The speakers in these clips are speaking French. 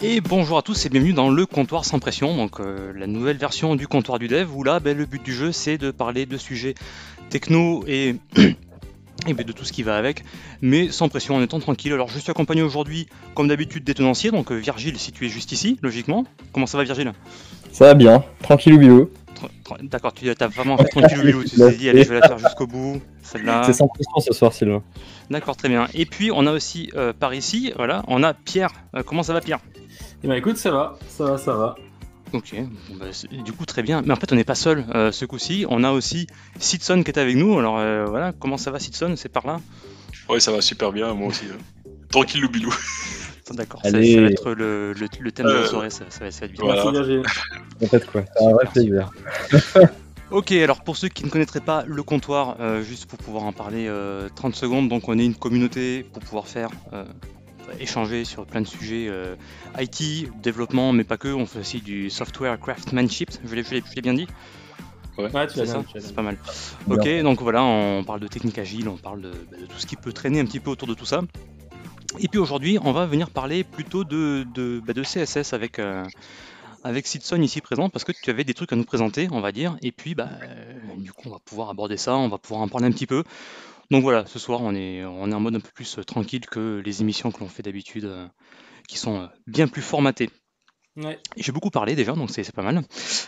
Et bonjour à tous et bienvenue dans le comptoir sans pression, donc la nouvelle version du comptoir du dev où là le but du jeu c'est de parler de sujets techno et, de tout ce qui va avec, mais sans pression en étant tranquille. Alors je suis accompagné aujourd'hui comme d'habitude des tenanciers, donc Virgile si tu es juste ici, logiquement. Comment ça va Virgile? Ça va bien, tranquillou bilou. D'accord, tu as vraiment fait tranquille bilou, tu t'es dit allez je vais la faire jusqu'au bout, celle-là. C'est sans pression ce soir Sylvain. D'accord, très bien. Et puis on a aussi par ici, voilà, on a Pierre. Comment ça va Pierre? Eh ben écoute, ça va. Ok, bon, bah, du coup très bien. Mais en fait on n'est pas seul ce coup-ci, on a aussi Sidson qui est avec nous. Alors voilà, comment ça va Sidson? C'est par là? Ouais, ça va super bien, moi aussi. Tranquille, bilou. D'accord, ça va être le thème de la soirée, ça va être bien. Voilà. Merci Virgile. Peut-être quoi, c'est un vrai plaisir. Ok, alors pour ceux qui ne connaîtraient pas le comptoir, juste pour pouvoir en parler 30 secondes, donc on est une communauté pour pouvoir faire échanger sur plein de sujets IT, développement, mais pas que, on fait aussi du software craftsmanship, je l'ai bien dit? Ouais, tu l'as C'est ça, bien. c'est pas mal. Ok, donc voilà, on parle de technique agile, on parle de tout ce qui peut traîner un petit peu autour de tout ça. Et puis aujourd'hui, on va venir parler plutôt de CSS avec Sidson ici présent, parce que tu avais des trucs à nous présenter, on va dire, et puis du coup on va pouvoir aborder ça, on va pouvoir en parler un petit peu. Donc voilà, ce soir on est en mode un peu plus tranquille que les émissions que l'on fait d'habitude, qui sont bien plus formatées. Ouais. J'ai beaucoup parlé déjà, donc c'est pas mal.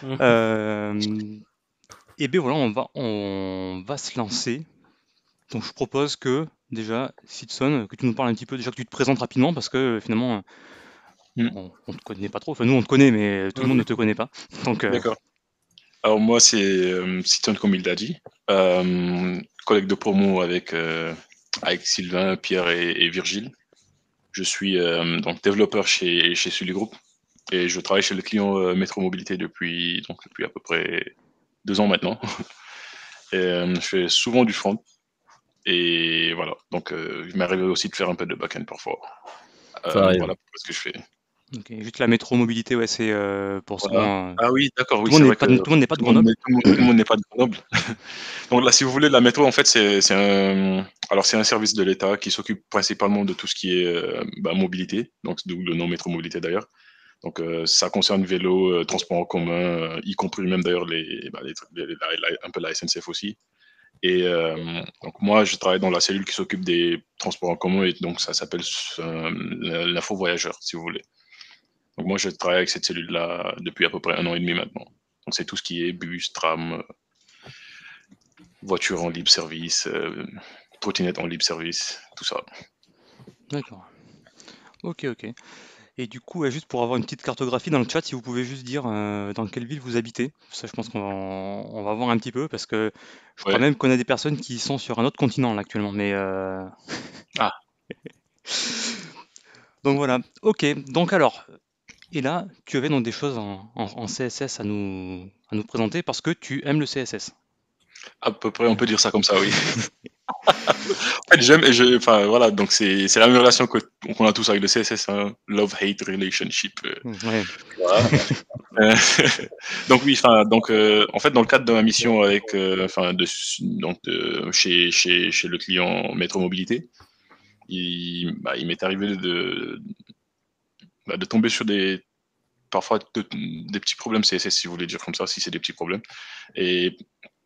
Et bien voilà, on va se lancer. Donc je propose que déjà, Sidson, que tu nous parles un petit peu, déjà que tu te présentes rapidement, parce que finalement, on te connaît pas trop. Enfin nous on te connaît, mais tout le monde ne te connaît pas. Donc, D'accord. Alors moi c'est Sidson comme il l'a dit, collègue de promo avec Sylvain, Pierre et Virgile. Je suis donc développeur chez Sully Group et je travaille chez le client Métro Mobilité depuis à peu près 2 ans maintenant. Et je fais souvent du front et voilà, donc il m'arrive aussi de faire un peu de back-end parfois. Voilà ce que je fais. Ok, juste la métro mobilité, ouais, c'est pour Voilà. souvent. Ah oui, d'accord, oui, Tout le c'est monde vrai que tout le monde n'est pas de Grenoble. tout le monde n'est pas de Grenoble. Donc là, si vous voulez, la métro, en fait, c'est un service de l'État qui s'occupe principalement de tout ce qui est mobilité, donc d'où le nom métro mobilité d'ailleurs. Donc ça concerne vélo, transport en commun, y compris même d'ailleurs un peu la SNCF aussi. Et donc moi, je travaille dans la cellule qui s'occupe des transports en commun et donc ça s'appelle l'info voyageur, si vous voulez. Donc moi, je travaille avec cette cellule-là depuis à peu près 1 an et demi maintenant. Donc c'est tout ce qui est bus, tram, voiture en libre service, trottinette en libre service, tout ça. D'accord. Ok. Et du coup, juste pour avoir une petite cartographie dans le chat, si vous pouvez juste dire dans quelle ville vous habitez. Ça, je pense on va voir un petit peu, parce que je crois Ouais. même qu'on a des personnes qui sont sur un autre continent là actuellement. Mais Ah. donc voilà. Ok. Donc alors, et là, tu avais donc des choses en CSS à nous présenter parce que tu aimes le CSS. À peu près, on peut dire ça comme ça, oui. En fait, enfin voilà, donc c'est la même relation qu'on a tous avec le CSS, hein, love-hate relationship. Ouais. Voilà. Donc oui, enfin donc en fait dans le cadre de ma mission avec chez le client Métro Mobilité, il m'est arrivé de tomber sur parfois des petits problèmes CSS, si vous voulez dire comme ça, si c'est des petits problèmes. Et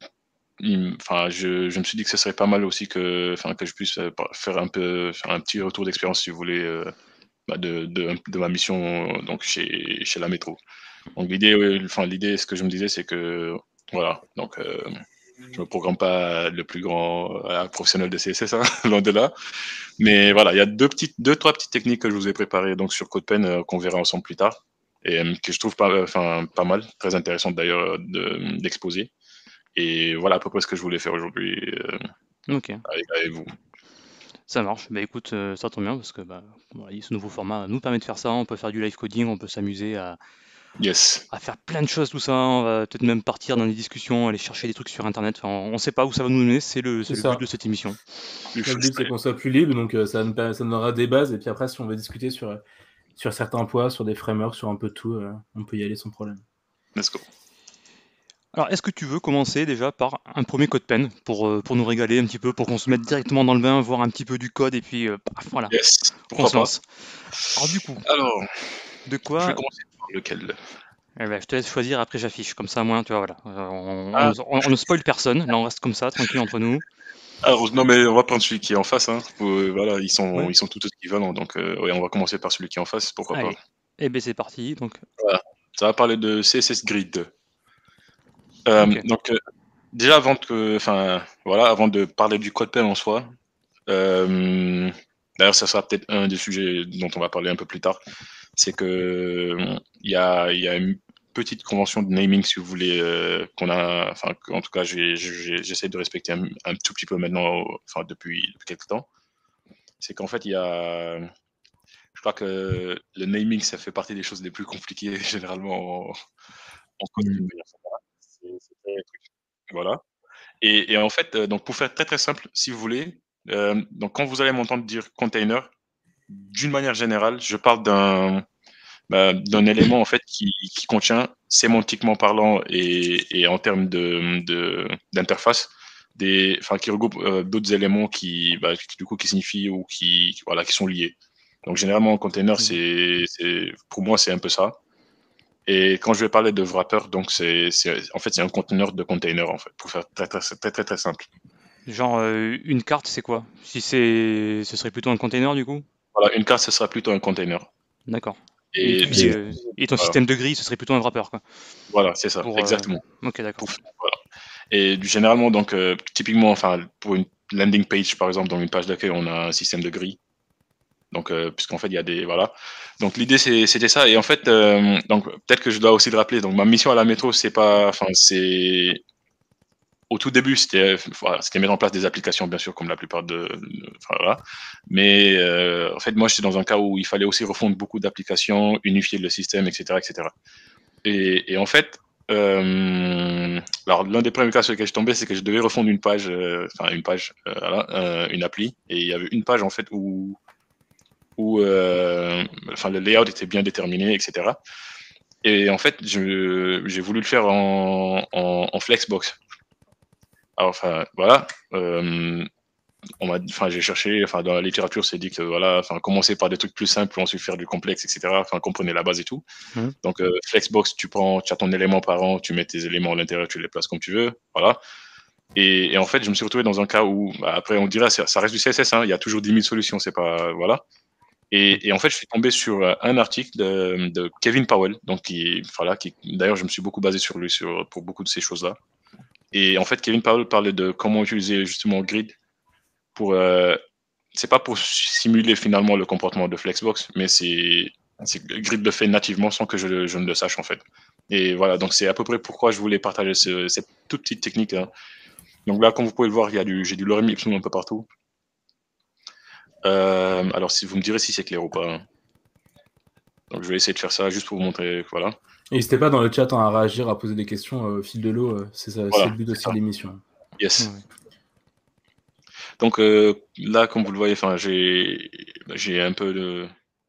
je me suis dit que ce serait pas mal aussi que je puisse faire un petit retour d'expérience, si vous voulez, de ma mission donc chez la métro. Donc l'idée, ce que je me disais, c'est que voilà, donc je me programme pas le plus grand professionnel de CSS, hein, loin de là. Mais voilà, il y a trois petites techniques que je vous ai préparées donc sur CodePen qu'on verra ensemble plus tard et que je trouve pas mal, très intéressantes d'ailleurs d'exposer. Et voilà à peu près ce que je voulais faire aujourd'hui avec vous. Ça marche. Bah écoute, ça tombe bien parce que voilà, ce nouveau format nous permet de faire ça. On peut faire du live coding, on peut s'amuser à faire plein de choses, tout ça. On va peut-être même partir dans des discussions, aller chercher des trucs sur internet. Enfin, on sait pas où ça va nous mener, c'est le but de cette émission. Le but c'est qu'on soit plus libre, donc ça nous donnera des bases, et puis après si on veut discuter sur certains points, sur des frameworks, sur un peu de tout, on peut y aller sans problème. Let's go. Alors, est-ce que tu veux commencer déjà par un premier CodePen pour nous régaler un petit peu, pour qu'on se mette directement dans le bain, voir un petit peu du code et puis voilà, Yes, qu'on se lance. Alors du coup, De Je vais quoi? commencer par lequel? Eh ben, je te laisse choisir, après j'affiche. Comme ça, moins, tu vois, voilà. Ah, On ne spoil personne. Là, on reste comme ça, tranquille entre nous. alors, non, mais on va prendre celui qui est en face. Hein. Voilà, Ouais. ils sont tous équivalents. Donc, ouais, on va commencer par celui qui est en face, pourquoi pas. Allez. Eh ben, c'est parti. Donc, Voilà. Ça va parler de CSS Grid. ok. Donc, déjà, avant de parler du code pen en soi, d'ailleurs, ça sera peut-être un des sujets dont on va parler un peu plus tard, c'est que il y a une petite convention de naming, si vous voulez, qu'on a, enfin, en tout cas, j'essaie de respecter un tout petit peu maintenant, enfin, depuis quelques temps. C'est qu'en fait, je crois que le naming, ça fait partie des choses les plus compliquées généralement en code d'une manière générale. C'est très truc. Voilà. Et en fait, donc pour faire très très simple, si vous voulez, donc quand vous allez m'entendre dire container, d'une manière générale, je parle d'un élément en fait qui contient sémantiquement parlant et en termes d'interface enfin qui regroupe d'autres éléments du coup qui signifient ou voilà qui sont liés. Donc généralement un container pour moi c'est un peu ça. Et quand je vais parler de wrapper, donc en fait c'est un conteneur de container en fait pour faire très simple. Genre, une carte, c'est quoi? Si c'est, ce serait plutôt un container du coup? Voilà, une carte ce sera plutôt un container. D'accord. Et Et puis, Et et ton voilà, système de grille, ce serait plutôt un wrapper, quoi. voilà c'est ça, Pour, exactement. ok, d'accord. Voilà. Et généralement, donc, typiquement, enfin, pour une landing page, par exemple, dans une page d'accueil, on a un système de grille. Donc, puisqu'en fait, il y a des. Voilà. Donc, l'idée, c'était ça. Et en fait, donc, peut-être que je dois aussi le rappeler. Donc, ma mission à la métro, c'est pas. Enfin, c'est. Au tout début, c'était mettre en place des applications, bien sûr, comme la plupart enfin, voilà. Mais en fait, moi, j'étais dans un cas où il fallait aussi refondre beaucoup d'applications, unifier le système, etc., etc. Et en fait, alors l'un des premiers cas sur lesquels je tombais, c'est que je devais refondre une appli, et il y avait une page en fait où enfin le layout était bien déterminé, etc. Et en fait, j'ai voulu le faire en Flexbox. Alors, enfin, voilà. Enfin, j'ai cherché, enfin, dans la littérature, c'est dit que voilà, enfin, commencer par des trucs plus simples, ensuite faire du complexe, etc. Enfin, comprenez la base et tout. Mhm. Donc, Flexbox, tu as ton élément par an, tu mets tes éléments à l'intérieur, tu les places comme tu veux, voilà. Et en fait, je me suis retrouvé dans un cas où, bah, après, on dirait, ça reste du CSS, hein, il y a toujours 10 000 solutions, c'est pas, voilà. Et en fait, je suis tombé sur un article de Kevin Powell, donc voilà, d'ailleurs, je me suis beaucoup basé sur lui pour beaucoup de ces choses-là. Et en fait, Kevin Powell parlait de comment utiliser justement Grid pour, c'est pas pour simuler finalement le comportement de Flexbox, mais Grid le fait nativement sans que je ne le sache en fait. Et voilà, donc c'est à peu près pourquoi je voulais partager cette toute petite technique. Hein. Donc là, comme vous pouvez le voir, j'ai du lorem ipsum un peu partout. Alors, si vous me direz si c'est clair ou pas. Hein. Donc je vais essayer de faire ça juste pour vous montrer. Voilà. N'hésitez pas dans le chat à réagir, à poser des questions au fil de l'eau. C'est Voilà, le but aussi de l'émission. Yes. Ouais. Donc là, comme vous le voyez, enfin, j'ai un peu de.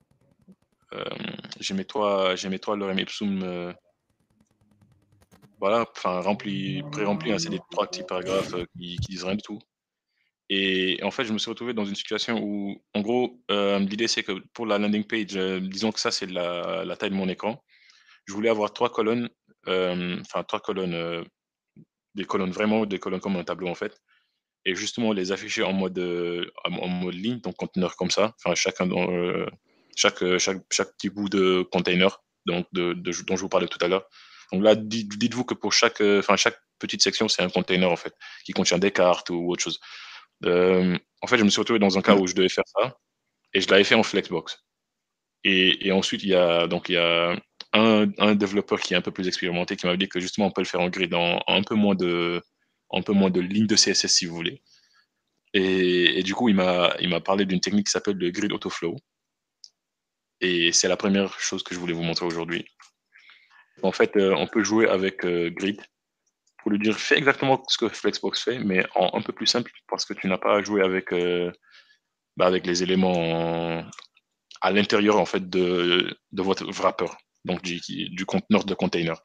J'ai mes trois lorem ipsum. Voilà, enfin pré-rempli, hein, c'est des 3 petits paragraphes qui disent rien du tout. Et en fait, je me suis retrouvé dans une situation où, en gros, l'idée c'est que pour la landing page, disons que ça c'est la taille de mon écran. Je voulais avoir 3 colonnes, enfin 3 colonnes, des colonnes vraiment, des colonnes comme un tableau en fait. Et justement les afficher en mode ligne, donc conteneur comme ça. Enfin chacun dans chaque petit bout de container, donc dont je vous parlais tout à l'heure. Donc là, dites-vous que pour chaque petite section, c'est un container en fait, qui contient des cartes ou autre chose. En fait, je me suis retrouvé dans un cas où je devais faire ça, et je l'avais fait en Flexbox. Et ensuite, il y a un développeur qui est un peu plus expérimenté qui m'a dit que justement, on peut le faire en grid en un peu moins de lignes de CSS si vous voulez. Et du coup, il m'a parlé d'une technique qui s'appelle le grid autoflow. Et c'est la première chose que je voulais vous montrer aujourd'hui. En fait, on peut jouer avec Grid pour lui dire fais exactement ce que Flexbox fait, mais en un peu plus simple parce que tu n'as pas à jouer avec les éléments à l'intérieur en fait de votre wrapper, donc du conteneur de container.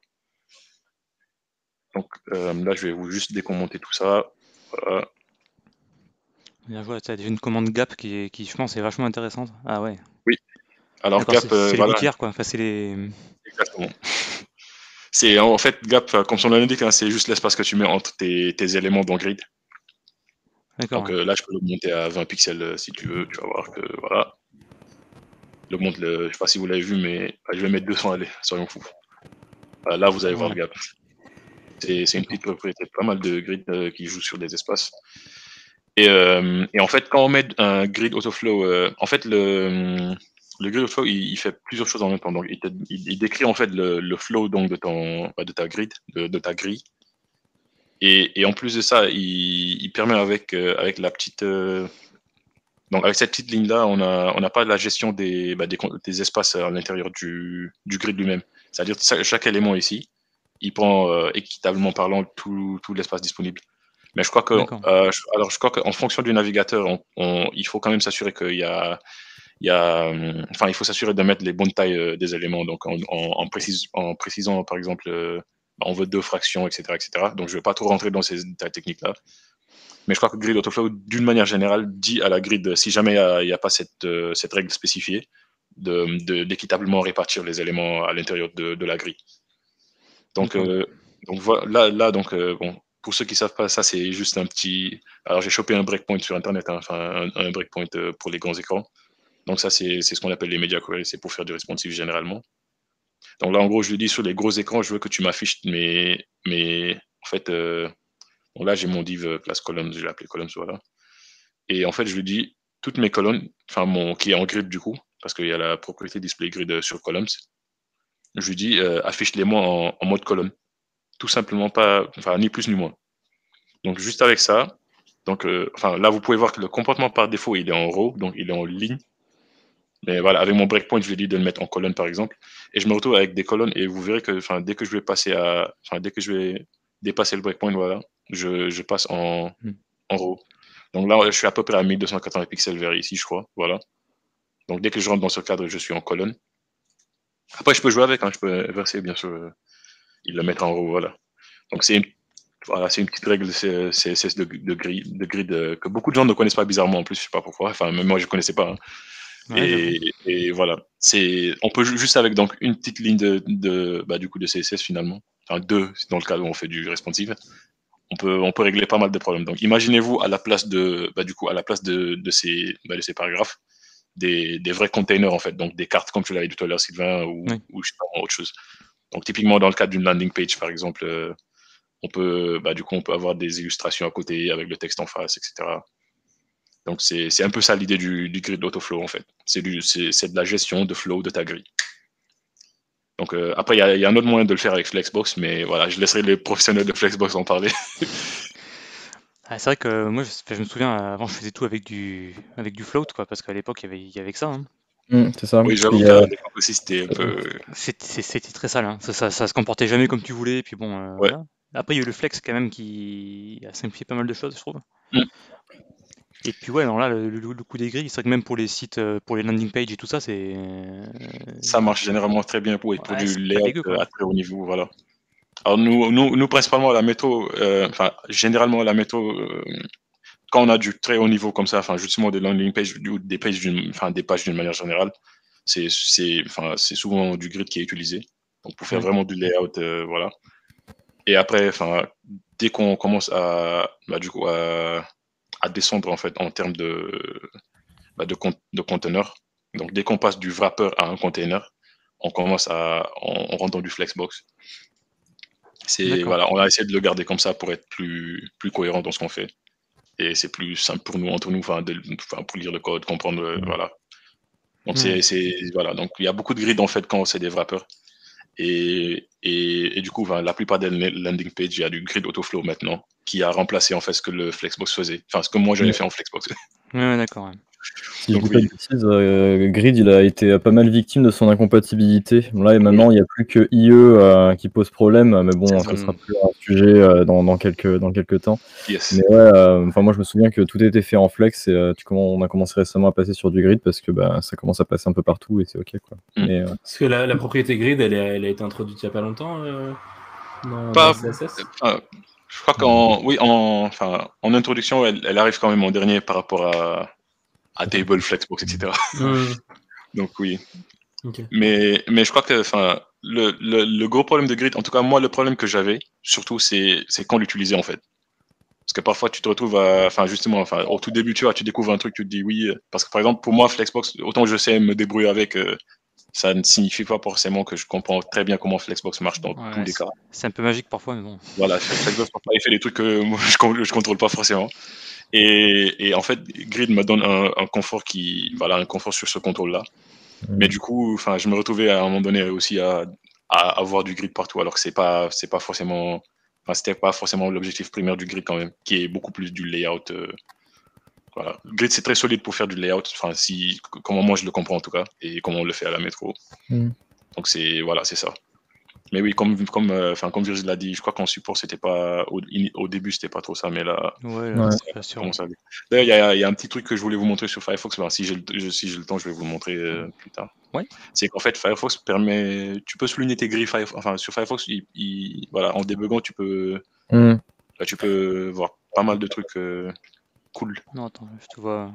Donc là, je vais vous juste décommenter tout ça. Voilà. Bien joué, tu as déjà une commande gap qui, je pense, est vachement intéressante. Ah ouais. Oui. Alors D'accord, Gap, c'est les voilà, gouttières, quoi. Enfin, c'est les. exactement. C'est en fait Gap, comme son nom l'indique, hein, c'est juste l'espace que tu mets entre tes éléments dans Grid. D'accord. Donc Ouais. là, je peux l'augmenter à 20 pixels si tu veux. Tu vas voir que voilà. L'augmente je sais pas si vous l'avez vu, mais je vais mettre 200, allez, soyons fous. Là, vous allez voir Ouais, le Gap. C'est une d'accord. petite propriété, pas mal de Grid qui jouent sur des espaces. Et en fait, quand on met un grid autoflow, en fait, le grid autoflow, il fait plusieurs choses en même temps. Donc, il décrit en fait le flow donc de ta grid, de ta grille. Et en plus de ça, il permet avec la petite, donc avec cette petite ligne là, on n'a pas la gestion des espaces à l'intérieur du grid lui-même. C'est-à-dire chaque élément ici, il prend équitablement parlant tout l'espace disponible. Mais je crois que, D'accord. je crois qu'en fonction du navigateur, il faut quand même s'assurer qu'il y a, enfin, il faut s'assurer de mettre les bonnes tailles des éléments. Donc, en précisant, par exemple, on veut 2 fractions, etc., etc. Donc, je ne vais pas trop rentrer dans ces détails techniques-là. Mais je crois que Grid Autoflow, d'une manière générale, dit à la grid, si jamais il n'y a pas cette règle spécifiée, d'équitablement répartir les éléments à l'intérieur de la grille. Donc, voilà, là, bon, pour ceux qui ne savent pas, ça c'est juste un petit. Alors j'ai chopé un breakpoint sur Internet, hein, enfin un breakpoint pour les grands écrans. Donc ça c'est ce qu'on appelle les media queries, c'est pour faire du responsive généralement. Donc là en gros je lui dis sur les gros écrans, je veux que tu m'affiches en fait, bon, là j'ai mon div class columns, je l'ai appelé columns, voilà. Et en fait je lui dis toutes mes colonnes, enfin qui est en grid du coup, parce qu'il y a la propriété display grid sur columns. Je lui dis affiche-les-moi en mode colonne. Tout simplement pas, enfin ni plus ni moins. Donc juste avec ça, donc là vous pouvez voir que le comportement par défaut il est en row, donc il est en ligne. Mais voilà, avec mon breakpoint, je lui dis de le mettre en colonne par exemple, et je me retrouve avec des colonnes et vous verrez que dès que je vais dépasser le breakpoint, voilà, je passe en row. Donc là je suis à peu près à 1280 pixels vers ici, je crois, voilà. Donc dès que je rentre dans ce cadre, je suis en colonne. Après je peux jouer avec, hein, je peux inverser bien sûr, il le mettre en row, voilà. Donc voilà, c'est une petite règle CSS de grid que beaucoup de gens ne connaissent pas bizarrement en plus, je sais pas pourquoi. Enfin, même moi je connaissais pas, hein. Ouais, Et voilà, on peut juste avec donc une petite ligne du coup de CSS finalement, enfin deux dans le cas où on fait du responsive, on peut régler pas mal de problèmes. Donc imaginez-vous à la place de ces paragraphes, des vrais containers en fait, donc des cartes comme tu l'avais dit tout à l'heure Sylvain ou je sais pas autre chose. Donc typiquement dans le cadre d'une landing page par exemple. Du coup, on peut avoir des illustrations à côté avec le texte en face, etc. Donc, c'est un peu ça l'idée du grid autoflow, en fait. C'est de la gestion de flow de ta grille. Donc, après, il y a un autre moyen de le faire avec Flexbox, mais voilà, je laisserai les professionnels de Flexbox en parler. Ah, c'est vrai que moi, je me souviens, avant, je faisais tout avec du float, quoi, parce qu'à l'époque, il y avait que ça. Hein. C'est ça. Oui, Parce j'avoue qu'il y qu'à a- l'époque aussi, c'était un peu. C'était très sale. Hein. Ça se comportait jamais comme tu voulais. Et puis bon, Ouais. voilà. Après, il y a eu le flex quand même qui a simplifié pas mal de choses, je trouve. Mm. Et puis ouais, non, là, le coup des grilles, c'est vrai que même pour les sites, pour les landing pages et tout ça, Ça marche généralement très bien pour ouais, du c'est pas layout dégueu, quoi. à très haut niveau, voilà. Alors, nous principalement à la métro, généralement à la métro, quand on a du très haut niveau comme ça, enfin, justement des landing pages ou des pages des pages d'une manière générale, c'est souvent du grid qui est utilisé. Donc, pour faire Ouais. vraiment du layout, voilà. Et après, dès qu'on commence du coup, à descendre, en fait, en termes de conteneurs, donc dès qu'on passe du wrapper à un container, on rentre dans du flexbox. D'accord. Voilà, on a essayé de le garder comme ça pour être plus cohérent dans ce qu'on fait. Et c'est plus simple pour nous, entre nous, pour lire le code, comprendre, voilà. Donc, Ouais. voilà. Donc, il y a beaucoup de grids, en fait, quand c'est des wrappers. Et du coup, la plupart des landing pages, il y a du grid autoflow maintenant, qui a remplacé, en fait, ce que le Flexbox faisait. Enfin, ce que moi, j'avais fait en Flexbox. Ouais, d'accord. Ouais. Si je Donc, dis pas de oui. bêtises, Grid il a été pas mal victime de son incompatibilité. Là et maintenant, il n'y a plus que IE qui pose problème, mais bon, C'est ça ça. sera plus un sujet dans quelques temps. Yes. Mais ouais, moi je me souviens que tout était fait en flex et on a commencé récemment à passer sur du grid parce que ça commence à passer un peu partout et c'est ok quoi. Mm. Mais, Parce que la propriété grid, elle a été introduite il n'y a pas longtemps dans Pas, CSS. je crois en introduction, elle arrive quand même en dernier par rapport à Table, Flexbox, etc. Donc oui. Ok. Mais je crois que le gros problème de Grid, en tout cas moi le problème que j'avais, surtout c'est quand l'utiliser en fait. Parce que parfois tu te retrouves justement, au tout début tu vois, tu découvres un truc, tu te dis oui, parce que par exemple pour moi Flexbox, autant je sais me débrouiller avec, ça ne signifie pas forcément que je comprends très bien comment Flexbox marche dans tous les cas. C'est un peu magique parfois, mais bon. Voilà, Flexbox parfois il fait des trucs que moi je contrôle pas forcément. Et en fait Grid me donne un confort un confort sur ce contrôle-là. Mais du coup, je me retrouvais à un moment donné aussi à avoir du grid partout, alors que c'était pas forcément l'objectif primaire du grid quand même, qui est beaucoup plus du layout. Voilà. Le grid c'est très solide pour faire du layout, comment moi je le comprends en tout cas, et comment on le fait à la métro. Donc c'est ça. Mais oui, comme Virgile l'a dit, je crois qu'en support, c'était pas au début, c'était pas trop ça, mais là, bien sûr. D'ailleurs, il y a un petit truc que je voulais vous montrer sur Firefox. Si j'ai le temps, je vais vous le montrer plus tard. Ouais. C'est qu'en fait, Firefox tu peux souligner tes grilles sur Firefox. En débuguant, tu peux voir pas mal de trucs cool. Non, attends, je te vois.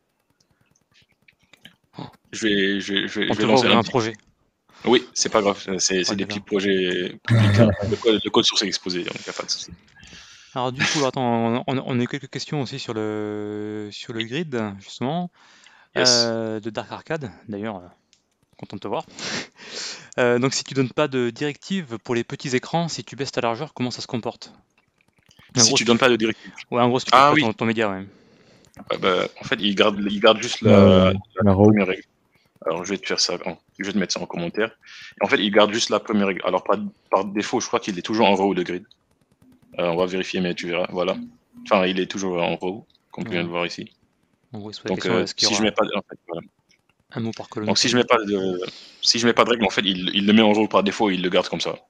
Je vais On te voit lancer ouvrir un projet. Oui, c'est pas grave, c'est des petits projets publics. Le code source est exposé, donc il n'y a pas de souci. Alors du coup, attends, on a eu quelques questions aussi sur le grid, justement, de Dark Arcade, d'ailleurs, content de te voir. Donc si tu donnes pas de directive pour les petits écrans, si tu baisses ta largeur, comment ça se comporte? Si tu donnes pas de directive. Ouais, en gros, si tu fais pas ton média, ouais. En fait, il garde juste la première règle. Alors, je vais te faire ça. Je vais te mettre ça en commentaire. Et en fait, il garde juste la première règle. Alors, par défaut, je crois qu'il est toujours en row de grid. On va vérifier, mais tu verras. Voilà. Enfin, il est toujours en row, comme tu viens de voir ici. En gros, donc, si je mets pas, voilà. Un mot par colonne. Donc, si je mets pas de règle, en fait, il le met en row par défaut et il le garde comme ça.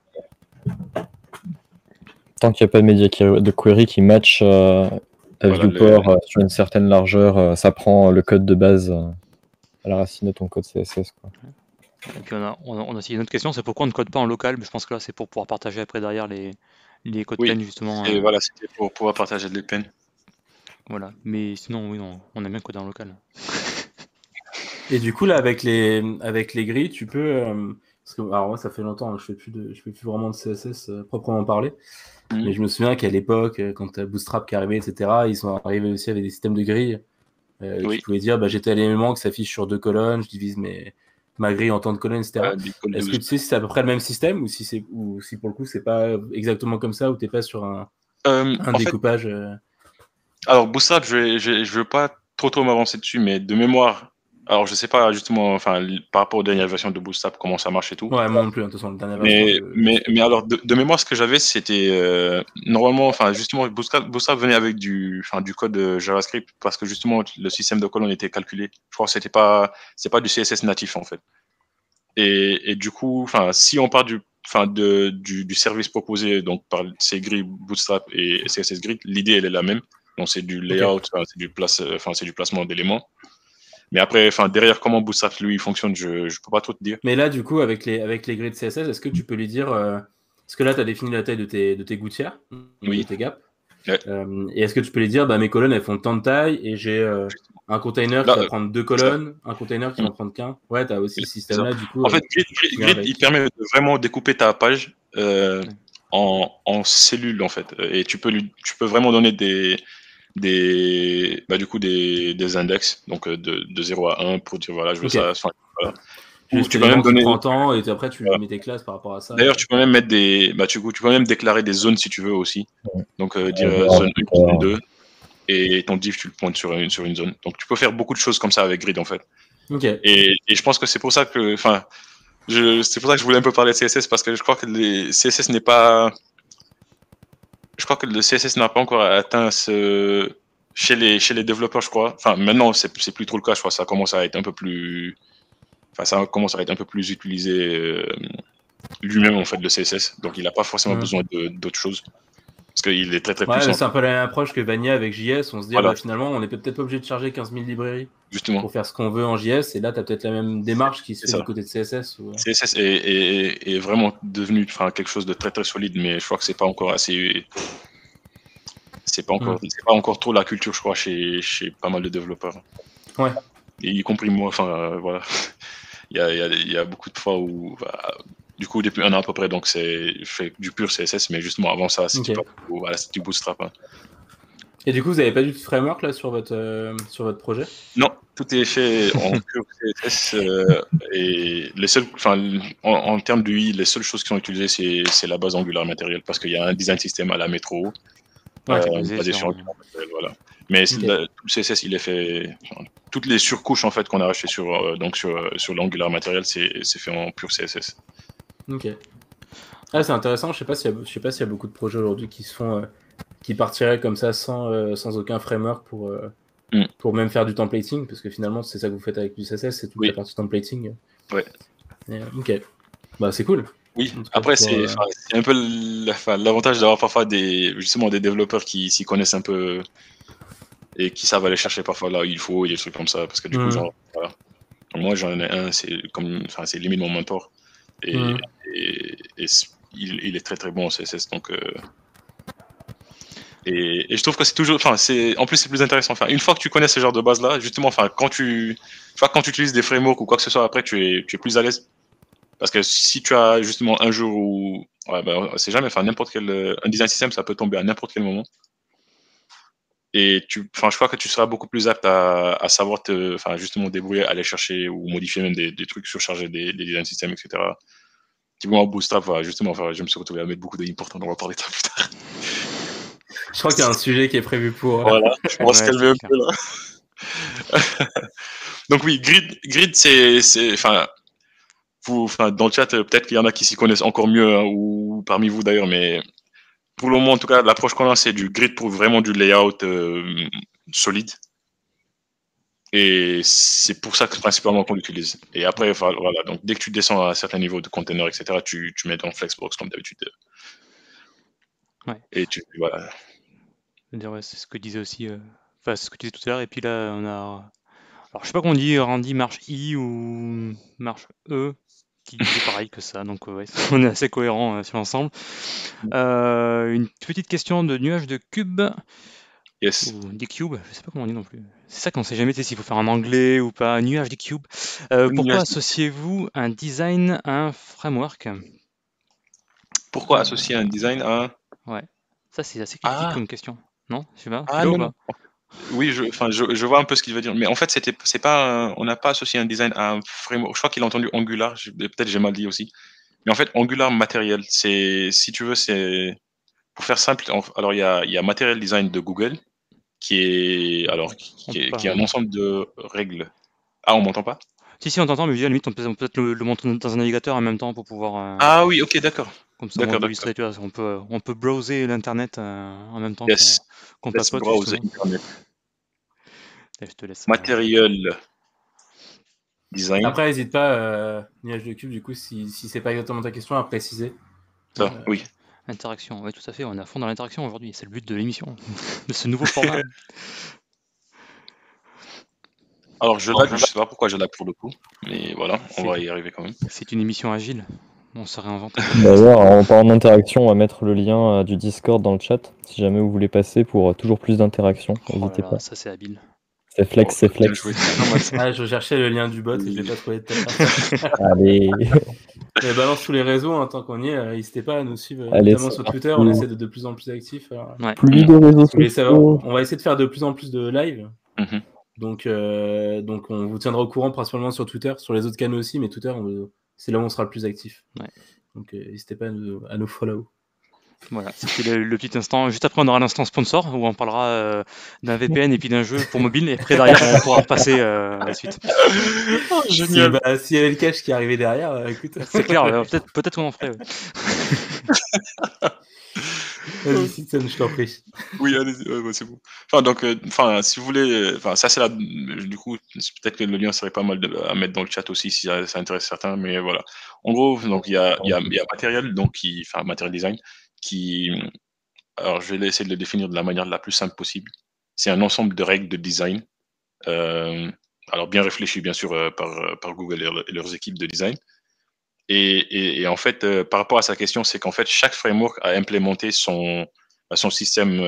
Tant qu'il n'y a pas de média de query qui match ta viewport sur une certaine largeur, ça prend le code de base à la racine de ton code CSS, quoi. Et puis on a aussi une autre question, c'est pourquoi on ne code pas en local, mais je pense que là c'est pour pouvoir partager après derrière les codes peines justement. Et voilà, c'était pour pouvoir partager les peines. Voilà, mais sinon oui, non, on aime bien coder en local. Et du coup là avec les grilles, tu peux parce que alors moi ça fait longtemps que je fais plus vraiment de CSS proprement parlé. Mais je me souviens qu'à l'époque, quand Bootstrap qui arrivait, etc., ils sont arrivés aussi avec des systèmes de grilles. Tu pouvais dire, j'ai tel élément qui s'affiche sur 2 colonnes, je divise ma grille en temps de colonnes, etc. Est-ce que tu sais si c'est à peu près le même système ou si pour le coup c'est pas exactement comme ça ou t'es pas sur un découpage Alors Bootstrap, je veux pas trop m'avancer dessus, mais de mémoire. Alors, je sais pas justement, par rapport aux dernières versions de Bootstrap, comment ça marche et tout. Ouais, moi non plus, de toute façon, la dernière version. Mais alors, de mémoire, ce que j'avais, c'était normalement, justement, Bootstrap venait avec du code JavaScript parce que justement, le système de colonnes était calculé. Je crois que c'est pas du CSS natif en fait. Et du coup, si on part du service proposé donc par ces grilles Bootstrap et CSS Grid, l'idée elle est la même. Donc c'est du layout, c'est du placement d'éléments. Mais après, derrière comment Bootstrap lui fonctionne, je peux pas trop te dire. Mais là, du coup, avec les grilles de CSS, est-ce que tu peux lui dire parce que là, tu as défini la taille de tes gouttières, de tes gaps. Ouais. Et est-ce que tu peux lui dire, mes colonnes elles font tant de taille et j'ai un container qui va prendre 2 colonnes, un container qui va en prendre qu'un. Ouais, tu as aussi ce système-là, du coup. En fait, Grid il permet de vraiment découper ta page en cellules, en fait. Et tu peux vraiment donner des index, donc de 0 à 1 pour dire, voilà, je veux ça. Voilà. Ou tu peux même donner 30 ans et après tu mets tes classes par rapport à ça. D'ailleurs, tu peux même mettre tu peux même déclarer des zones si tu veux aussi. Donc, dire zone 1, zone 2. Et ton div, tu le pointes sur une zone. Donc, tu peux faire beaucoup de choses comme ça avec Grid, en fait. Okay. Et je pense que c'est pour ça que, c'est pour ça que je voulais un peu parler de CSS, parce que je crois que le CSS n'a pas encore atteint chez les développeurs, je crois. Maintenant, c'est plus trop le cas, je crois. Ça commence à être un peu plus, utilisé lui-même, en fait, le CSS. Donc, il n'a pas forcément besoin d'autres choses. Parce qu'il est très très puissant. C'est un peu la même approche que Vanilla avec JS. On se dit, finalement, on n'est peut-être pas obligé de charger 15 000 librairies pour faire ce qu'on veut en JS. Et là, tu as peut-être la même démarche qui se fait du côté de CSS. CSS est vraiment devenu quelque chose de très très solide, mais je crois que c'est pas encore assez. C'est pas encore trop la culture, je crois, chez pas mal de développeurs. Ouais. Et y compris moi, voilà. il y a beaucoup de fois où, du coup, depuis 1 an à peu près, donc je fais du pur CSS, mais justement avant ça, c'était du Bootstrap. Hein. Et du coup, vous n'avez pas du framework là sur votre projet? Non, tout est fait en pur CSS et les seuls, en termes d'UI, les seules choses qui sont utilisées, c'est la base Angular matériel parce qu'il y a un design system à la métro basé sur Angular matériel, voilà. Mais tout le CSS, il est fait, toutes les surcouches en fait qu'on a rachetées sur l'Angular matériel, c'est fait en pur CSS. Ok. Ah, c'est intéressant. Je sais pas s'il y a beaucoup de projets aujourd'hui qui se font, qui partiraient comme ça sans aucun framework pour même faire du templating, parce que finalement c'est ça que vous faites avec du CSS, c'est toute la partie templating. Ouais. Ok. Bah c'est cool. Oui. Après c'est un peu l'avantage d'avoir parfois justement des développeurs qui s'y connaissent un peu et qui savent aller chercher parfois là où il faut et des trucs comme ça, parce que du coup genre voilà. Moi j'en ai un, c'est limite mon mentor et il est très très bon en CSS, donc et je trouve que c'est toujours, en plus c'est plus intéressant. Une fois que tu connais ce genre de base là, justement, quand tu utilises des frameworks ou quoi que ce soit, après tu es plus à l'aise. Parce que si tu as justement un jour où, c'est jamais, n'importe quel, un design system, ça peut tomber à n'importe quel moment. Et je crois que tu seras beaucoup plus apte à savoir justement débrouiller, aller chercher ou modifier même des trucs, surcharger des design systems, etc. Qui vont en Bootstrap, justement, je me suis retrouvé à mettre beaucoup d'inputs, on va parler de ça plus tard. Je crois qu'il y a un sujet qui est prévu pour. Voilà, je pense qu'elle veut un peu là. Donc oui, Grid, c'est, dans le chat, peut-être qu'il y en a qui s'y connaissent encore mieux, hein, ou parmi vous d'ailleurs, mais pour le moment, en tout cas, l'approche qu'on a, c'est du Grid pour vraiment du layout solide. Et c'est pour ça que principalement qu'on l'utilise. Et après, voilà, donc dès que tu descends à un certain niveau de container, etc., tu mets ton Flexbox comme d'habitude. Ouais. Et voilà. C'est ce que disait aussi, c'est ce que tu disais tout à l'heure. Et puis là, on a, alors je sais pas comment on dit, Randy marche I ou marche E, qui disait pareil que ça. Donc ouais, on est assez cohérent sur l'ensemble. Une petite question de nuage de cube. Yes. Ou des cubes, je sais pas comment on dit non plus. C'est ça qu'on sait jamais s'il faut faire en anglais ou pas. Nuage des cubes. Pourquoi associez-vous un design à un framework? Pourquoi associer un design à un... Ouais, ça c'est assez critique comme question. Non? Je sais pas. Non. Oui, je vois un peu ce qu'il veut dire. Mais en fait, c'est pas on n'a pas associé un design à un framework. Je crois qu'il a entendu Angular. Peut-être j'ai mal dit aussi. Mais en fait, Angular matériel, si tu veux, c'est pour faire simple. Alors il y a Material Design de Google qui est un ensemble de règles. Ah, on m'entend pas? Si, on t'entend, mais à la limite, on peut peut-être le montrer dans un navigateur en même temps pour pouvoir. Ah oui, ok, d'accord. Comme ça, on peut illustrer, tu vois, on peut browser l'internet en même temps qu'on Let's papote. browse internet. Je te laisse. Material Design. Après, n'hésite pas, nuage de cube, du coup, si c'est pas exactement ta question, à préciser. Ça, oui. Interaction, oui, tout à fait. On est à fond dans l'interaction aujourd'hui. C'est le but de l'émission, de ce nouveau format. Alors, je sais pas pourquoi je lag pour le coup, mais voilà, on va y arriver quand même. C'est une émission agile. On se réinvente. D'ailleurs, en parlant d'interaction, on va mettre le lien du Discord dans le chat, si jamais vous voulez passer pour toujours plus d'interaction. N'hésitez pas. Ça, c'est habile. C'est flex. Je cherchais le lien du bot et je l'ai pas trouvé tout à l'heure. Allez. Et balance tous les réseaux, hein, tant qu'on y est, n'hésitez pas à nous suivre, notamment sur Twitter, on essaie de plus en plus actifs. Plus de réseaux sociaux. On va essayer de faire de plus en plus de live. Donc on vous tiendra au courant principalement sur Twitter, sur les autres canaux aussi, mais Twitter, c'est là où on sera le plus actif. Donc n'hésitez pas à nous follow. Voilà, c'était le petit instant. Juste après, on aura l'instant sponsor où on parlera d'un VPN et puis d'un jeu pour mobile. Et après, derrière, on pourra repasser à la suite. Oh, génial. S'il y avait le cache qui arrivait derrière, écoute. C'est clair, peut-être qu'on en ferait. Vas-y, Citizen, je t'en prie. Oui, allez-y, c'est bon. Si vous voulez, ça c'est là, du coup, peut-être que le lien serait pas mal à mettre dans le chat aussi si ça intéresse certains, mais voilà. En gros, donc il y a Material, Material Design, alors je vais essayer de le définir de la manière la plus simple possible. C'est un ensemble de règles de design, alors bien réfléchi bien sûr par Google et leurs équipes de design. Et en fait, par rapport à sa question, c'est qu'en fait, chaque framework a implémenté son système,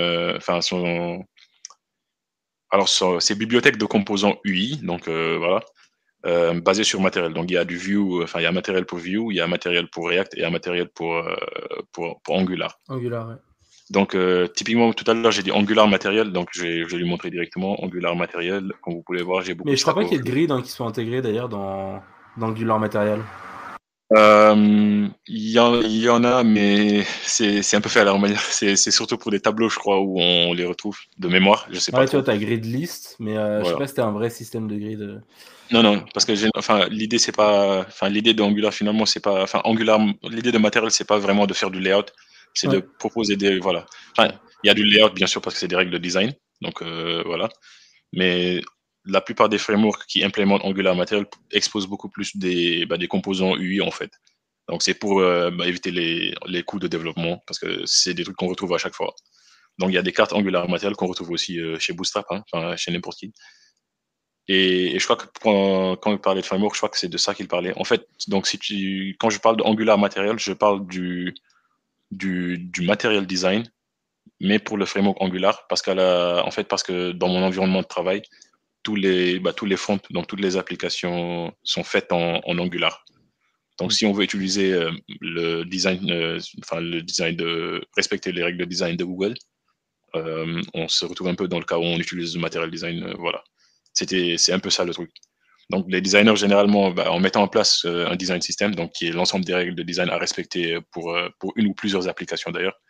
ses bibliothèques de composants UI, donc voilà, basé sur matériel. Donc il y a du Vue, enfin il y a un matériel pour Vue, il y a un matériel pour React et un matériel pour Angular. Angular, ouais. Donc typiquement tout à l'heure j'ai dit Angular matériel, donc je vais lui montrer directement Angular matériel. Comme vous pouvez voir, j'ai beaucoup Mais de je crois Stack pas qu'il y ait de Overflow. grid qui soit intégré d'ailleurs dans Angular matériel. Il y en a, mais c'est un peu fait à leur manière. C'est surtout pour des tableaux, je crois, où on les retrouve de mémoire. Je sais pas Ouais, tu trop. vois, t'as grid list, mais je sais Voilà. pas si c'était un vrai système de grid. Non, parce que l'idée c'est pas, enfin l'idée de Angular finalement c'est pas, enfin Angular, l'idée de matériel c'est pas vraiment de faire du layout, c'est de Ouais. proposer des, voilà. Enfin, il y a du layout bien sûr parce que c'est des règles de design, donc voilà. Mais la plupart des frameworks qui implémentent Angular matériel exposent beaucoup plus des composants UI en fait. Donc c'est pour éviter les coûts de développement parce que c'est des trucs qu'on retrouve à chaque fois. Donc il y a des cartes Angular matériel qu'on retrouve aussi chez Bootstrap, hein, enfin chez n'importe qui. Et je crois que quand il parlait de framework, je crois que c'est de ça qu'il parlait. En fait, donc quand je parle d'Angular matériel, je parle du matériel design, mais pour le framework Angular, parce parce que dans mon environnement de travail, tous les fronts, donc toutes les applications sont faites en Angular. Donc, si on veut utiliser le design de respecter les règles de design de Google, on se retrouve un peu dans le cas où on utilise le matériel design. Voilà. C'est un peu ça le truc. Donc, les designers, généralement, en mettant en place un design system, donc qui est l'ensemble des règles de design à respecter pour une ou plusieurs applications d'ailleurs,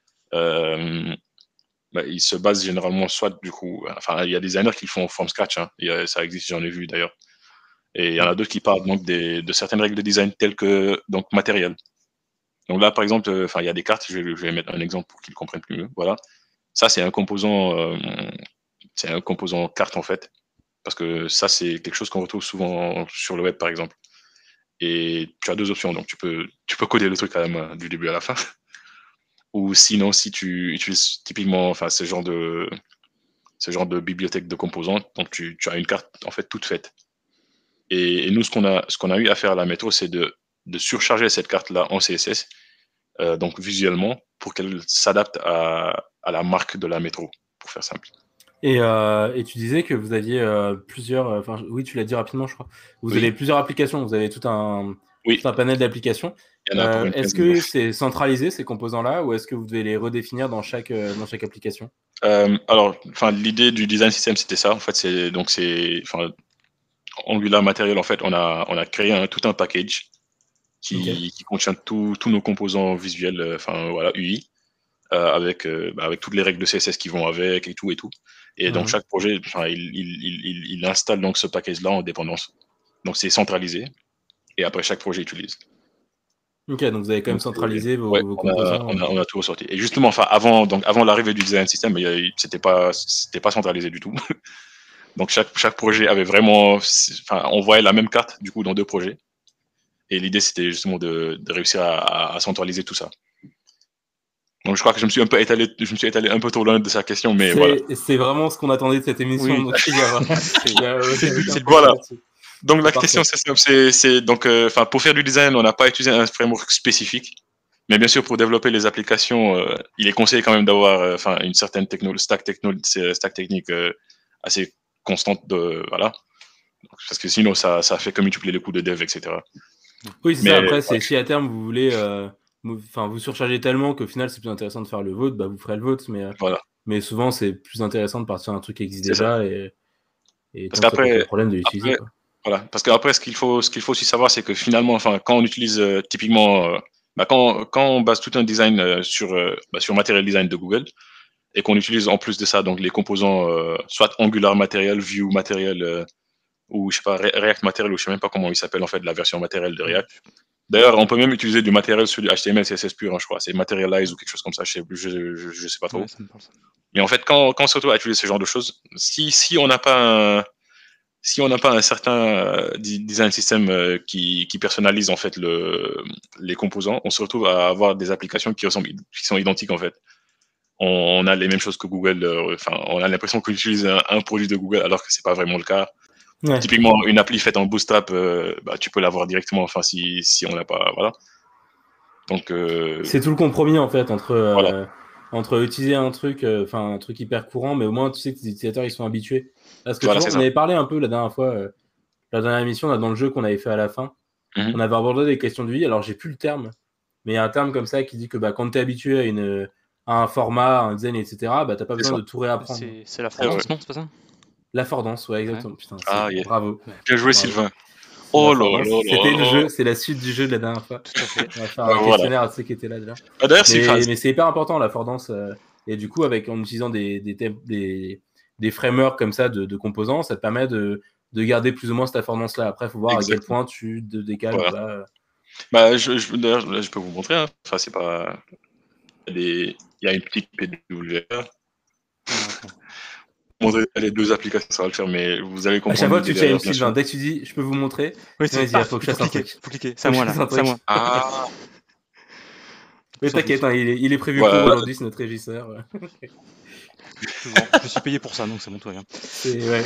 ils se basent généralement soit du coup, enfin, il y a des designers qui font from scratch, hein, ça existe, j'en ai vu d'ailleurs. Et il y en a d'autres qui parlent donc de certaines règles de design telles que donc matériel. Donc là, par exemple, il y a des cartes, je vais mettre un exemple pour qu'ils comprennent plus mieux. Voilà. Ça, c'est un composant carte en fait. Parce que ça, c'est quelque chose qu'on retrouve souvent sur le web, par exemple. Et tu as deux options. Donc, tu peux coder le truc à la main du début à la fin. Ou sinon, si tu utilises typiquement ce genre de bibliothèque de composants, donc tu as une carte en fait toute faite. Et nous, ce qu'on a eu à faire à la métro, c'est de surcharger cette carte-là en CSS, donc visuellement, pour qu'elle s'adapte à la marque de la métro, pour faire simple. Et tu disais que vous aviez plusieurs, oui, tu l'as dit rapidement, je crois. Vous avez plusieurs applications, vous avez tout un panel d'applications. Est-ce que c'est centralisé ces composants-là, ou est-ce que vous devez les redéfinir dans chaque application? Alors, l'idée du design system, c'était ça. En fait, Angular Material, en fait, on a créé tout un package qui contient tous nos composants visuels, UI, avec toutes les règles de CSS qui vont avec et tout. Et donc chaque projet, il installe donc ce package-là en dépendance. Donc c'est centralisé. Et après chaque projet utilise. Ok, donc vous avez quand même centralisé vos composants. On a tout ressorti. Et justement, avant l'arrivée du design system, c'était pas centralisé du tout. Donc chaque projet avait vraiment, on voyait la même carte du coup dans deux projets. Et l'idée c'était justement de réussir à centraliser tout ça. Donc je crois que je me suis étalé un peu trop loin de sa question, mais voilà. C'est vraiment ce qu'on attendait de cette émission. Oui. Donc, voilà. Donc la question c'est simple, donc pour faire du design, on n'a pas utilisé un framework spécifique, mais bien sûr pour développer les applications, il est conseillé quand même d'avoir une certaine stack technique assez constante voilà. Parce que sinon ça fait que multiplier les coûts de dev, etc. Oui, c'est ça. Après, si à terme vous voulez, vous surchargez tellement qu'au final c'est plus intéressant de faire le vôtre, vous ferez le vôtre, mais souvent c'est plus intéressant de partir d'un truc qui existe déjà et parce qu'après le problème de l'utiliser. Voilà, parce qu'après ce qu'il faut aussi savoir, c'est que finalement, quand on utilise typiquement, quand on base tout un design sur Material Design de Google et qu'on utilise en plus de ça donc les composants soit Angular Material, Vue Material ou je sais pas React Material, ou je sais même pas comment il s'appelle en fait la version matérielle de React. D'ailleurs, on peut même utiliser du matériel sur du HTML, CSS pur, hein, je crois, c'est Materialize ou quelque chose comme ça, je sais pas trop. Ouais, ça me parle, ça. Mais en fait, quand on se retrouve à utiliser ce genre de choses, si on n'a pas un certain design system qui personnalise en fait les composants, on se retrouve à avoir des applications qui sont identiques en fait. On a les mêmes choses que Google. On a l'impression qu'on utilise un produit de Google alors que c'est pas vraiment le cas. Ouais. Typiquement, une appli faite en Bootstrap, tu peux l'avoir directement. Si on l'a pas, voilà. Donc c'est tout le compromis en fait entre utiliser un truc hyper courant, mais au moins tu sais que les utilisateurs ils sont habitués. Parce que on avait parlé un peu la dernière fois la dernière émission, là, dans le jeu qu'on avait fait à la fin, on avait abordé des questions de vie. Alors, j'ai plus le terme, mais il y a un terme comme ça qui dit que quand tu es habitué à un format, un design, etc., t'as pas besoin de tout réapprendre. C'est l'affordance, non? C'est pas ça? L'affordance, ouais, exactement. Putain, bravo. Bien joué, Sylvain. Oh là là. C'était le jeu, c'est la suite du jeu de la dernière fois. Tout à fait. On va faire un questionnaire à ceux qui étaient là déjà. D'ailleurs, mais c'est hyper important, l'affordance. Et du coup, en utilisant des frameworks comme ça de composants, ça te permet de garder plus ou moins cette affordance-là. Après, il faut voir à quel point tu te décales ou pas. D'ailleurs, je peux vous montrer. Hein. Enfin, c'est pas. Il y a une petite PWA. Montrer les 2 applications, ça va le faire, mais vous allez comprendre. À chaque fois que tu challenges Sylvain, dès que tu dis je peux vous montrer, oui, il faut que je fasse un truc. Faut cliquer, c'est à moi là. Ah. Mais t'inquiète, il est prévu pour aujourd'hui, c'est notre régisseur. Je suis payé pour ça, donc c'est bon, tout va bien.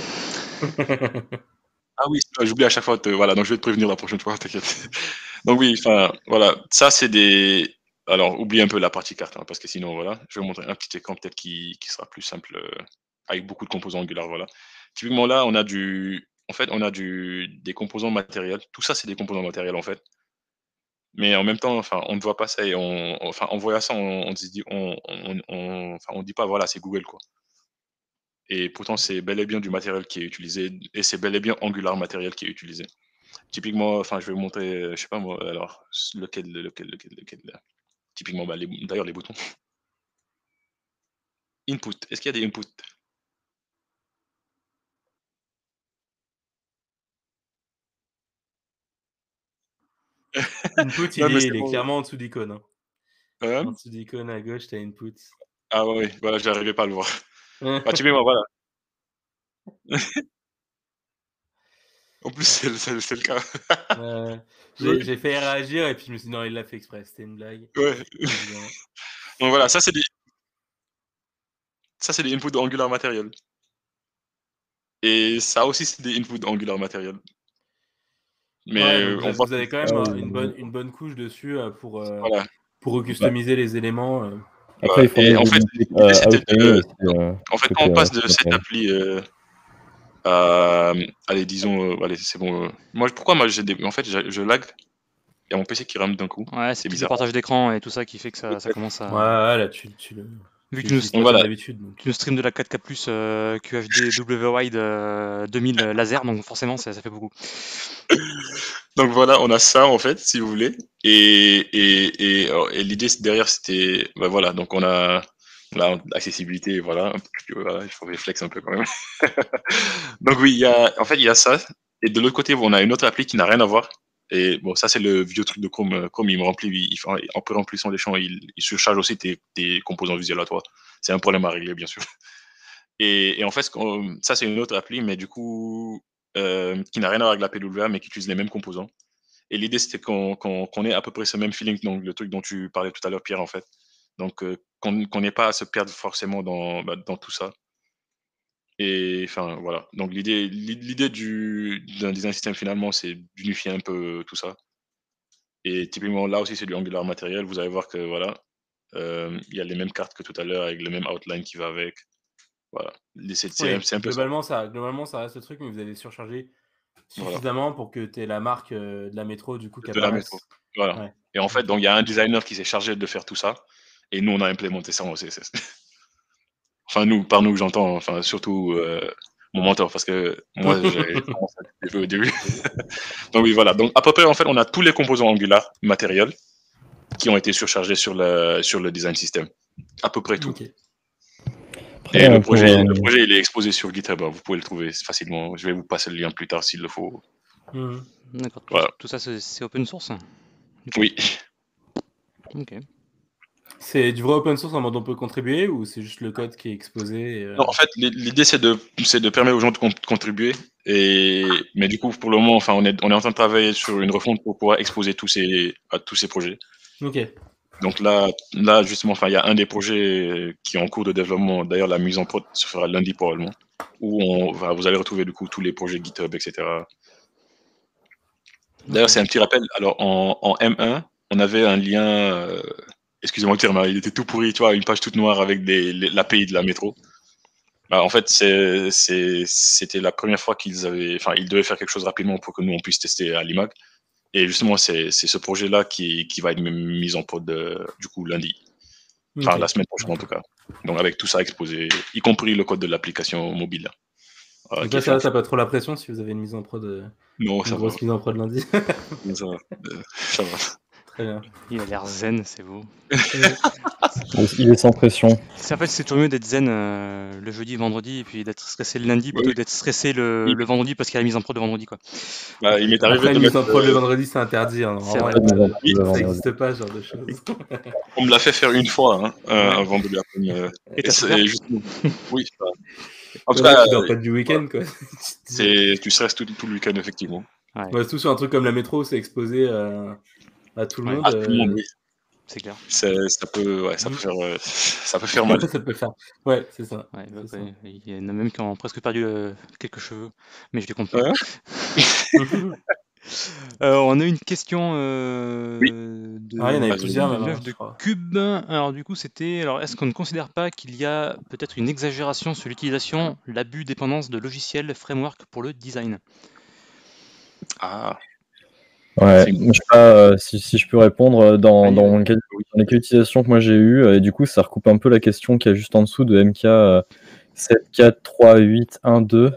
Ah oui, j'oublie à chaque fois. Voilà, donc je vais te prévenir la prochaine fois, t'inquiète. Donc oui, enfin, voilà, ça c'est des. Alors, oublie un peu la partie carte, hein, parce que sinon, voilà, je vais vous montrer un petit écran peut-être qui sera plus simple, avec beaucoup de composants angulaires, voilà. Typiquement là, on a des composants matériels. Tout ça, c'est des composants matériels en fait. Mais en même temps, enfin, on ne voit pas ça et en voyant ça, on dit pas voilà, c'est Google quoi. Et pourtant, c'est bel et bien du matériel qui est utilisé et c'est bel et bien Angular matériel qui est utilisé. Typiquement, enfin, je vais vous montrer, je sais pas moi, alors lequel. Typiquement, d'ailleurs les boutons. Input. Est-ce qu'il y a des inputs? Input, il est clairement en dessous d'icône. Hein. En dessous d'icône à gauche, t'as input. Ah oui, voilà, j'arrivais pas à le voir. Typiquement, voilà. En plus, c'est le cas. J'ai fait réagir et puis je me suis dit non, il l'a fait exprès, c'était une blague. Ouais. Donc voilà, ça c'est des inputs Angular matériel. Et ça aussi c'est des inputs Angular matériel. Mais vous avez quand même une bonne couche dessus pour customiser les éléments. Après, il faut en fait, quand on passe de cette appli allez, disons, allez, c'est bon. Pourquoi moi en fait, je lag. Il y a mon PC qui rame d'un coup. Ouais, c'est bizarre. Le partage d'écran et tout ça qui fait que ça commence à. Ouais, là, tu le. Vu que tu nous stream de la 4K+, QHD W-Wide 2000 laser, donc forcément ça fait beaucoup. Donc voilà, on a ça en fait, si vous voulez. Et l'idée derrière c'était, voilà, donc on a l'accessibilité, voilà, il faut flex un peu quand même. Donc oui, il y a ça. Et de l'autre côté, on a une autre appli qui n'a rien à voir. Et bon, ça c'est le vieux truc de Chrome. Chrome, il me remplit, en remplissant les champs, il surcharge aussi tes composants visuels à toi. C'est un problème à régler, bien sûr. Et en fait, ça c'est une autre appli, mais du coup, qui n'a rien à voir avec la PWA, mais qui utilise les mêmes composants. Et l'idée c'était qu'on ait à peu près ce même feeling, donc le truc dont tu parlais tout à l'heure, Pierre, en fait. Donc qu'on n'ait pas à se perdre forcément dans tout ça. Et enfin voilà. Donc l'idée d'un design system finalement, c'est d'unifier un peu tout ça. Et typiquement là aussi c'est du Angular matériel. Vous allez voir que voilà, il y a les mêmes cartes que tout à l'heure avec le même outline qui va avec. Voilà. C'est un peu globalement ça reste le truc, mais vous allez surcharger suffisamment pour que tu aies la marque de la métro du coup qui apparaisse. La métro. Voilà. Ouais. Et en fait, donc il y a un designer qui s'est chargé de faire tout ça, et nous on a implémenté ça en CSS. Enfin par nous j'entends, enfin surtout mon mentor, parce que moi j'ai commencé un peu au début. Donc oui voilà. Donc à peu près en fait on a tous les composants Angular matériels qui ont été surchargés sur le design system. À peu près tout. Okay. Et le projet il est exposé sur GitHub, vous pouvez le trouver facilement. Je vais vous passer le lien plus tard s'il le faut. D'accord. Voilà. Tout ça c'est open source. Oui. Ok. C'est du vrai open source en mode on peut contribuer ou c'est juste le code qui est exposé Non, en fait, l'idée c'est de permettre aux gens de contribuer. Mais du coup, pour le moment, enfin, on est en train de travailler sur une refonte pour pouvoir exposer tous ces projets. Ok. Donc là, justement, enfin, il y a un des projets qui est en cours de développement. D'ailleurs, la mise en prod se fera lundi probablement, où vous allez retrouver du coup tous les projets GitHub, etc. D'ailleurs, c'est un petit rappel. Alors, en M1, on avait un lien. Excusez-moi le terme, il était tout pourri, tu vois, une page toute noire avec l'API de la métro. Bah, en fait, c'était la première fois ils devaient faire quelque chose rapidement pour que nous on puisse tester à l'IMAG. Et justement, c'est ce projet-là qui va être mis en prod du coup lundi. Enfin, la semaine prochaine en tout cas. Donc avec tout ça exposé, y compris le code de l'application mobile. Donc là, ça va, t'as pas trop la pression si vous avez une mise en prod, non, ça grosse mise en prod lundi. Non, ça va. Ça va. Très bien. Il a l'air zen, c'est beau. Il est sans pression. En fait, c'est toujours mieux d'être zen le jeudi, vendredi, et puis d'être stressé le lundi plutôt que d'être stressé le vendredi parce qu'il y a la mise en prod le vendredi, quoi. Bah, il m'est arrivé Après, de mise en prod le vendredi, c'est interdit. Hein. C'est vrai. Ça n'existe pas, ce genre de choses. On me l'a fait faire une fois, un vendredi après. Et t'as souffert Oui. En tout cas, tu dors pas du week-end, quoi. Tu stresses tout le week-end, effectivement. Ouais, surtout sur un truc comme la métro, c'est exposé à tout le monde. À tout le monde, oui. C'est clair. Ça peut faire mal. Ça peut faire. Ouais, c'est ça. Ouais, ça. Il y en a même qui ont presque perdu quelques cheveux, mais je l'ai compris. Ouais. On a une question il y en avait plusieurs, de Cube. Alors du coup, c'était est-ce qu'on ne considère pas qu'il y a peut-être une exagération sur l'utilisation, l'abus dépendance de logiciels, framework pour le design? Ouais, je sais pas si je peux répondre dans les cas d'utilisation que moi j'ai eu, et du coup ça recoupe un peu la question qu'il y a juste en dessous de MK 7438112.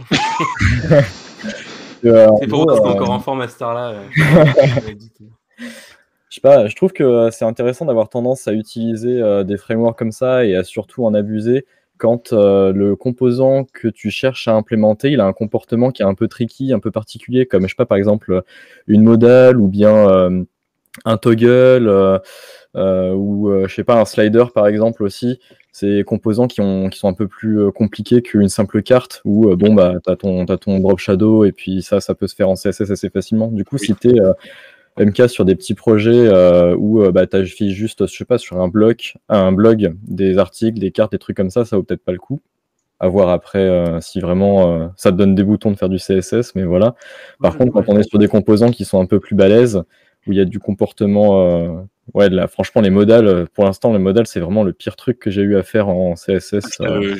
C'est pour moi, c'est encore en forme à ce là. Je sais pas, je trouve que c'est intéressant d'avoir tendance à utiliser des frameworks comme ça et à surtout en abuser quand le composant que tu cherches à implémenter, il a un comportement qui est un peu tricky, un peu particulier, comme je sais pas, par exemple une modale ou bien un toggle ou je sais pas, un slider par exemple aussi. C'est composants qui sont un peu plus compliqués qu'une simple carte où t'as ton drop shadow et puis ça peut se faire en CSS assez facilement. Du coup, si t'es MK sur des petits projets où t'affiches juste, je sais pas, sur un blog, des articles, des cartes, des trucs comme ça vaut peut-être pas le coup. À voir après si vraiment ça te donne des boutons de faire du CSS, mais voilà. Par contre, quand on est sur des composants qui sont un peu plus balèzes, où il y a du comportement, franchement, les modales, pour l'instant, les modales, c'est vraiment le pire truc que j'ai eu à faire en CSS.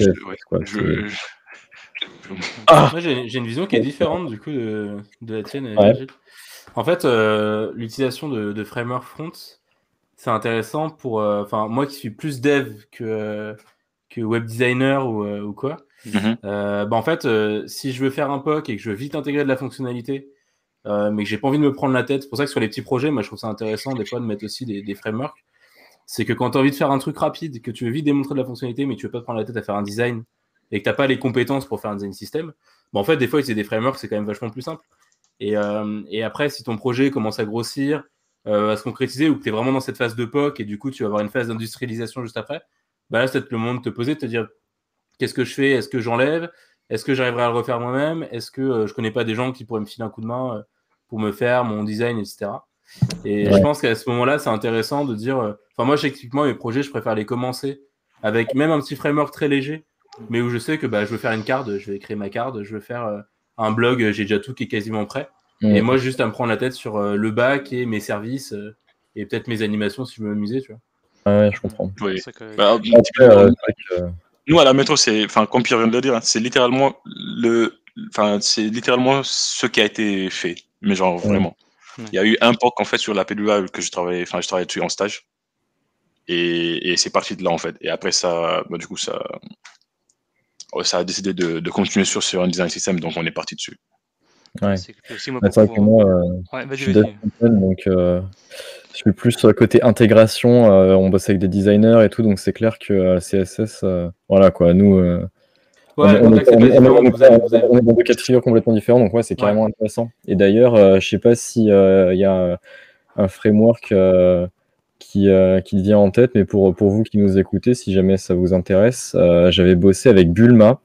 Moi, j'ai une vision qui est différente du coup de la tienne. Ouais. En fait, l'utilisation de framework front, c'est intéressant pour. Moi qui suis plus dev que web designer ou quoi. En fait, si je veux faire un POC et que je veux vite intégrer de la fonctionnalité, mais que j'ai pas envie de me prendre la tête, c'est pour ça que sur les petits projets, moi je trouve ça intéressant des fois de mettre aussi des frameworks. C'est que quand tu as envie de faire un truc rapide, que tu veux vite démontrer de la fonctionnalité, mais que tu veux pas te prendre la tête à faire un design et que t'as pas les compétences pour faire un design system, en fait, des fois, utiliser des frameworks, c'est quand même vachement plus simple. Et après, si ton projet commence à grossir, à se concrétiser, ou que tu es vraiment dans cette phase de POC et du coup, tu vas avoir une phase d'industrialisation juste après, là, c'est peut-être le moment de te poser, de te dire qu'est-ce que je fais? Est-ce que j'enlève? Est-ce que j'arriverai à le refaire moi-même? Est-ce que je connais pas des gens qui pourraient me filer un coup de main pour me faire mon design, etc. Et je pense qu'à ce moment-là, c'est intéressant de dire. Moi, typiquement, mes projets, je préfère les commencer avec même un petit framework très léger, mais où je sais que je veux faire une carte, je vais créer ma carte, je veux faire un blog, j'ai déjà tout qui est quasiment prêt. Et moi, juste à me prendre la tête sur le back et mes services et peut-être mes animations si je veux m'amuser, tu vois. Ouais, je comprends. Oui. Que... Nous, à la métro, comme Pierre vient de le dire, c'est littéralement ce qui a été fait. Mais genre, vraiment. Il y a eu un POC, en fait, sur la PWA que je travaillais dessus en stage. Et c'est parti de là, en fait. Et après, ça, du coup, ça a décidé de continuer sur un design system, donc on est parti dessus. Ouais. C'est vrai que moi, je suis dev content, donc je suis plus sur le côté intégration. On bosse avec des designers et tout, donc c'est clair que CSS, voilà quoi. Nous, on est dans deux cas de figure complètement différents, donc c'est carrément intéressant. Et d'ailleurs, je sais pas si il y a un framework qui vient en tête, mais pour vous qui nous écoutez, si jamais ça vous intéresse, j'avais bossé avec Bulma.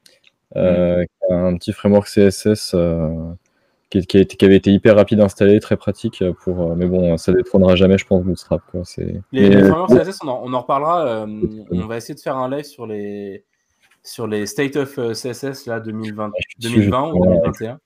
Un petit framework CSS qui avait été hyper rapide à installer, très pratique mais bon, ça détrônera jamais, je pense, Bootstrap. Quoi. Les frameworks CSS, on en reparlera. On va essayer de faire un live sur les State of CSS là 2020 ou 2021.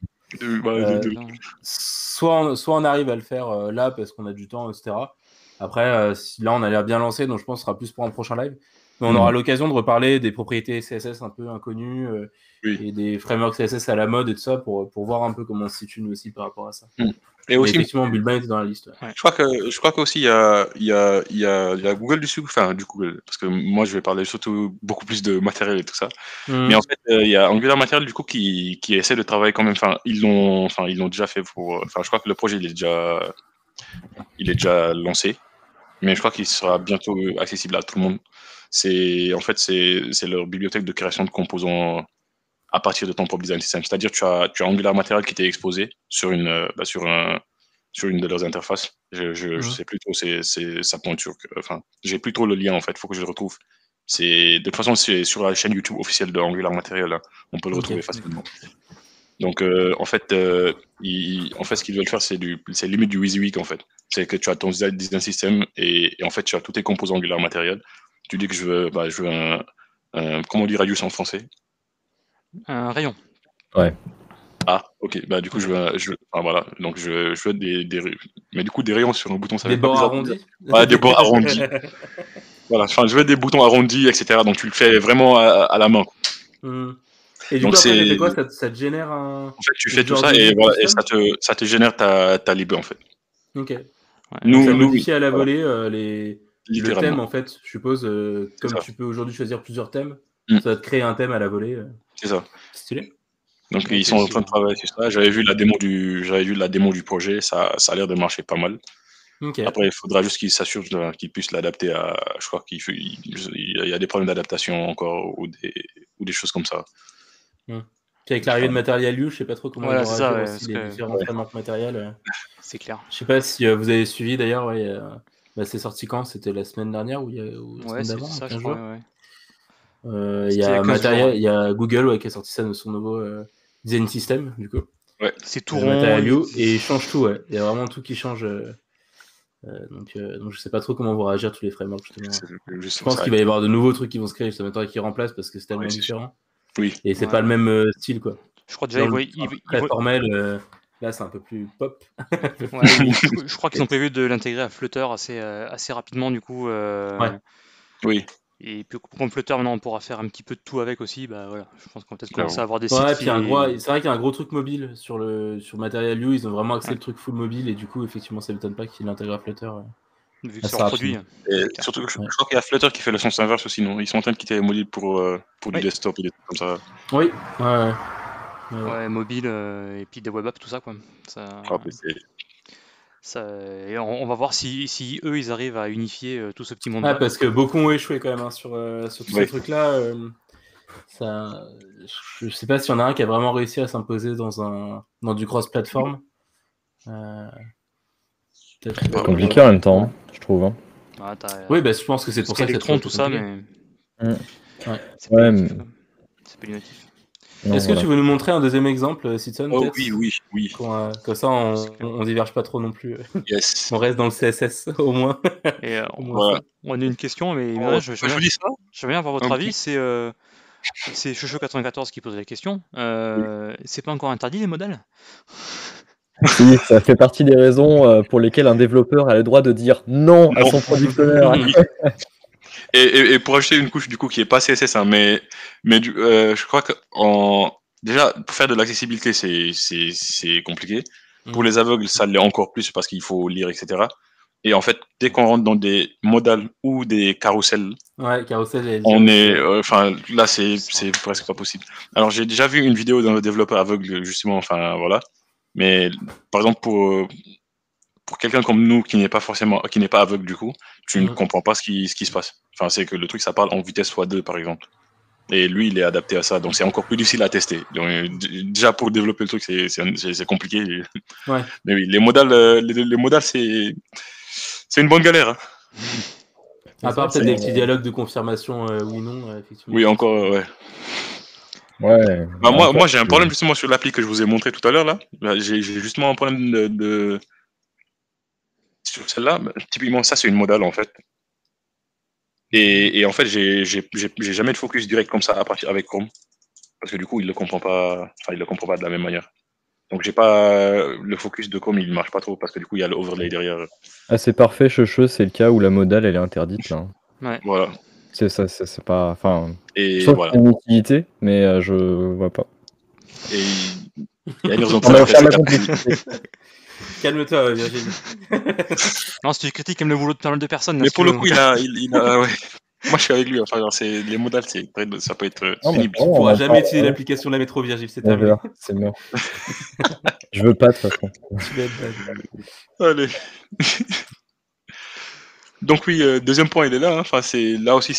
Soit on arrive à le faire là parce qu'on a du temps, etc. Après, là, on a l'air bien lancé, donc je pense que ce sera plus pour un prochain live. Mais on aura l'occasion de reparler des propriétés CSS un peu inconnues Oui. et des frameworks CSS à la mode et tout ça pour voir un peu comment on se situe nous aussi par rapport à ça. Et aussi, effectivement, Bullbind était dans la liste. Ouais. Je crois qu'aussi il y a Google du Google, parce que moi je vais parler surtout beaucoup plus de matériel et tout ça. Mais en fait, il y a Angular Material du coup qui essaie de travailler quand même. Ils l'ont déjà fait pour. Je crois que le projet il est déjà lancé, mais je crois qu'il sera bientôt accessible à tout le monde. C'est leur bibliothèque de création de composants à partir de ton propre design system. C'est-à-dire tu as Angular Material qui t'est exposé sur une de leurs interfaces. Je sais plus trop sa pointure. J'ai plus trop le lien en fait. Il faut que je le retrouve. De toute façon, c'est sur la chaîne YouTube officielle de Angular Material. Là. On peut le retrouver facilement. Donc en fait, ce qu'ils veulent faire, c'est limite du WYSIWYG en fait. C'est que tu as ton design system et en fait tu as tous tes composants Angular Material. Tu dis que je veux un comment on dit radius en français? Un rayon. Ouais. Ah, ok. Du coup, voilà. Donc, je veux mais du coup, des rayons sur un bouton, ça des va pas bords bizarre. arrondis. Ouais, des bords arrondis. Voilà. Je veux des boutons arrondis, etc. Donc, tu le fais vraiment à la main. Et du coup, après, ça fait quoi? Ça te génère un. En fait, tu fais tout ça et voilà, et ça te génère ta lib en fait. Ok. Ouais. Ça modifie à la volée le thème en fait. Je suppose, comme ça. Tu peux aujourd'hui choisir plusieurs thèmes, ça va te créer un thème à la volée. C'est ça. Stylé. Donc ils sont en train de travailler sur ça. J'avais vu la démo du projet, ça a l'air de marcher pas mal. Okay. Après, il faudra juste qu'ils s'assurent qu'ils puissent l'adapter à. Je crois qu'il y a des problèmes d'adaptation encore ou des choses comme ça. Puis avec l'arrivée de Material You, je sais pas trop comment voilà, ils vont réagir aussi les différents frameworks matériels. C'est clair. Je sais pas si vous avez suivi d'ailleurs. C'est sorti quand? C'était la semaine dernière ou la semaine d'avant, ça, 15 jours. Il y a Material, il y a Google qui a sorti ça de son nouveau design system du coup. Ouais. C'est tout rond. Material You et il change tout. Ouais. Il y a vraiment tout qui change. Donc je sais pas trop comment vont réagir tous les frameworks justement. Je pense qu'il va y avoir de nouveaux trucs qui vont se créer. Ça m'étonnerait qu'ils remplacent parce que c'est tellement différent. Oui. Et c'est pas le même style quoi. Je crois déjà très formel. Là, c'est un peu plus pop. Je crois qu'ils ont prévu de l'intégrer à Flutter assez rapidement, du coup. Oui. Et puis, comme Flutter, maintenant, on pourra faire un petit peu de tout avec aussi. Voilà, je pense qu'on va peut-être commencer à avoir des sites. Ouais, puis c'est vrai qu'il y a un gros truc mobile sur Material You. Ils ont vraiment axé le truc full mobile et du coup, effectivement, ça m'étonne pas qu'ils l'intègrent à Flutter. Vu que c'est leur produit. Et surtout, je crois qu'il y a Flutter qui fait le sens inverse aussi, non? Ils sont en train de quitter les mobile pour du desktop et des trucs comme ça. Oui, ouais, mobile et puis des web apps, tout ça, quoi. Et on va voir si eux, ils arrivent à unifier tout ce petit monde-là. Parce que beaucoup ont échoué quand même sur tous ces trucs-là. Je sais pas s'il y en a un qui a vraiment réussi à s'imposer dans du cross-platform. C'est compliqué en même temps, je trouve. Hein. Oui, je pense que c'est pour ça que c'est tout ça, mais c'est pas natif. Est-ce que tu veux nous montrer un deuxième exemple, Sitson? Oui. Comme ça, on diverge pas trop non plus. Yes. On reste dans le CSS, au moins. Et on a une question, mais je veux bien avoir votre avis. C'est Chocho94 qui pose la question. C'est pas encore interdit, les modèles? Oui, ça fait partie des raisons pour lesquelles un développeur a le droit de dire non à son product owner. Et pour ajouter une couche du coup qui est pas CSS, hein, mais je crois que déjà pour faire de l'accessibilité c'est compliqué. Pour les aveugles, ça l'est encore plus parce qu'il faut lire, etc. Et en fait, dès qu'on rentre dans des modales ou des carousels, on est, là c'est presque pas possible. Alors j'ai déjà vu une vidéo d'un développeur aveugle justement, voilà. Mais par exemple pour quelqu'un comme nous qui n'est pas aveugle du coup, tu ne comprends pas ce qui se passe. C'est que le truc ça parle en vitesse x2 par exemple. Et lui il est adapté à ça, donc c'est encore plus difficile à tester. Donc, déjà pour développer le truc c'est compliqué. Ouais. Mais oui, les modales c'est une bonne galère. Hein. À part peut-être des petits dialogues de confirmation oui non effectivement. Oui encore ouais. Ouais. Moi j'ai un problème justement sur l'appli que je vous ai montré tout à l'heure là. J'ai justement un problème de sur celle-là. Typiquement ça c'est une modale en fait. Et en fait j'ai jamais de focus direct comme ça à partir avec Chrome parce que du coup il le comprend pas de la même manière. Donc j'ai pas le focus de Chrome, il marche pas trop parce que du coup il y a le overlay derrière. Ah c'est parfait, Chocho, c'est le cas où la modale elle est interdite là. Ouais. Voilà. C'est ça, c'est pas. Enfin, je Et trouve voilà. qu'il y a une utilité, mais je vois pas. Et il y a une raison On très va simple, faire c'est la qu'après- complexité. Calme-toi, Virginie. Non, si tu critiques comme le boulot de pas mal de personnes, là, Mais si pour tu le veux. coup, ouais. Moi, je suis avec lui. Enfin, genre, les modales, ça peut être Non, mais pénible. c'est Tu bon, on pourras en jamais parle. utiliser l'application de la métro, Virgile, c'est Mais terminé. voilà, c'est mort. Je veux pas de toute façon. Tu vas être bad. Allez. Donc oui, deuxième point, il est là. Hein. Enfin, là aussi,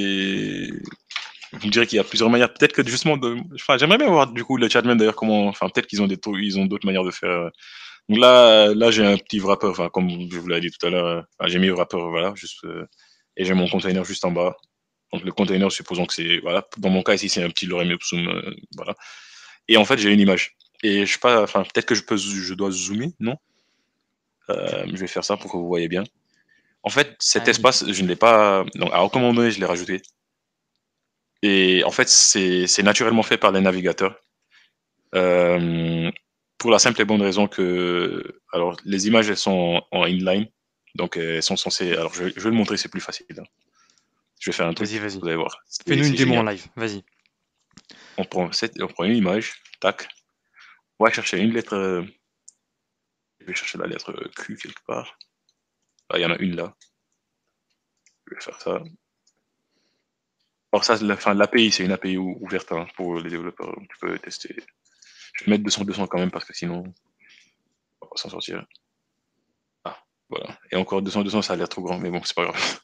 je dirais qu'il y a plusieurs manières. Peut-être que justement, enfin, j'aimerais bien voir du coup le chatman d'ailleurs comment. Enfin, peut-être qu'ils ont ils ont d'autres manières de faire. Donc là, j'ai un petit wrapper. Enfin, comme je vous l'ai dit tout à l'heure, enfin, j'ai mis le wrapper, voilà, juste, et j'ai mon container juste en bas. Donc le container, supposons que c'est, voilà, dans mon cas ici, c'est un petit lorem ipsum, voilà. Et en fait, j'ai une image. Et je sais pas, enfin, peut-être que je dois zoomer, non? Je vais faire ça pour que vous voyez bien. En fait, cet Ouais. espace, je ne l'ai pas. Donc, à aucun moment donné, je l'ai rajouté. Et en fait, c'est naturellement fait par les navigateurs. Euh, pour la simple et bonne raison que, alors, les images, elles sont en inline. Donc, elles sont censées. Alors, je vais le montrer, c'est plus facile. Hein. Je vais faire un truc, Vas-y. vous allez voir. Fais-nous une C'est démo en génial. live, vas-y. On prend une image, tac. On va chercher une lettre. Je vais chercher la lettre Q quelque part. Ah, il y en a une là. Je vais faire ça. Alors ça, l'API, c'est une API ouverte hein, pour les développeurs. Donc tu peux tester. Je vais mettre 200 quand même parce que sinon, on va pas s'en sortir. Ah, voilà. Et encore 200, ça a l'air trop grand, mais bon, c'est pas grave.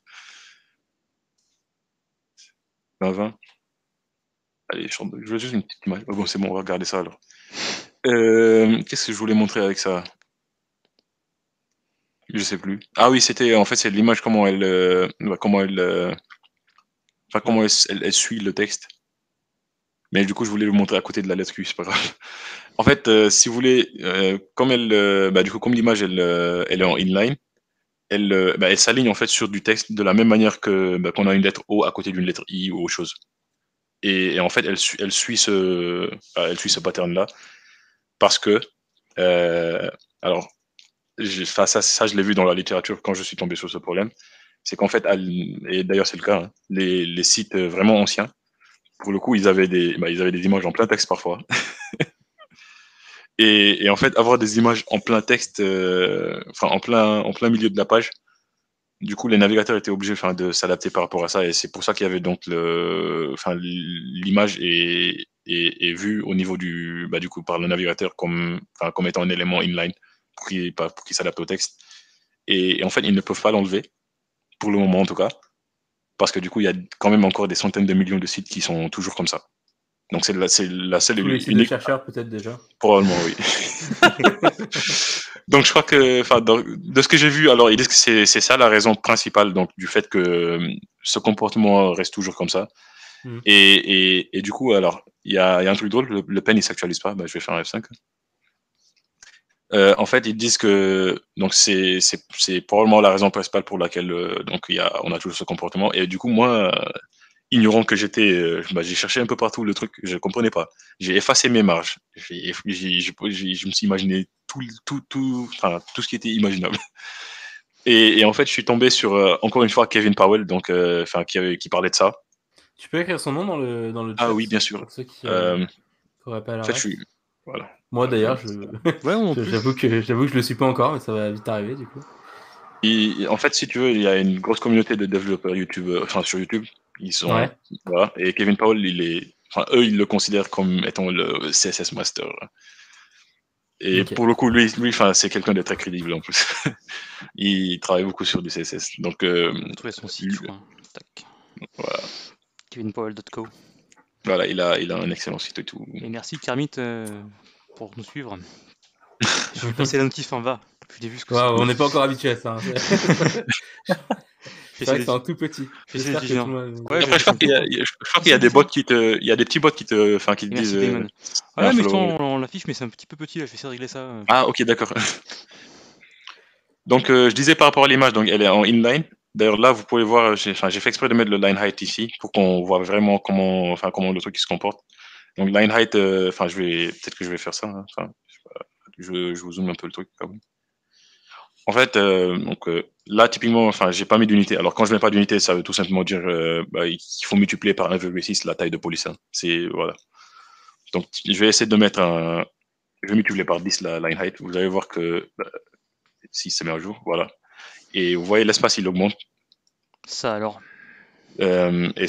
20. Allez, je veux juste une petite image. Oh, bon, c'est bon, on va regarder ça alors. Qu'est-ce que je voulais montrer avec ça? Je sais plus. Ah oui, en fait, c'est l'image comment elle, elle suit le texte. Mais du coup, je voulais le montrer à côté de la lettre Q, c'est pas grave. En fait, si vous voulez, comme du coup, comme l'image, elle est en inline, elle s'aligne en fait sur du texte de la même manière que qu'on a une lettre O à côté d'une lettre I ou autre chose. Et en fait, elle suit ce pattern-là parce que, euh, alors, ça, je l'ai vu dans la littérature quand je suis tombé sur ce problème, c'est qu'en fait, et d'ailleurs c'est le cas, hein, les sites vraiment anciens, pour le coup, ils avaient ils avaient des images en plein texte parfois. Et en fait, avoir des images en plein texte, enfin en plein milieu de la page, du coup, les navigateurs étaient obligés, enfin, de s'adapter par rapport à ça. Et c'est pour ça qu'il y avait donc l'image est vue au niveau du coup, par le navigateur comme étant un élément inline pour qu'il s'adapte au texte. Et en fait, ils ne peuvent pas l'enlever, pour le moment en tout cas, parce que du coup, il y a quand même encore des centaines de millions de sites qui sont toujours comme ça. Donc c'est la seule Tous les sites de unique. chercheurs, peut-être déjà. Probablement, oui. Donc je crois que, enfin, de ce que j'ai vu, alors ils disent que c'est ça la raison principale donc du fait que ce comportement reste toujours comme ça. Mhm. Et du coup, alors il y a un truc drôle, le pen il s'actualise pas. Bah, je vais faire un F5. En fait, ils disent que donc c'est probablement la raison principale pour laquelle donc on a toujours ce comportement. Et du coup, moi, ignorant que j'étais, j'ai cherché un peu partout le truc, je comprenais pas. J'ai effacé mes marges. Je me suis imaginé tout ce qui était imaginable. Et en fait, je suis tombé sur encore une fois Kevin Powell, donc qui parlait de ça. Tu peux écrire son nom dans le chat Ah oui, bien sûr. pour ceux qui Euh, n'auraient pas la en fait, ref. voilà. Moi d'ailleurs, Ouais, on peut. j'avoue que je le suis pas encore, mais ça va vite arriver du coup. En fait, si tu veux, il y a une grosse communauté de développeurs YouTube, sur YouTube. Ils sont, Ouais. voilà. Et Kevin Powell, eux, ils le considèrent comme étant le CSS master. Et Ok. pour le coup, lui, c'est quelqu'un de très crédible en plus. Il travaille beaucoup sur du CSS. Donc, Trouver son site, je crois. Tac. voilà. KevinPowell.co. Voilà, il a un excellent site et tout. Et merci Kermit pour nous suivre. Je vais passer la notif en bas. Je l'ai vu ce que c'est. On n'est pas encore habitué à ça. Hein. C'est vrai que c'est un tout petit. J'essaie J'espère que tout le monde. Ouais, Après, je crois qu'il y a des bots il y a des petits bots qui te merci disent. Damon. Ouais, mais on l'affiche, mais c'est un petit peu petit là. Je vais essayer de régler ça. Ah, ok, d'accord. Donc, je disais par rapport à l'image, donc elle est en inline. D'ailleurs, là, vous pouvez voir, j'ai fait exprès de mettre le line height ici pour qu'on voit vraiment comment le truc se comporte. Donc, line height, peut-être que je vais faire ça. Hein. Je vous zoome un peu le truc. Quand même. En fait, là, typiquement, enfin, j'ai pas mis d'unité. Alors, quand je mets pas d'unité, ça veut tout simplement dire il faut multiplier par 1,6 la taille de police. Hein. C'est voilà. Donc, je vais essayer de mettre je vais multiplier par 10 la line height. Vous allez voir que si ça met à jour, voilà. Et vous voyez l'espace, il augmente. Ça alors. Et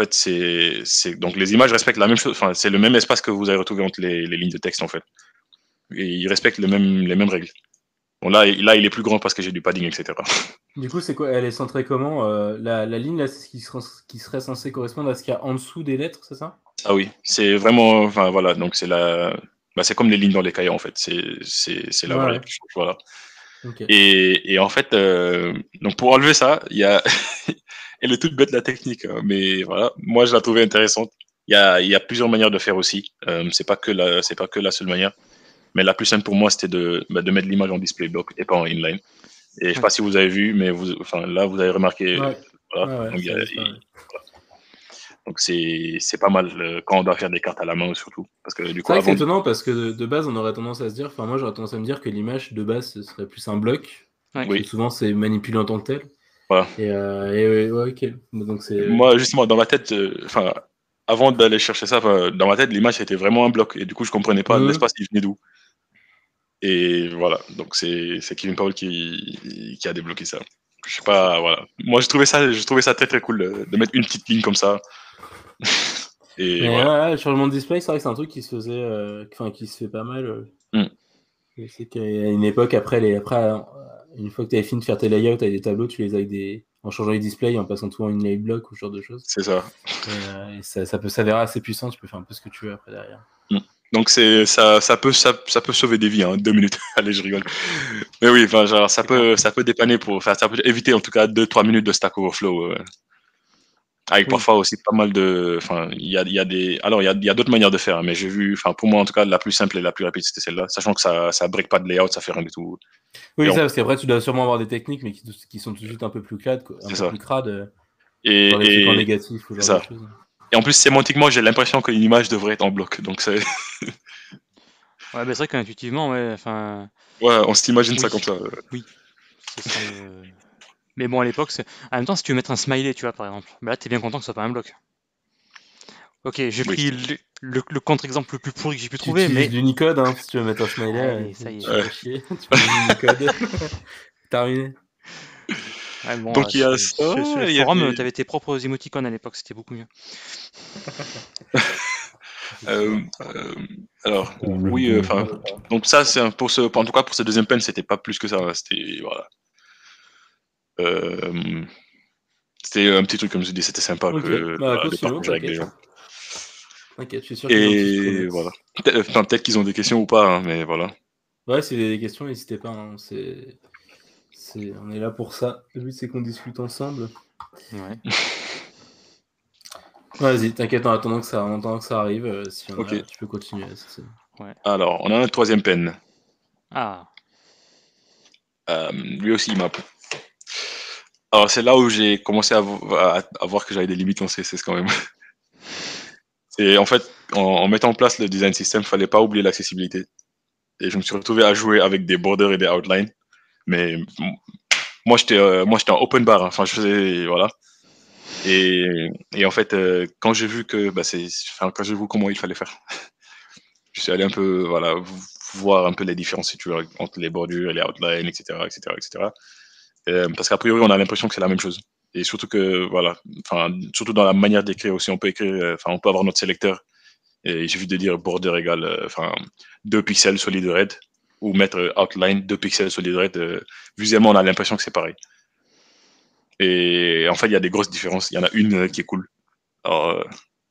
donc les images respectent la même chose. Enfin, c'est le même espace que vous avez retrouvé entre les lignes de texte en fait. Et ils respectent les mêmes règles. Bon, là, il est plus grand parce que j'ai du padding, etc. Du coup, c'est quoi? Elle est centrée comment? La ligne, là, c'est ce qui serait censé correspondre à ce qu'il y a en dessous des lettres, c'est ça? Ah oui, c'est vraiment. Enfin, voilà, donc c'est comme les lignes dans les cahiers, en fait. C'est la variable qui change, voilà. Ok. Et en fait, donc pour enlever ça, il y a. Elle est toute bête la technique, hein, mais voilà, moi je la trouvais intéressante. Il y a plusieurs manières de faire aussi. C'est pas que la seule manière. Mais la plus simple pour moi, c'était de mettre l'image en display block et pas en inline. Et je sais pas si vous avez vu, mais là, vous avez remarqué. Voilà. Donc, c'est pas mal quand on doit faire des cartes à la main, surtout. Parce que du coup, c'est étonnant parce que de base, on aurait tendance à se dire, enfin, moi, j'aurais tendance à me dire que l'image de base, ce serait plus un bloc. Ouais. Oui. Souvent, c'est manipulé en tant que tel. Voilà. Et ouais, ok. Donc, moi, justement, dans ma tête, avant d'aller chercher ça, dans ma tête, l'image était vraiment un bloc. Et du coup, je comprenais pas l'espace qui venait d'où. Et voilà, donc c'est Kevin Powell qui a débloqué ça. Je sais pas, voilà. Moi, je trouvais ça très très cool de mettre une petite ligne comme ça. Et voilà. Le changement de display, c'est vrai que c'est un truc qui se faisait, qui se fait pas mal. C'est qu'à une époque, après, une fois que tu avais fini de faire tes layouts avec des tableaux, tu les as en changeant les displays, en passant tout en inlay block ou ce genre de choses. C'est ça. Et ça peut s'avérer assez puissant, tu peux faire un peu ce que tu veux après derrière. Donc ça peut sauver des vies, hein, 2 minutes. Allez, je rigole. Mais oui, enfin, genre, ça peut dépanner ça peut éviter en tout cas 2-3 minutes de Stack Overflow. Avec parfois aussi pas mal de, enfin, il y a d'autres manières de faire, mais j'ai vu, enfin, pour moi en tout cas, la plus simple et la plus rapide c'était celle-là, sachant que ça break pas de layout, ça fait rien du tout. Oui, parce qu'après tu dois sûrement avoir des techniques, mais qui sont tout de suite un peu plus crades, plus crades. Et trucs en négatif ou genre de choses. Et en plus, sémantiquement, j'ai l'impression que l'image devrait être en bloc, donc c'est. Ouais, c'est vrai qu'intuitivement, enfin. Ouais, on s'imagine ça comme ça. Oui. Mais bon, à l'époque, en même temps, si tu veux mettre un smiley, tu vois, par exemple, là, t'es bien content que ce soit pas un bloc. Ok, j'ai pris le contre-exemple le plus pourri que j'ai pu trouver, mais. Du Unicode, hein, si tu veux mettre un smiley. Allez, ça y est. Chier. Tu peux mettre du Unicode. Terminé. Ouais, bon, donc il y a ça. Sur le forum, t'avais tes propres émoticônes à l'époque, c'était beaucoup mieux. Alors, oui, enfin, donc ça, c'est en tout cas pour ce deuxième pen, c'était pas plus que ça. C'était voilà. C'était un petit truc comme je dis, c'était sympa de partager avec les gens. Ok, je suis sûr. Et voilà. Peut-être qu'ils ont des questions ou pas, hein, mais voilà. Ouais, si vous avez des questions, n'hésitez pas. Hein. On est là pour ça. Le but, c'est qu'on discute ensemble. Ouais. Vas-y, t'inquiète, en attendant que ça arrive, si on a, tu peux continuer. Ouais. Alors, on a un troisième pen. Ah. Lui aussi, il m'a. Alors, c'est là où j'ai commencé à voir que j'avais des limites en CSS quand même. Et en fait, en mettant en place le design system, il fallait pas oublier l'accessibilité. Et je me suis retrouvé à jouer avec des borders et des outlines. Mais moi, j'étais en open bar. Hein. Enfin, je faisais voilà. Et en fait, quand j'ai vu quand j'ai vu comment il fallait faire, je suis allé un peu voir un peu les différences entre les bordures et les outlines, etc., parce qu'a priori, on a l'impression que c'est la même chose. Et surtout que surtout dans la manière d'écrire aussi, on peut avoir notre sélecteur. Et il suffit de dire border égale 2 pixels solid red ou mettre outline 2 pixels solid red. Visuellement, on a l'impression que c'est pareil. Et en fait, il y a des grosses différences. Il y en a une qui est cool. Alors,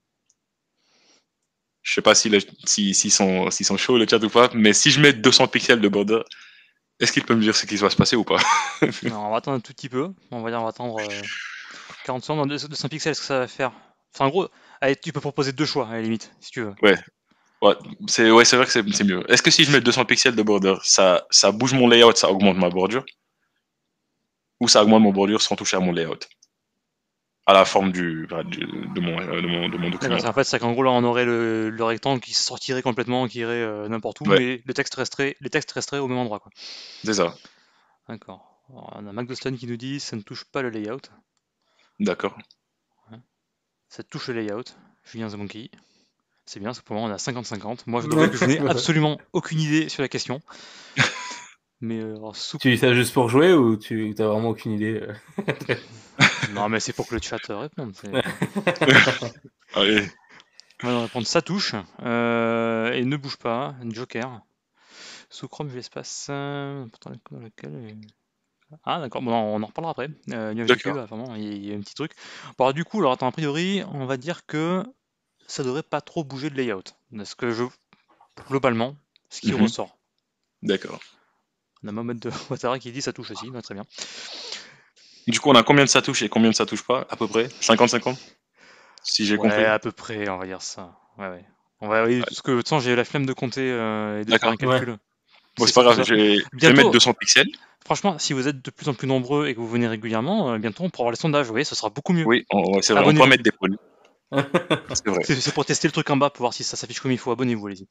je sais pas s'ils sont chauds le chat ou pas, mais si je mets 200 pixels de border, est-ce qu'il peut me dire ce qui va se passer ou pas? Non, on va attendre un tout petit peu. On va attendre 40 secondes. 200 pixels, est-ce que ça va faire? Enfin, en gros, allez, tu peux proposer 2 choix à la limite, si tu veux. Ouais, c'est vrai que c'est mieux. Est-ce que si je mets 200 pixels de border, ça bouge mon layout, ça augmente ma bordure? Ou ça augmente mon bordure sans toucher à mon layout? À la forme de mon document. En fait, c'est qu'en gros, là, on aurait le rectangle qui sortirait complètement, qui irait n'importe où, mais les textes resteraient au même endroit, quoi. C'est ça. D'accord. Alors, on a McDoston qui nous dit ça ne touche pas le layout. D'accord. Ça touche le layout. Julien Zamonki. C'est bien, c'est pour le moment on a 50-50. Moi je dois avouer que je n'ai absolument aucune idée sur la question. Mais Tu dis ça juste pour jouer ou tu n'as vraiment aucune idée Non, mais c'est pour que le chat réponde. Allez. On va répondre ça touche. Et ne bouge pas. Joker. Sous Chrome, l'espace. Pourtant, dans lequel. Ah, d'accord. Bon, on en reparlera après. D'accord. Vraiment, il y a un petit truc. Bon, alors, du coup, alors attends, a priori, on va dire que ça devrait pas trop bouger de layout. Parce que globalement, ce qui ressort. D'accord. On a Mohamed de Ouattara qui dit ça touche aussi. Très bien. Du coup, on a combien de ça touche et combien de ça touche pas, à peu près 50-50 si j'ai compris. À peu près, on va dire ça. Ouais. Parce que de toute façon, j'ai la flemme de compter et de faire un D'accord. calcul. Bon, c'est pas grave, je vais mettre 200 pixels. Franchement, si vous êtes de plus en plus nombreux et que vous venez régulièrement, bientôt on pourra avoir les sondages, vous voyez, ce sera beaucoup mieux. Oui, c'est vrai, on pourra mettre des polls. C'est vrai. C'est pour tester le truc en bas pour voir si ça s'affiche comme il faut. Abonnez-vous, allez-y.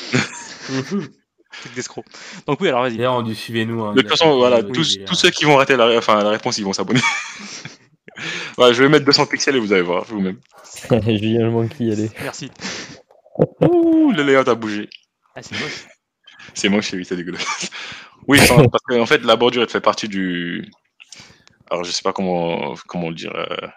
Truc d'escroc. Donc oui, alors vas-y. D'ailleurs, suivez-nous. Hein, de toute façon, voilà, tous ceux qui vont rater la réponse, ils vont s'abonner. Voilà, je vais mettre 200 pixels et vous allez voir vous-même. Julien Monkey, allez. Merci. Ouh, le layout a bougé. Ah, c'est moche. C'est moche, c'est dégueulasse. Oui, parce que en fait, la bordure, elle fait partie du. Alors, je sais pas comment le dire.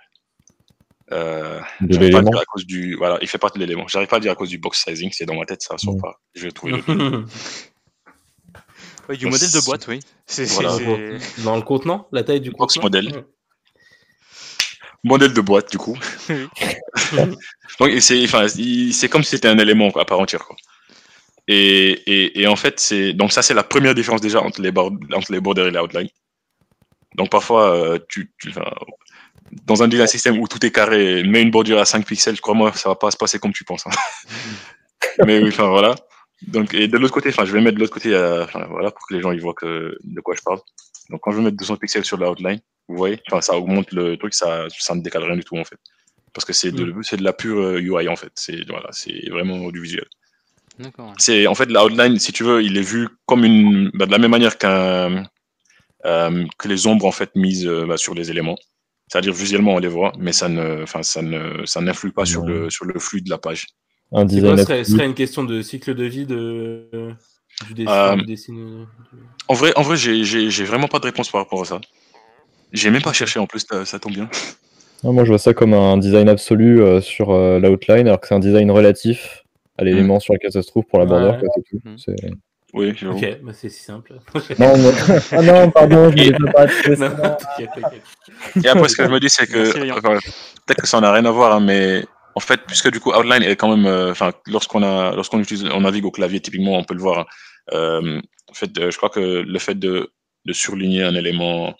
J'arrive pas à dire à cause du. Voilà, il fait partie de l'élément. J'arrive pas à dire à cause du box sizing, c'est dans ma tête, ça sort pas. Je vais trouver le truc. Oui, du modèle de boîte, oui. Voilà. Dans le contenant, la taille du box contenant. modèle. Modèle de boîte, du coup. Donc, c'est comme si c'était un élément quoi, à part entière, quoi. Et en fait, donc ça, c'est la première différence déjà entre les borders et les outlines. Donc parfois, dans un design système où tout est carré, mets une bordure à 5 pixels, crois-moi, ça va pas se passer comme tu penses. Hein. Mais oui, voilà. Donc, et de l'autre côté, je vais mettre de l'autre côté, voilà, pour que les gens ils voient de quoi je parle. Donc quand je vais mettre 200 pixels sur la outline, vous voyez, ça augmente le truc, ça ne décale rien du tout en fait. Parce que c'est de la pure UI en fait. C'est vraiment du visuel. D'accord. C'est en fait la outline, si tu veux, il est vu comme de la même manière que les ombres en fait mises sur les éléments. C'est-à-dire visuellement on les voit, mais ça n'influe pas sur le flux de la page. Un design serait une question de cycle de vie du dessin. En vrai, j'ai vraiment pas de réponse par rapport à ça. J'ai même pas cherché en plus, ça tombe bien. Non, moi je vois ça comme un design absolu sur l'outline, alors que c'est un design relatif à l'élément sur lequel ça se trouve pour la border. C'est tout. Oui, ok, bah c'est si simple. Non, ah non, pardon, je ne pas non, Et après, ce que je me dis, c'est que peut-être que ça n'a rien à voir, hein, mais en fait, puisque du coup, outline est quand même, lorsqu'on navigue au clavier, typiquement, on peut le voir. En fait, je crois que le fait de surligner un élément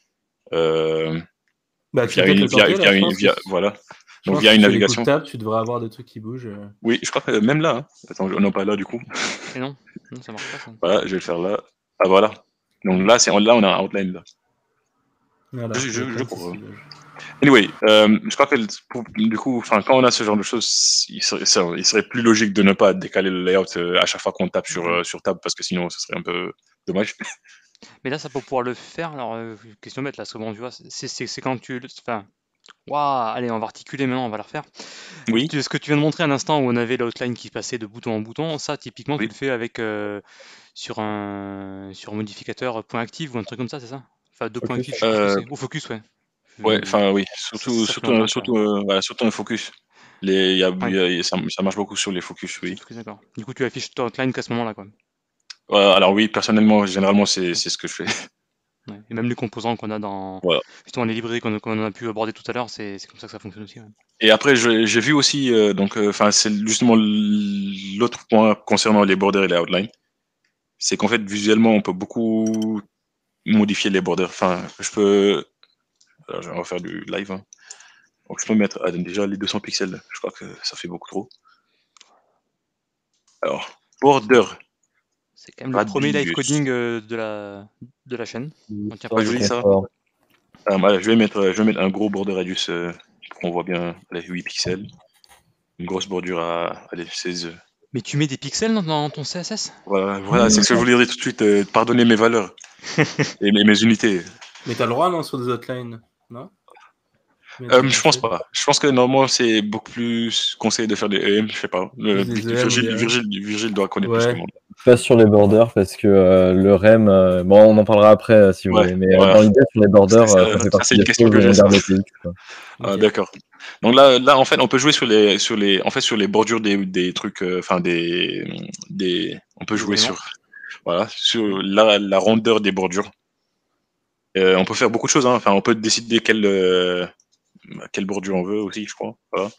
voilà. Donc via une navigation. Tu devrais avoir des trucs qui bougent. Oui, je crois que même là. Hein. Attends, non pas là du coup. Et non, ça marche pas ça. Voilà, je vais le faire là. Ah voilà. Donc là, on a un outline là. Voilà, je crois. Anyway, je crois que du coup, quand on a ce genre de choses, il serait plus logique de ne pas décaler le layout à chaque fois qu'on tape sur tab parce que sinon, ce serait un peu dommage. Mais là, ça pour pouvoir le faire, alors, question bête là, ce que bon, tu vois, c'est quand tu. Enfin. Waouh, allez, on va articuler maintenant, on va le refaire. Oui. Ce que tu viens de montrer à l'instant où on avait l'outline qui passait de bouton en bouton, ça, typiquement, tu le fais avec sur un modificateur point active ou un truc comme ça, c'est ça? Enfin, deux points actifs, je sais plus ce que c'est. Ou focus, ouais. Ouais, oui, surtout un focus. Ça marche beaucoup sur les focus, oui. D'accord. Du coup, tu affiches ton outline qu'à ce moment-là, quoi. Alors oui, personnellement, généralement, c'est ce que je fais. Ouais. Et même les composants qu'on a dans justement les librairies qu'on a pu aborder tout à l'heure, c'est comme ça que ça fonctionne aussi. Ouais. Et après, j'ai vu aussi, c'est justement l'autre point concernant les borders et les outlines, c'est qu'en fait, visuellement, on peut beaucoup modifier les borders. Enfin, alors, je vais refaire du live. Hein. Donc, je peux mettre déjà les 200 pixels. Je crois que ça fait beaucoup trop. Alors, border. C'est quand même le premier live coding de la chaîne. On tient pas joli ça. Je vais mettre un gros border radius pour qu'on voit bien les 8 pixels. Une grosse bordure à 16 Mais tu mets des pixels dans ton CSS? Voilà, c'est ce que je voulais dire tout de suite. Pardonner mes valeurs et mes unités. Mais t'as le droit, non, sur des hotlines, non? Je pense pas. Je pense que normalement, c'est beaucoup plus conseillé de faire des EM, je sais pas. Des EM, Virgile doit connaître plus que moi. Pas sur les borders parce que le REM, bon, on en parlera après si vous voulez, mais dans l'idée, sur les borders, ça fait partie des choses où on garde les TX. Ah, d'accord. Donc là, en fait, on peut jouer sur les bordures des trucs, enfin on peut jouer sur la rondeur des bordures. On peut faire beaucoup de choses, hein. Enfin, on peut décider quelle bordure on veut aussi, je crois. Voilà.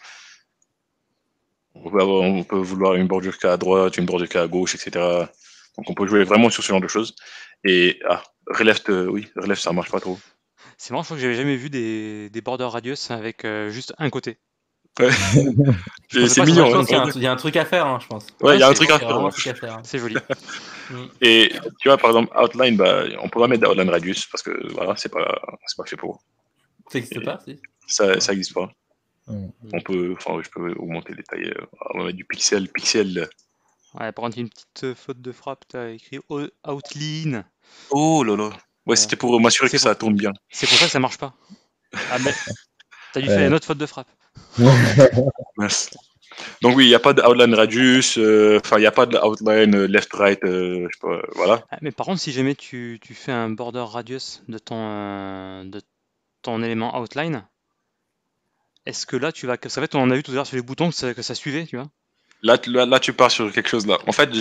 On peut vouloir une bordure qui est à droite, une bordure qui est à gauche, etc. Donc on peut jouer vraiment sur ce genre de choses. Et relève, ça marche pas trop. C'est marrant, je crois que j'avais jamais vu des border radius avec juste un côté. Ouais. C'est mignon. Hein, il y a un truc à faire, hein, je pense. Ouais, il y a un truc à faire. C'est joli. Et tu vois, par exemple, Outline, on pourra mettre Outline Radius parce que voilà, c'est pas fait pour. Ça n'existe pas, si. Ça n'existe pas. Je peux augmenter les tailles. On va mettre du pixel. Ouais, par contre, une petite faute de frappe, tu as écrit Outline. Oh là là. Ouais, c'était pour m'assurer que ça tourne bien. C'est pour ça que ça marche pas. Ah, mais t'as dû faire une autre faute de frappe. Merci. Donc oui, il n'y a pas d'outline radius, il n'y a pas d'outline left-right, je sais pas, voilà. Mais par contre, si jamais tu fais un border radius de ton élément outline, est-ce que là, ça fait, on a vu tout à l'heure sur les boutons que ça suivait, tu vois? Là, tu pars sur quelque chose là. En fait,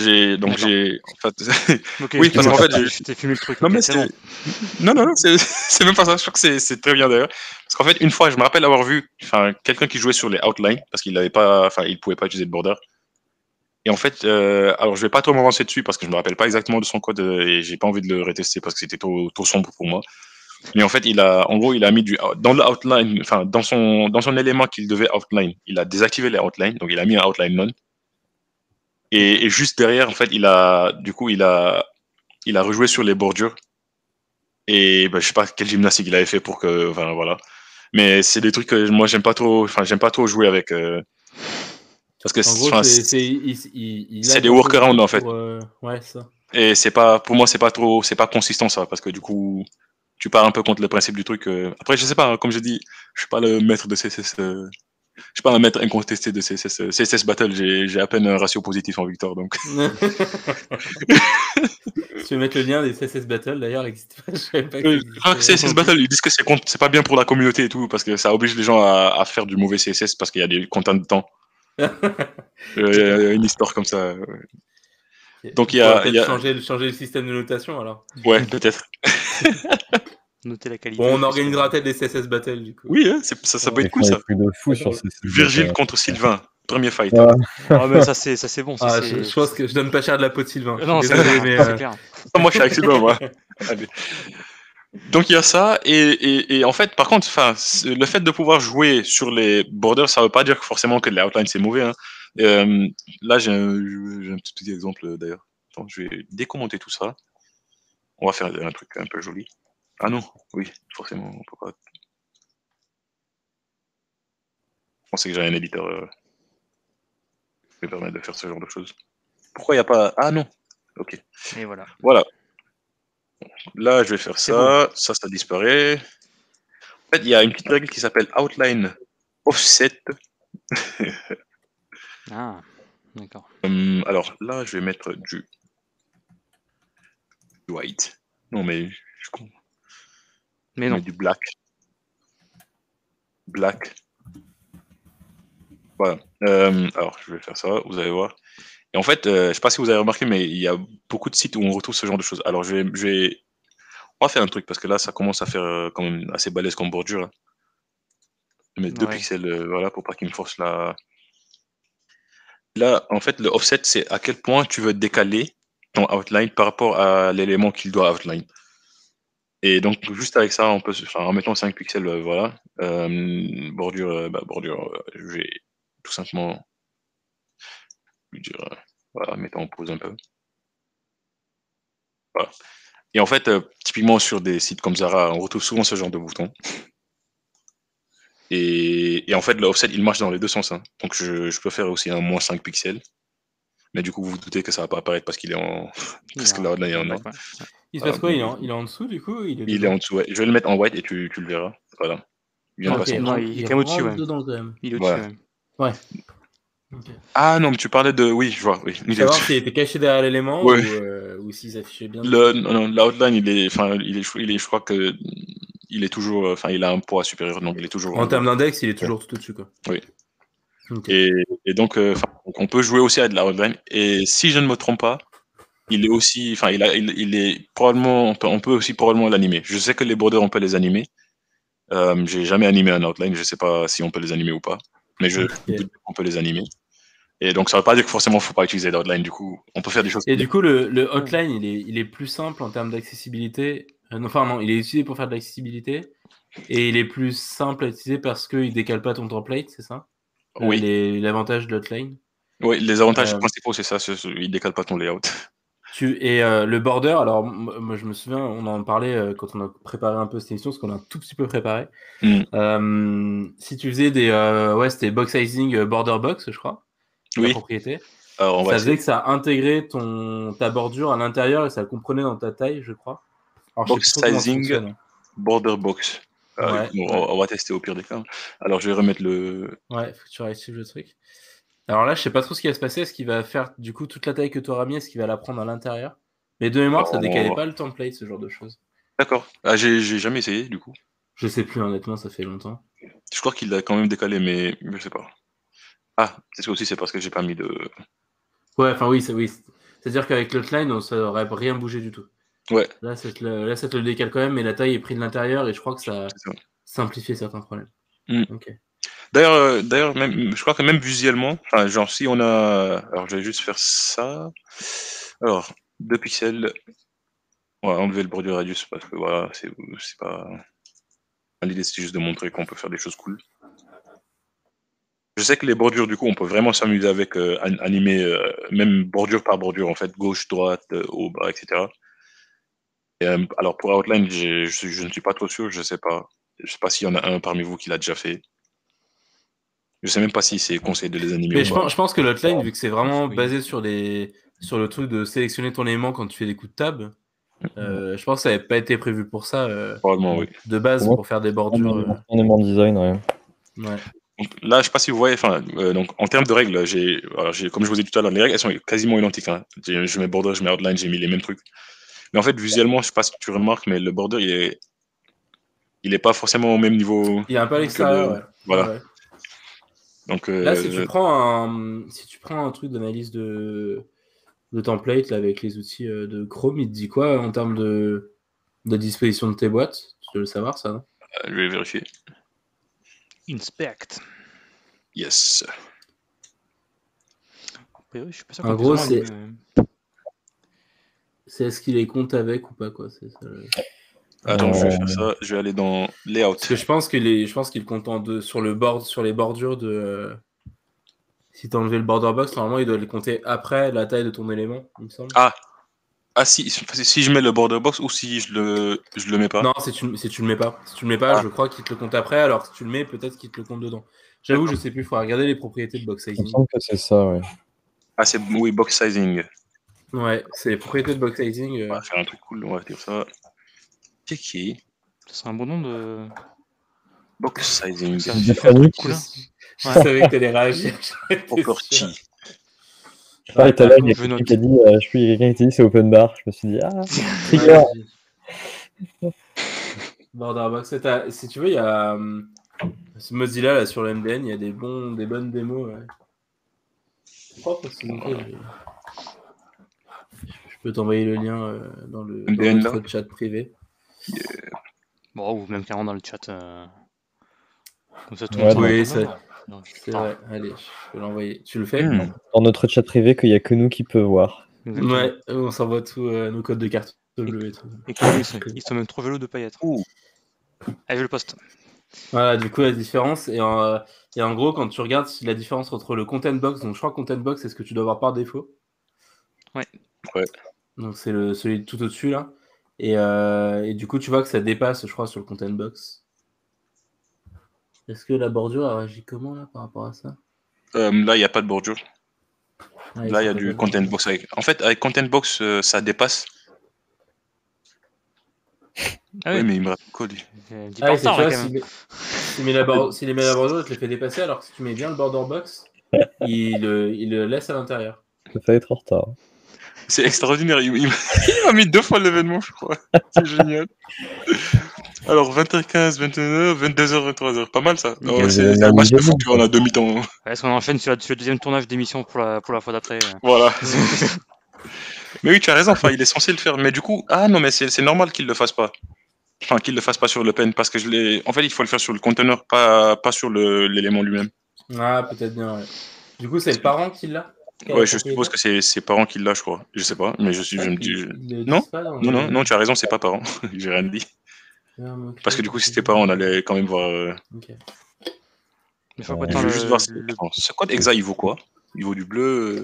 Ok, oui, parce qu'en fait, je t'ai fumé le truc. Non, mais c'est même pas ça. Je crois que c'est très bien d'ailleurs. Parce qu'en fait, une fois, je me rappelle avoir vu quelqu'un qui jouait sur les outlines parce qu'il pouvait pas utiliser de border. Et en fait, alors je vais pas trop m'avancer dessus parce que je me rappelle pas exactement de son code et j'ai pas envie de le retester parce que c'était trop sombre pour moi. Mais en fait, il a mis dans le outline, dans son élément qu'il devait outline, il a désactivé les outlines, donc il a mis un outline none. Et juste derrière, en fait, il a rejoué sur les bordures. Et je sais pas quelle gymnastique il avait fait pour que, voilà. Mais c'est des trucs que moi j'aime pas trop jouer avec. Parce que c'est des workarounds en fait. Ouais, ça. Et pour moi c'est pas consistant ça, parce que du coup tu pars un peu contre le principe du truc. Après je sais pas, comme je dis, je suis pas le maître de CSS. Je suis pas un maître incontesté de CSS. CSS Battle, j'ai à peine un ratio positif en victoire, donc. Tu veux mettre le lien des CSS Battle, d'ailleurs, n'existe pas. CSS Battle, ils disent que c'est pas bien pour la communauté et tout, parce que ça oblige les gens à faire du mauvais CSS, parce qu'il y a des contraintes de temps. Une histoire comme ça. Donc il y a changer le système de notation, alors. Ouais, peut-être. Noter la qualité. Bon, on organisera peut-être des CSS Battle, du coup. Oui, hein, ça peut être cool, ça. De fou sur Virgile contre Sylvain, premier fight. Ah, mais ça c'est bon. Je pense que je donne pas cher de la peau de Sylvain. Non, c'est clair. Moi, je suis avec Sylvain, moi. Allez. Donc il y a ça, et en fait, par contre, le fait de pouvoir jouer sur les borders, ça veut pas dire que forcément que les outlines c'est mauvais. Hein. Là, j'ai un petit exemple d'ailleurs. Donc, je vais décommenter tout ça. On va faire un truc un peu joli. Ah non, oui, forcément, on peut pas. Je pensais que j'avais un éditeur qui me permet de faire ce genre de choses. Pourquoi il n'y a pas. Ah non, ok. Et voilà. Voilà. Là, je vais faire ça. Bon. Ça disparaît. En fait, il y a une petite règle qui s'appelle outline offset. Ah, d'accord. Alors là, je vais mettre du white. Non, mais je comprends. Mais non. Du black. Black. Voilà. Alors, je vais faire ça, vous allez voir. Et en fait, je ne sais pas si vous avez remarqué, mais il y a beaucoup de sites où on retrouve ce genre de choses. Alors, on va faire un truc, parce que là, ça commence à faire quand même assez balèze comme bordure. Hein. Je vais mettre 2 pixels, voilà, pour pas qu'il me force la... Là, en fait, le offset, c'est à quel point tu veux décaler ton outline par rapport à l'élément qu'il doit outline. Et donc, juste avec ça, on peut, en mettant 5 pixels, voilà. Bordure, je vais tout simplement lui dire, voilà, mettons en pause un peu. Voilà. Et en fait, typiquement sur des sites comme Zara, on retrouve souvent ce genre de bouton. Et en fait, le offset, il marche dans les deux sens. Hein. Donc, je peux faire aussi un -5 pixels. Mais du coup, vous vous doutez que ça va pas apparaître parce qu'il est en. Parce que la outline est en noir. Il se passe quoi? Il est en dessous, du coup? Il est en dessous, ouais. Je vais le mettre en white et tu le verras. Voilà. Il vient de passer. Non, il est quand même au-dessus, ouais. dedans, quand même. Il est au-dessus, Voilà. Ouais. Okay. Ah non, mais tu parlais de. Oui, je vois. Oui. Je veux savoir s'il était caché derrière l'élément ou s'il s'affichait bien. Non, l'outline, je crois que il est toujours. Enfin, il a un poids supérieur, donc il est toujours. En termes d'index, il est toujours tout au-dessus, quoi. Oui. Okay. Et donc, on peut jouer aussi à de la outline. Et si je ne me trompe pas, il est aussi. Enfin, il est probablement. On peut aussi probablement l'animer. Je sais que les borders, on peut les animer. J'ai jamais animé un outline. Je sais pas si on peut les animer ou pas. Mais je doute qu'on peut les animer. Et donc, ça veut pas dire que forcément, il ne faut pas utiliser d'outline. Du coup, on peut faire des choses. Et du coup, le outline, il est plus simple en termes d'accessibilité. Enfin, non, il est utilisé pour faire de l'accessibilité. Et il est plus simple à utiliser parce qu'il ne décale pas ton template, c'est ça? Oui. L'avantage de l'outline. Oui, les avantages principaux, c'est ça. Il ne décale pas ton layout. Et le border, alors moi je me souviens, on en parlait quand on a préparé un peu cette émission, parce qu'on a un tout petit peu préparé. Si tu faisais c'était box sizing border box, je crois. La propriété. Alors, ça faisait que ça intégrait ta bordure à l'intérieur et ça le comprenait dans ta taille, je crois. Alors, box sizing, border box. On va tester au pire des cas. Alors, je vais remettre le. Ouais, faut que tu réactives le truc. Alors là, je sais pas trop ce qui va se passer. Est-ce qu'il va faire du coup toute la taille que tu auras mis? Est-ce qu'il va la prendre à l'intérieur? Mais de mémoire, ça décalait pas le template, ce genre de choses. D'accord. Ah, j'ai jamais essayé du coup. Je sais plus, honnêtement, ça fait longtemps. Je crois qu'il l'a quand même décalé, mais je sais pas. Ah, c'est aussi c'est parce que j'ai pas mis de. Ouais, enfin oui. C'est-à-dire qu'avec l'outline, ça aurait rien bougé du tout. Ouais. Là, ça te le décale quand même, mais la taille est prise de l'intérieur et je crois que ça simplifie certains problèmes. Okay. D'ailleurs, même, je crois que même visuellement, genre si on a. Alors, je vais juste faire ça. Alors, 2 pixels. On va enlever le bordure radius parce que voilà, c'est pas. L'idée, c'est juste de montrer qu'on peut faire des choses cool. Je sais que les bordures, du coup, on peut vraiment s'amuser avec animer, même bordure par bordure, en fait, gauche, droite, haut, bas, etc. Et, alors, pour Outline, je ne suis pas trop sûr, je sais pas. Je sais pas s'il y en a un parmi vous qui l'a déjà fait. Je sais même pas si c'est conseillé de les animer. Mais je pense que l'outline, vu que c'est vraiment basé sur le truc de sélectionner ton élément quand tu fais des coups de tab, je pense que ça n'avait pas été prévu pour ça. Probablement, oui. De base, pour faire des bordures. Un élément design, ouais. Donc, là, je sais pas si vous voyez, donc en termes de règles, comme je vous ai dit tout à l'heure, les règles elles sont quasiment identiques. Hein. Je mets border, je mets outline, j'ai mis les mêmes trucs. Mais en fait, visuellement, je sais pas si tu remarques, mais le border, il est pas forcément au même niveau. Il est un peu à l'extérieur, ouais. Voilà. Ouais. Donc, là, si tu prends un truc d'analyse de template là, avec les outils de Chrome, il te dit quoi en termes de disposition de tes boîtes? Tu dois le savoir, ça, non? Je vais vérifier. Inspect. Yes. Je suis pas sûr en gros, c'est est-ce qu'il est compte avec ou pas, quoi. C'est ça. Attends, je vais faire ça. Je vais aller dans Layout. Parce que je pense qu'il compte sur les bordures de. Si tu as enlevé le border box, normalement, il doit les compter après la taille de ton élément, il me semble. Ah si je mets le border box ou si je le mets pas. Non, si tu le mets pas. Si tu le mets pas, je crois qu'il te le compte après. Alors si tu le mets, peut-être qu'il te le compte dedans. J'avoue, je sais plus. Il faut regarder les propriétés de box sizing. Il me semble que c'est ça, ouais. Ah, oui, box sizing. Ouais, c'est les propriétés de box sizing. On va faire un truc cool, on va dire ça. C'est qui? C'est un bon nom de. Box sizing. Cool. Je savais que t'allais réagir. Property. Pareil, tout à l'heure, il y a quelqu'un qui a dit c'est open bar. Je me suis dit, trigger. Border box. Si tu veux, il y a ce Mozilla là, sur le MDN, il y a des bonnes démos. Ouais. Je crois que c'est je peux t'envoyer le lien dans notre chat privé. Yeah. Bon, ou même carrément dans le chat. Comme ça, tout le monde oui, c'est vrai. Allez, je peux l'envoyer. Tu le fais dans notre chat privé qu'il n'y a que nous qui peut voir. Exactement. Ouais, on s'envoie tous nos codes de carte bleue et tout. Et ils sont même trop vélos de pas y être. Allez, je le poste. Voilà, du coup, la différence. Et en gros, quand tu regardes la différence entre le content box, donc je crois que content box, c'est ce que tu dois avoir par défaut. Ouais. Donc c'est celui tout au-dessus là. Et du coup, tu vois que ça dépasse, je crois, sur le content box. Est-ce que la bordure a réagi comment là par rapport à ça? Là, il n'y a pas de bordure. Ouais, Là, il y a ça du peut content box. En fait, avec content box, ça dépasse. Ah Oui, oui, mais il me rappelle quoi, lui? un petit peu Ah en oui, c'est retard tu là vois, quand même. s'il les met la bordeaux, il te les fait dépasser, alors que si tu mets bien le border box, il le laisse à l'intérieur. Ça fait être en retard. C'est extraordinaire. Il m'a mis 2 fois l'événement, je crois. C'est génial. Alors, 20h15, 21h, 22h, 23h. Pas mal, ça. Nickel. C'est un match de foot qu'on a demi-temps. Ouais, est-ce qu'on enchaîne sur le deuxième tournage d'émission pour la fois d'après? Voilà. Mais oui, tu as raison. Enfin, il est censé le faire. Mais du coup, non, mais c'est normal qu'il le fasse pas. Enfin, qu'il le fasse pas sur l'open. Parce que en fait, il faut le faire sur le conteneur, pas sur l'élément lui-même. Ah, peut-être bien, ouais. Du coup, c'est le parent qui l'a? Ouais, je suppose que c'est ses parents qui l'ont, je crois. Je sais pas, mais je me dis. Non, non, tu as raison, c'est pas parents. J'ai rien dit. Parce que du coup, si c'était parents, on allait quand même voir. Ok. Mais faut Je veux juste voir. Ce code exa, il vaut quoi? Il vaut du bleu.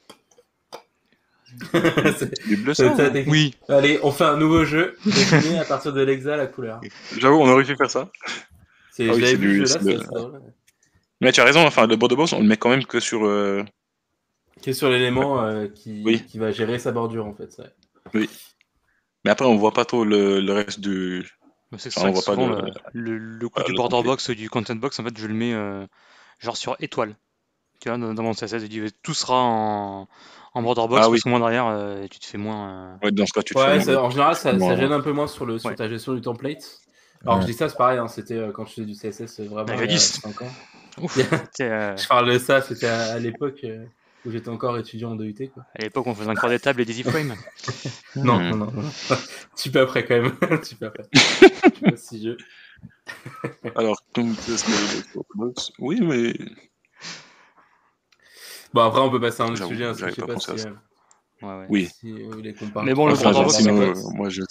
Du bleu, ça? Oui. Allez, on fait un nouveau jeu. Définir à partir de l'exa la couleur. J'avoue, on aurait pu faire ça. J'avais vu le jeu là, c'est drôle. Mais tu as raison, enfin, le border box, on le met quand même que sur. Qui est sur l'élément qui va gérer sa bordure, en fait. Ça. Oui. Mais après, on voit pas trop le reste du. C'est ça, on voit pas le coup du border box, du content box, en fait, je le mets genre sur étoile. Tu vois, dans mon CSS, je dis tout sera en border box parce que moi derrière, tu te fais moins. Ouais, dans ce cas, tu te fais moins. En général, ça gêne un peu moins sur ta gestion du template. Alors, je dis ça, c'est pareil, hein, c'était quand je faisais du CSS vraiment il y a 5 ans. Ouf, je parle de ça, c'était à l'époque où j'étais encore étudiant en DUT. Quoi. À l'époque, on faisait encore des tables et des iframes. Non. Tu peux après quand même. Tu peux après. Si je... Alors, oui, mais. Bon, après, on peut passer à un autre sujet. Je sais pas si... Oui. Si les compare. Mais bon, le border box, moi, je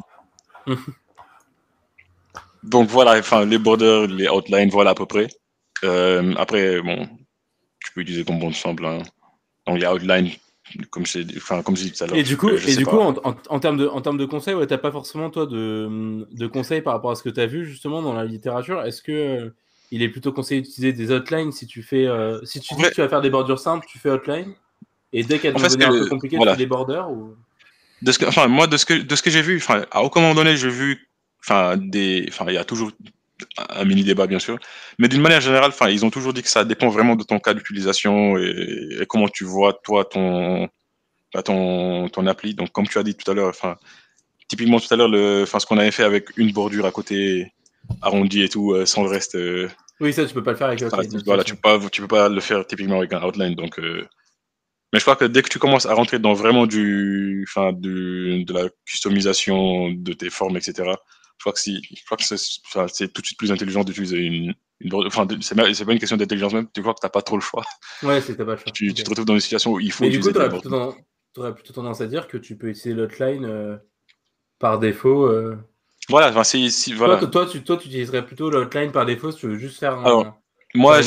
Donc voilà, enfin les borders, les outlines, voilà à peu près. Après, bon, tu peux utiliser ton bon ensemble. Hein. Donc les outlines, comme je dis tout à l'heure. Et du coup, en termes de conseils, t'as pas forcément toi de conseils par rapport à ce que tu as vu justement dans la littérature. Est-ce que il est plutôt conseillé d'utiliser des outlines si tu fais, si tu dis que tu vas faire des bordures simples, tu fais outline. Et dès qu'elles vont devenir un peu compliquées, tu fais des borders ou... Moi, de ce que j'ai vu, à aucun moment donné, j'ai vu, il y a toujours un mini débat bien sûr, mais d'une manière générale, ils ont toujours dit que ça dépend vraiment de ton cas d'utilisation et comment tu vois toi ton appli. Donc comme tu as dit tout à l'heure, typiquement tout à l'heure, ce qu'on avait fait avec une bordure à côté arrondie et tout, sans le reste. Oui, ça tu peux pas le faire avec outline. Voilà, tu peux pas le faire typiquement avec un outline, donc. Mais je crois que dès que tu commences à rentrer dans vraiment de la customisation de tes formes, etc., je crois que c'est tout de suite plus intelligent d'utiliser une c'est pas une question d'intelligence même, tu vois que t'as pas trop le choix. Ouais, c'est que t'as pas le choix. Tu te retrouves dans une situation où il faut utiliser des bords. T'aurais plutôt tendance à dire que tu peux utiliser l'outline par défaut. Voilà, voilà. Toi, tu utiliserais plutôt l'outline par défaut si tu veux juste faire un. Alors, moi,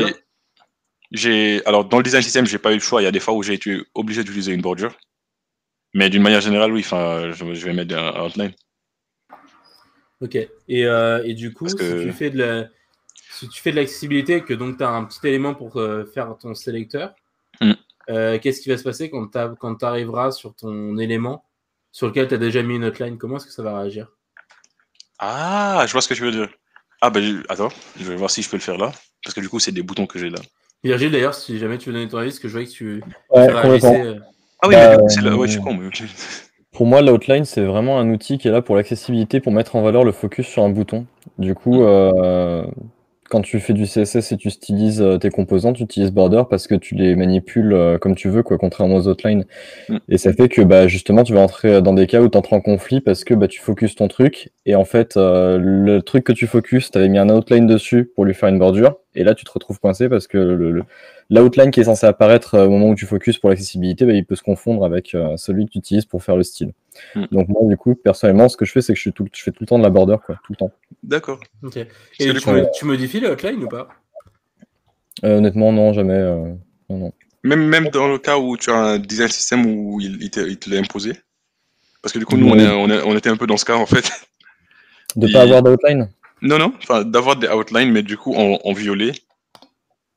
alors, dans le design system, j'ai pas eu le choix. Il y a des fois où j'ai été obligé d'utiliser une bordure. Mais d'une manière générale, oui, je vais mettre un outline. Ok. Et du coup, si tu fais de l'accessibilité, que donc tu as un petit élément pour faire ton sélecteur, qu'est-ce qui va se passer quand tu arriveras sur ton élément sur lequel tu as déjà mis une outline? Comment est-ce que ça va réagir? Ah, je vois ce que tu veux dire. Ah, attends, je vais voir si je peux le faire là. Parce que du coup, c'est des boutons que j'ai là. Virgile, d'ailleurs, si jamais tu veux donner ton avis, parce que je voyais que tu réagissais. Ah oui, mais du coup, c'est là. Ouais, je suis con. Pour moi, l'outline, c'est vraiment un outil qui est là pour l'accessibilité, pour mettre en valeur le focus sur un bouton. Du coup, quand tu fais du CSS et tu stylises tes composants, tu utilises border parce que tu les manipules comme tu veux, quoi, contrairement aux outlines. Et ça fait que justement, tu vas entrer dans des cas où tu entres en conflit parce que tu focuses ton truc. Et en fait, le truc que tu focuses, tu avais mis un outline dessus pour lui faire une bordure. Et là, tu te retrouves coincé parce que l'outline qui est censé apparaître au moment où tu focuses pour l'accessibilité, il peut se confondre avec celui que tu utilises pour faire le style. Donc moi, du coup, personnellement, ce que je fais, c'est que je fais tout le temps de la border, quoi, tout le temps. D'accord. Okay. Et tu modifies le outline ou pas? Honnêtement, non, jamais. Non. Même dans le cas où tu as un design system où il te l'a imposé? Parce que du coup, nous, on était un peu dans ce cas, en fait. De pas avoir d'outline? Non, d'avoir des outlines, mais du coup, en violet.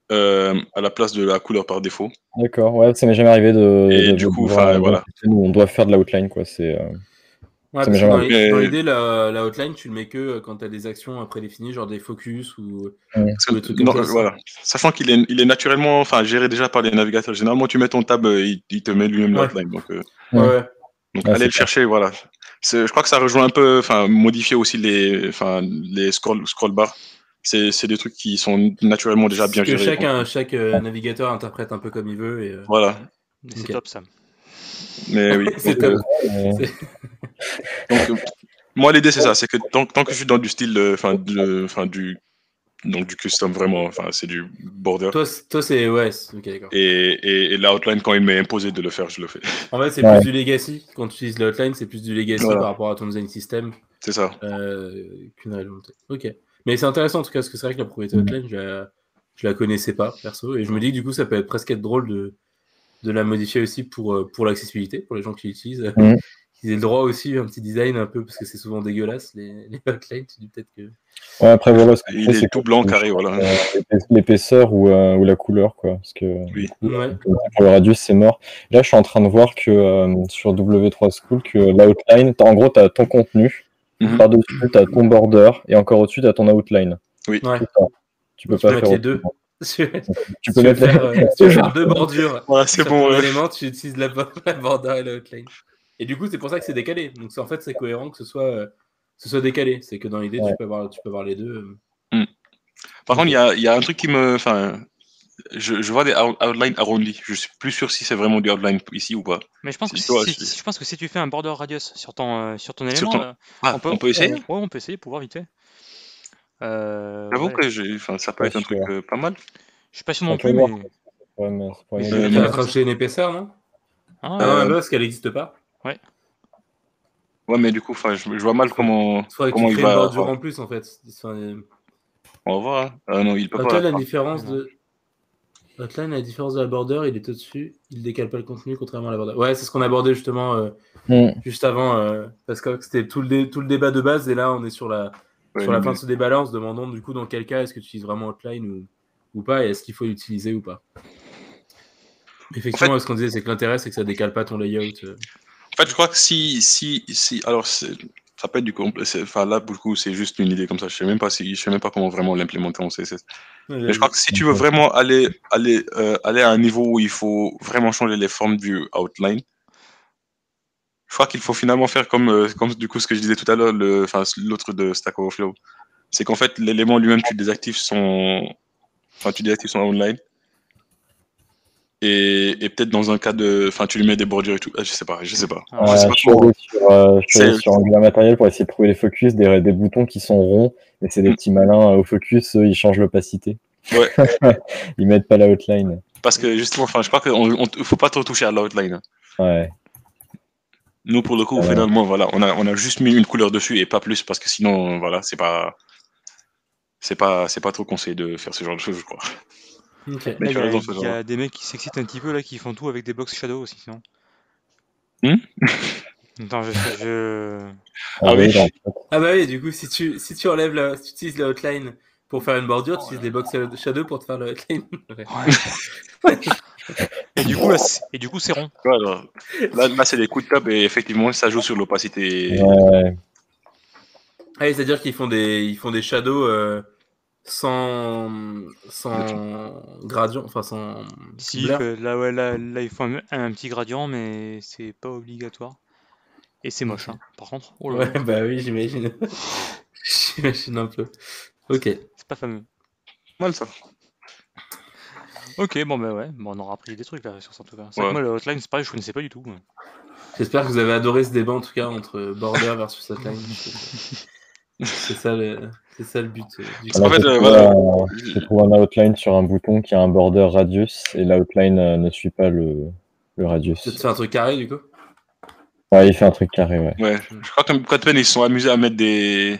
à la place de la couleur par défaut. D'accord, ouais, ça m'est jamais arrivé Et de du coup, voir un voilà. système où on doit faire de l'outline, quoi. C'est, Ouais, ça parce m'est que jamais dans arrivé. dans Mais- l'idée, la outline, tu le mets que quand tu as des actions prédéfinies, genre des focus ou Parce que, des trucs comme ça. voilà. Sachant qu'il est naturellement géré déjà par les navigateurs. Généralement, tu mets ton tab, il te met lui-même Ouais. l'outline. Donc, Ouais, Ouais. ouais. donc Ouais, allez c'est le chercher, voilà. Je crois que ça rejoint un peu, modifier aussi les scroll bars. C'est des trucs qui sont naturellement déjà bien Ce que gérés. Donc, chaque navigateur interprète un peu comme il veut. Et, voilà. Mais c'est Ok. top ça. Mais oui. c'est Donc, top. mais- C'est- donc, moi, l'idée, c'est ça. C'est que tant que je suis dans du style, du custom vraiment, c'est du border. Toi c'est. Ouais, ok, d'accord. Et l'outline, quand il m'est imposé de le faire, je le fais. En fait, c'est Ouais. plus du legacy. Quand tu utilises l'outline, c'est plus du legacy Voilà. par rapport à ton design system C'est ça. qu'une réelle volonté. Ok. Mais c'est intéressant en tout cas, parce que c'est vrai que la propriété outline, je la connaissais pas, perso. Et je me dis que du coup, ça peut être presque être drôle de la modifier aussi pour l'accessibilité, pour les gens qui l'utilisent. Mhm. Qu'ils aient le droit aussi, un petit design un peu, parce que c'est souvent dégueulasse, les outlines. Tu dis peut-être que. Ouais, après, voilà, ce que tu Il fais, est c'est tout que blanc, tu carré, changes, voilà. l'épaisseur ou la couleur, quoi. Parce que, Oui. du coup, Ouais. pour le radius, c'est mort. Là, je suis en train de voir que sur W3 School, que l'outline, en gros, tu as ton contenu, Mhm. par-dessus, tu as ton border, et encore au-dessus, tu as ton outline. Oui. Ouais. C'est ça. Tu peux Tu peux pas mettre faire les deux. autrement. Si Tu tu peux veux mettre faire, si tu veux faire deux les... bordures Voilà, c'est sur bon. ton Ouais. élément, tu utilises la border et la outline. Et du coup, c'est pour ça que c'est décalé. Donc en fait, c'est cohérent que ce soit décalé. C'est que dans l'idée, Ouais. tu peux avoir les deux. Par Ok. contre, il y a un truc qui me. Je vois des outlines arrondis. Je suis plus sûr si c'est vraiment du outline ici ou pas. Mais je pense que Toi, je pense que si tu fais un border radius sur ton sur élément, ton- Ah, on peut essayer? ouais, on peut essayer pour voir vite fait. J'avoue Ouais. que ça peut Pas être un truc sûr. pas mal. Je suis pas sûr On non peut plus, voir. mais Ça pourrait Mais Tu m'aider. veux mais- faire rajouter une épaisseur, non? Ah, Ah non, mais parce qu'elle n'existe pas. ouais. Ouais, mais du coup, je vois mal Il faudrait que tu comment il crées une va. bordure en plus, en fait. On va voir. Hein. Ah non, il peut pas. Outline, la différence Non. de. Outline, la différence de la border, il est au-dessus. Il décale pas le contenu, contrairement à la border. Ouais, c'est ce qu'on abordait justement juste avant. Parce que c'était tout le débat de base. Et là, on est sur la fin de ce débat-là, en se demandant du coup dans quel cas est-ce que tu utilises vraiment Outline ou pas, et est-ce qu'il faut l'utiliser ou pas. Effectivement, En fait- ce qu'on disait, c'est que l'intérêt, c'est que ça décale pas ton layout. En fait, je crois que alors, ça peut être du complet. Là, pour le coup, c'est juste une idée comme ça. Je sais même pas comment vraiment l'implémenter en CSS. Mais je crois que si tu veux vraiment aller à un niveau où il faut vraiment changer les formes du outline, je crois qu'il faut finalement faire comme du coup ce que je disais tout à l'heure, l'autre de Stack Overflow. C'est qu'en fait, l'élément lui-même, tu désactives son outline. Et peut-être dans un cas tu lui mets des bordures et tout. Je sais pas. Ah, Je suis allé sur Angular Material pour essayer de trouver les focus, des boutons qui sont ronds, mais c'est des petits malins au focus, eux, ils changent l'opacité. Ouais. Ils mettent pas la outline. Parce que justement, je crois qu'il faut pas trop toucher à l'outline. Ouais. Nous, pour le coup, finalement, voilà, on a juste mis une couleur dessus et pas plus, parce que sinon, voilà, c'est pas trop conseillé de faire ce genre de choses, je crois. Ok. Mais Là, tu as raison, il y a des mecs qui s'excitent un petit peu là, qui font tout avec des box shadow aussi, sinon. Attends, Ah oui. Ah bah oui, du coup, si tu utilises la outline pour faire une bordure, tu utilises des box shadow pour te faire la outline. Ouais. Et du coup, c'est rond. Ouais, alors, là c'est des coups de top et effectivement, ça joue sur l'opacité. Ouais. Ah, c'est-à-dire qu'ils font des shadows sans gradient, enfin sans Si, blur. là, il faut un petit gradient, mais c'est pas obligatoire. Et c'est moche, hein, par contre. Oh là là. Ouais, bah oui, j'imagine. J'imagine un peu. Ok. C'est pas fameux. Mal ça. Ok, bon, bah ouais, bon, on aura appris des trucs là sur ça en tout cas. C'est vrai Ouais. que moi, le Hotline, c'est pareil, je connaissais pas du tout. J'espère que vous avez adoré ce débat en tout cas entre border versus outline. C'est ça le but. En fait, je trouve un outline sur un bouton qui a un border radius et l'outline ne suit pas le radius. Tu fais un truc carré du coup? Ouais, il fait un truc carré, ouais. Ouais, je crois que Kotlin, ils se sont amusés à mettre des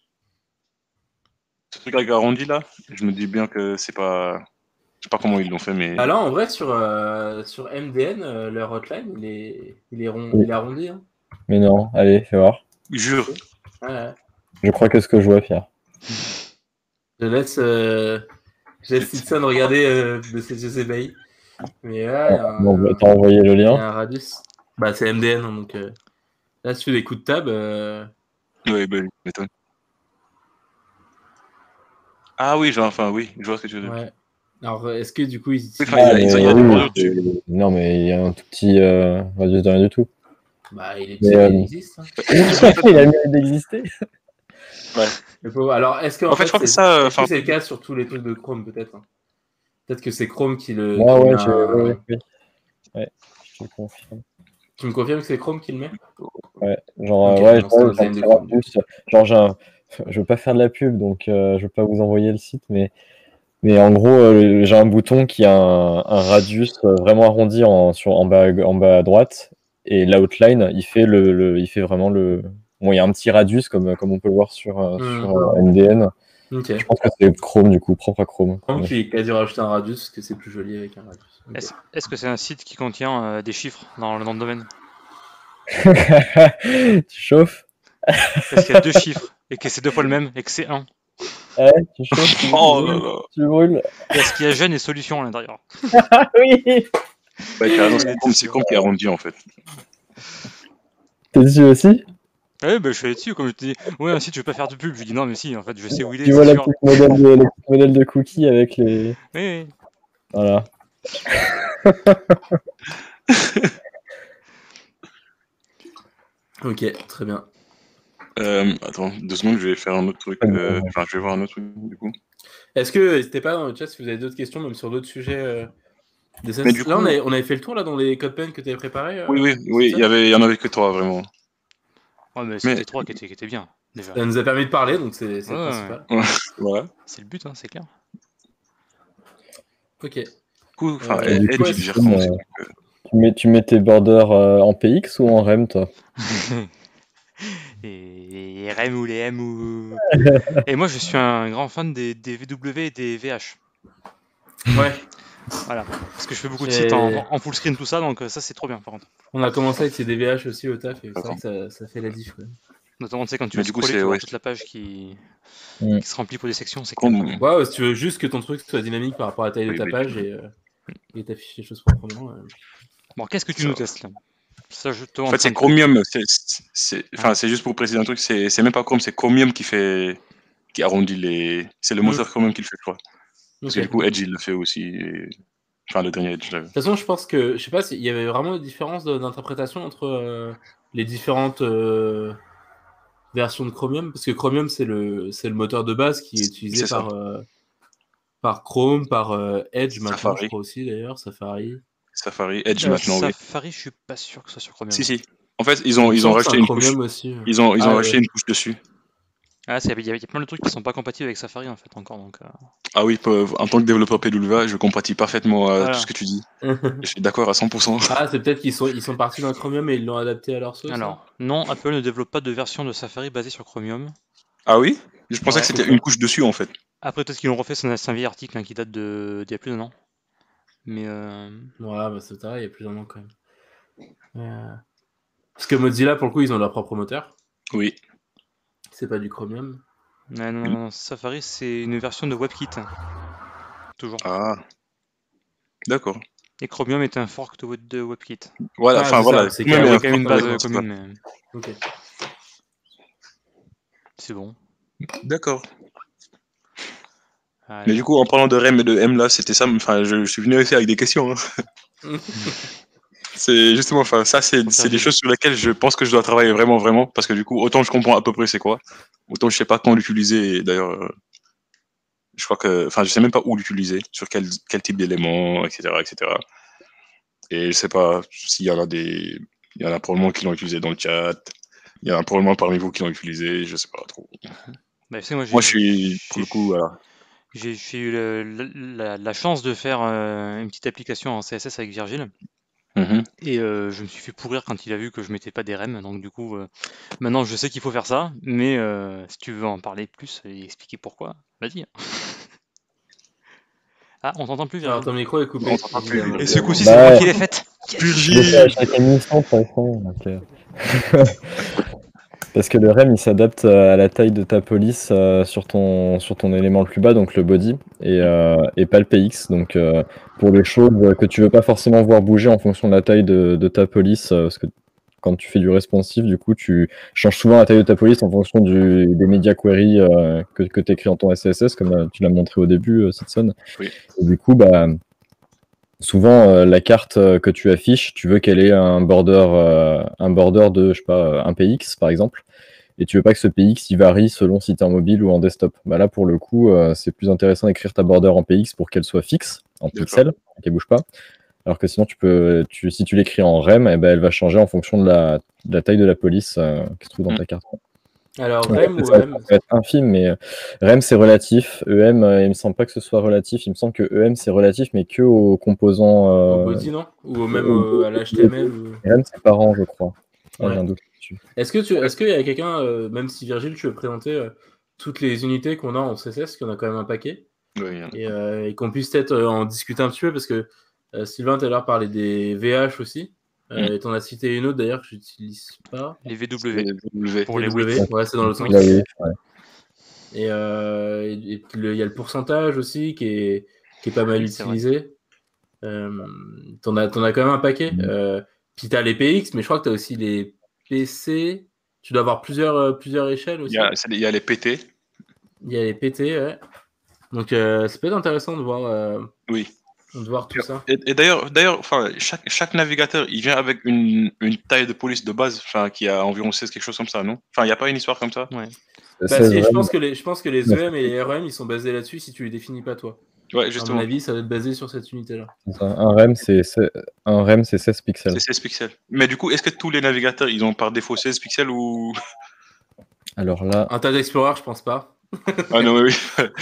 trucs avec arrondi là. Je me dis bien que c'est pas. Je sais pas comment ils l'ont fait, mais. Ah là, en vrai, sur MDN, leur outline, il est rond, il est arrondi. Hein. Mais non, allez, fais voir. Jure. Ouais. Je crois que ce que je vois, Pierre. Je laisse Laisse Simpson regarder de ses yeux ébahis. Mais là, Bon, t'as envoyé le il y a lien. un radius. Bah, c'est MDN, hein, donc là, si tu fais des coups de table. Oui, bah, je m'étonne. Ah oui, oui, je vois ce que tu veux dire. Ouais. Alors, est-ce que du coup, ils utilisent... enfin, il y a des bordures dessus. Non, mais il y a un tout petit radius de rien du tout. Bah, il Mais, existe. Hein. Il a le mérite d'exister. Ouais. Alors, est-ce que En fait, je crois que ça. est-ce que c'est le cas sur tous les trucs de Chrome, peut-être hein. Peut-être que c'est Chrome qui le. Ouais, qui ouais, met oui. Ouais, je te confirme. Tu me confirmes que c'est Chrome qui le met? Ouais, genre, Ok, ouais, donc c'est un design de Chrome. Genre, je veux pas faire de la pub, donc je veux pas vous envoyer le site, mais en gros, j'ai un bouton qui a un radius vraiment arrondi en bas à droite, et l'outline, il fait il fait vraiment le. Bon, il y a un petit radius comme on peut le voir sur NDN. Ok. Je pense que c'est Chrome du coup, propre à Chrome. Chrome qui a dû rajouter un radius, parce que c'est plus joli avec un radius. Okay. Est-ce que c'est un site qui contient des chiffres dans le nom de domaine? Tu chauffes? Est-ce qu'il y a 2 chiffres et que c'est 2 fois le même et que c'est 1? Ouais, tu chauffes, tu brûles. Est-ce qu'il y a jeune et solution à l'intérieur? Oui. Ouais, carrément, c'est Chrome qui a arrondi en fait. T'es dessus aussi? Ouais, bah, je suis dessus, comme je te dis. Ouais, un site, je veux pas faire de pub. Je lui dis non, mais si, en fait, je sais où il est. Tu vois le petit modèle de cookie avec les. Oui. Voilà. Ok, très bien. Attends, 2 secondes, je vais faire un autre truc. Enfin, je vais voir un autre truc du coup. Est-ce que n'hésitez pas dans le chat si vous avez d'autres questions, même sur d'autres sujets Mais du là, coup... on avait fait le tour là dans les code pen que tu avais préparés. Oui, il y en avait que 3 vraiment. Ouais, mais c'était 3 qui étaient bien déjà. Ça nous a permis de parler, donc c'est le principal. Ouais. Voilà. C'est le but, hein, c'est clair. Ok. Coup, du coup, Edge, il gère comment ces trucs tu mets tes borders en PX ou en REM, toi? Et REM ou les M ou... Et moi, je suis un grand fan des VW et des VH. Ouais. Voilà. Parce que je fais beaucoup de sites en full screen, tout ça, donc ça, c'est trop bien, par contre. On a commencé avec ces DVH aussi au taf, et c'est vrai que ça fait la diff. Ouais. Notamment, tu sais, quand tu veux scroller, tu vois toute la page qui se remplit pour des sections, c'est cool. Ouais, si tu veux juste que ton truc soit dynamique par rapport à la taille de ta page et t'affiches les choses proprement. Bon, qu'est-ce que tu nous testes là? Ça, en fait, c'est Chromium. C'est juste pour préciser un truc, c'est même pas Chrome, c'est Chromium qui arrondit les. C'est le moteur Chromium qui le fait, je crois. Parce que du coup, Edge, il le fait aussi. Enfin, le dernier Edge. De toute façon, je pense que. Je sais pas s'il y avait vraiment des différences d'interprétation entre les différentes versions de Chromium. Parce que Chromium, c'est le moteur de base qui est utilisé par Chrome, par Edge maintenant, Safari. Je crois aussi d'ailleurs, Safari. Edge maintenant, oui. Safari, je suis pas sûr que ce soit sur Chromium. Si. En fait, ils ont rajouté une couche. Aussi. Ils ont rajouté une couche dessus. Ah, il y a plein de trucs qui sont pas compatibles avec Safari en fait encore. Donc, Ah oui, en tant que développeur PWA, je compatis parfaitement à tout ce que tu dis. Je suis d'accord à 100%. Ah, c'est peut-être qu'ils sont partis dans Chromium et ils l'ont adapté à leur sauce. Alors, non, Apple ne développe pas de version de Safari basée sur Chromium. Ah oui? Je pensais que c'était une couche dessus en fait. Après, peut-être qu'ils l'ont refait, c'est un vieil article qui date d'il y a plus d'un an. Mais ouais, bah c'est vrai, il y a plus d'un an quand même. Parce que Mozilla, pour le coup, ils ont leur propre moteur. Oui. C'est pas du Chromium. Non, Safari, c'est une version de WebKit. Toujours. Ah. D'accord. Et Chromium est un fork de WebKit. Voilà, voilà. C'est quand même une base commune. Mais... Ok. C'est bon. D'accord. Mais du coup, en parlant de REM et de M, là, c'était ça. Enfin, je suis venu aussi avec des questions. Hein. C'est justement, enfin, ça, c'est des choses sur lesquelles je pense que je dois travailler vraiment, parce que du coup, autant je comprends à peu près c'est quoi, autant je sais pas quand l'utiliser. Et d'ailleurs, je crois que, enfin, je sais même pas où l'utiliser, sur quel type d'éléments, etc., etc. Et je sais pas s'il y en a il y en a probablement qui l'ont utilisé dans le chat. Il y en a probablement parmi vous qui l'ont utilisé. Je sais pas trop. Bah, moi, je suis pour le coup, voilà. J'ai eu la chance de faire une petite application en CSS avec Virgile. Et je me suis fait pourrir quand il a vu que je mettais pas des REM, donc du coup maintenant je sais qu'il faut faire ça, mais si tu veux en parler plus et expliquer pourquoi, vas-y. Ah, on t'entend plus, Virgile. Alors ton micro est coupé. Et ce coup-ci, c'est moi qui l'ai faite. À chaque émission, de toute façon. Parce que le REM, il s'adapte à la taille de ta police sur ton élément le plus bas, donc le body, et pas le PX. Donc, pour les choses que tu veux pas forcément voir bouger en fonction de la taille de ta police, parce que quand tu fais du responsive, du coup, tu changes souvent la taille de ta police en fonction des media queries que tu écris en ton SCSS, comme tu l'as montré au début, Sitson. Oui. Et du coup, souvent, la carte que tu affiches, tu veux qu'elle ait un border de, je sais pas, un PX par exemple, et tu veux pas que ce PX il varie selon si tu es en mobile ou en desktop. Là, pour le coup, c'est plus intéressant d'écrire ta border en PX pour qu'elle soit fixe, en pixels, qu'elle bouge pas. Alors que sinon, si tu l'écris en REM, elle va changer en fonction de la taille de la police qui se trouve dans ta carte. Alors, REM ou EM? Ça peut être infime, mais REM c'est relatif. EM, il me semble pas que ce soit relatif. Il me semble que EM c'est relatif, mais que aux composants. Au body, non? Ou même à l'HTML REM c'est par an, je crois. Ouais. J'ai un doute dessus. Est-ce qu'il y a quelqu'un, même si Virgile, tu veux présenter toutes les unités qu'on a en CSS, qu'on a quand même un paquet, et qu'on puisse peut-être en discuter un petit peu, parce que Sylvain tout à l'heure parlait des VH aussi. Et t'en as cité une autre d'ailleurs que j'utilise pas. Les VW. Pour les W, ouais, c'est dans l'autre sens. Ouais. Et il y a le pourcentage aussi qui est pas mal utilisé. T'en as quand même un paquet. Puis t'as les PX, mais je crois que t'as aussi les PC. Tu dois avoir plusieurs échelles aussi. Il y a les PT. Il y a les PT, ouais. Donc ça peut être intéressant de voir. Oui. De voir tout ça. Et d'ailleurs, enfin, chaque navigateur, il vient avec une taille de police de base, enfin, qui a environ 16, quelque chose comme ça, non? Enfin, il n'y a pas une histoire comme ça? Ouais. Je pense que les EM et les REM, ils sont basés là-dessus si tu les définis pas toi. Ouais, justement. À mon avis, ça va être basé sur cette unité-là. Un REM, c'est 16 pixels. C'est 16 pixels. Mais du coup, est-ce que tous les navigateurs, ils ont par défaut 16 pixels ou... Alors là... Internet Explorer, je pense pas. Ah non, oui.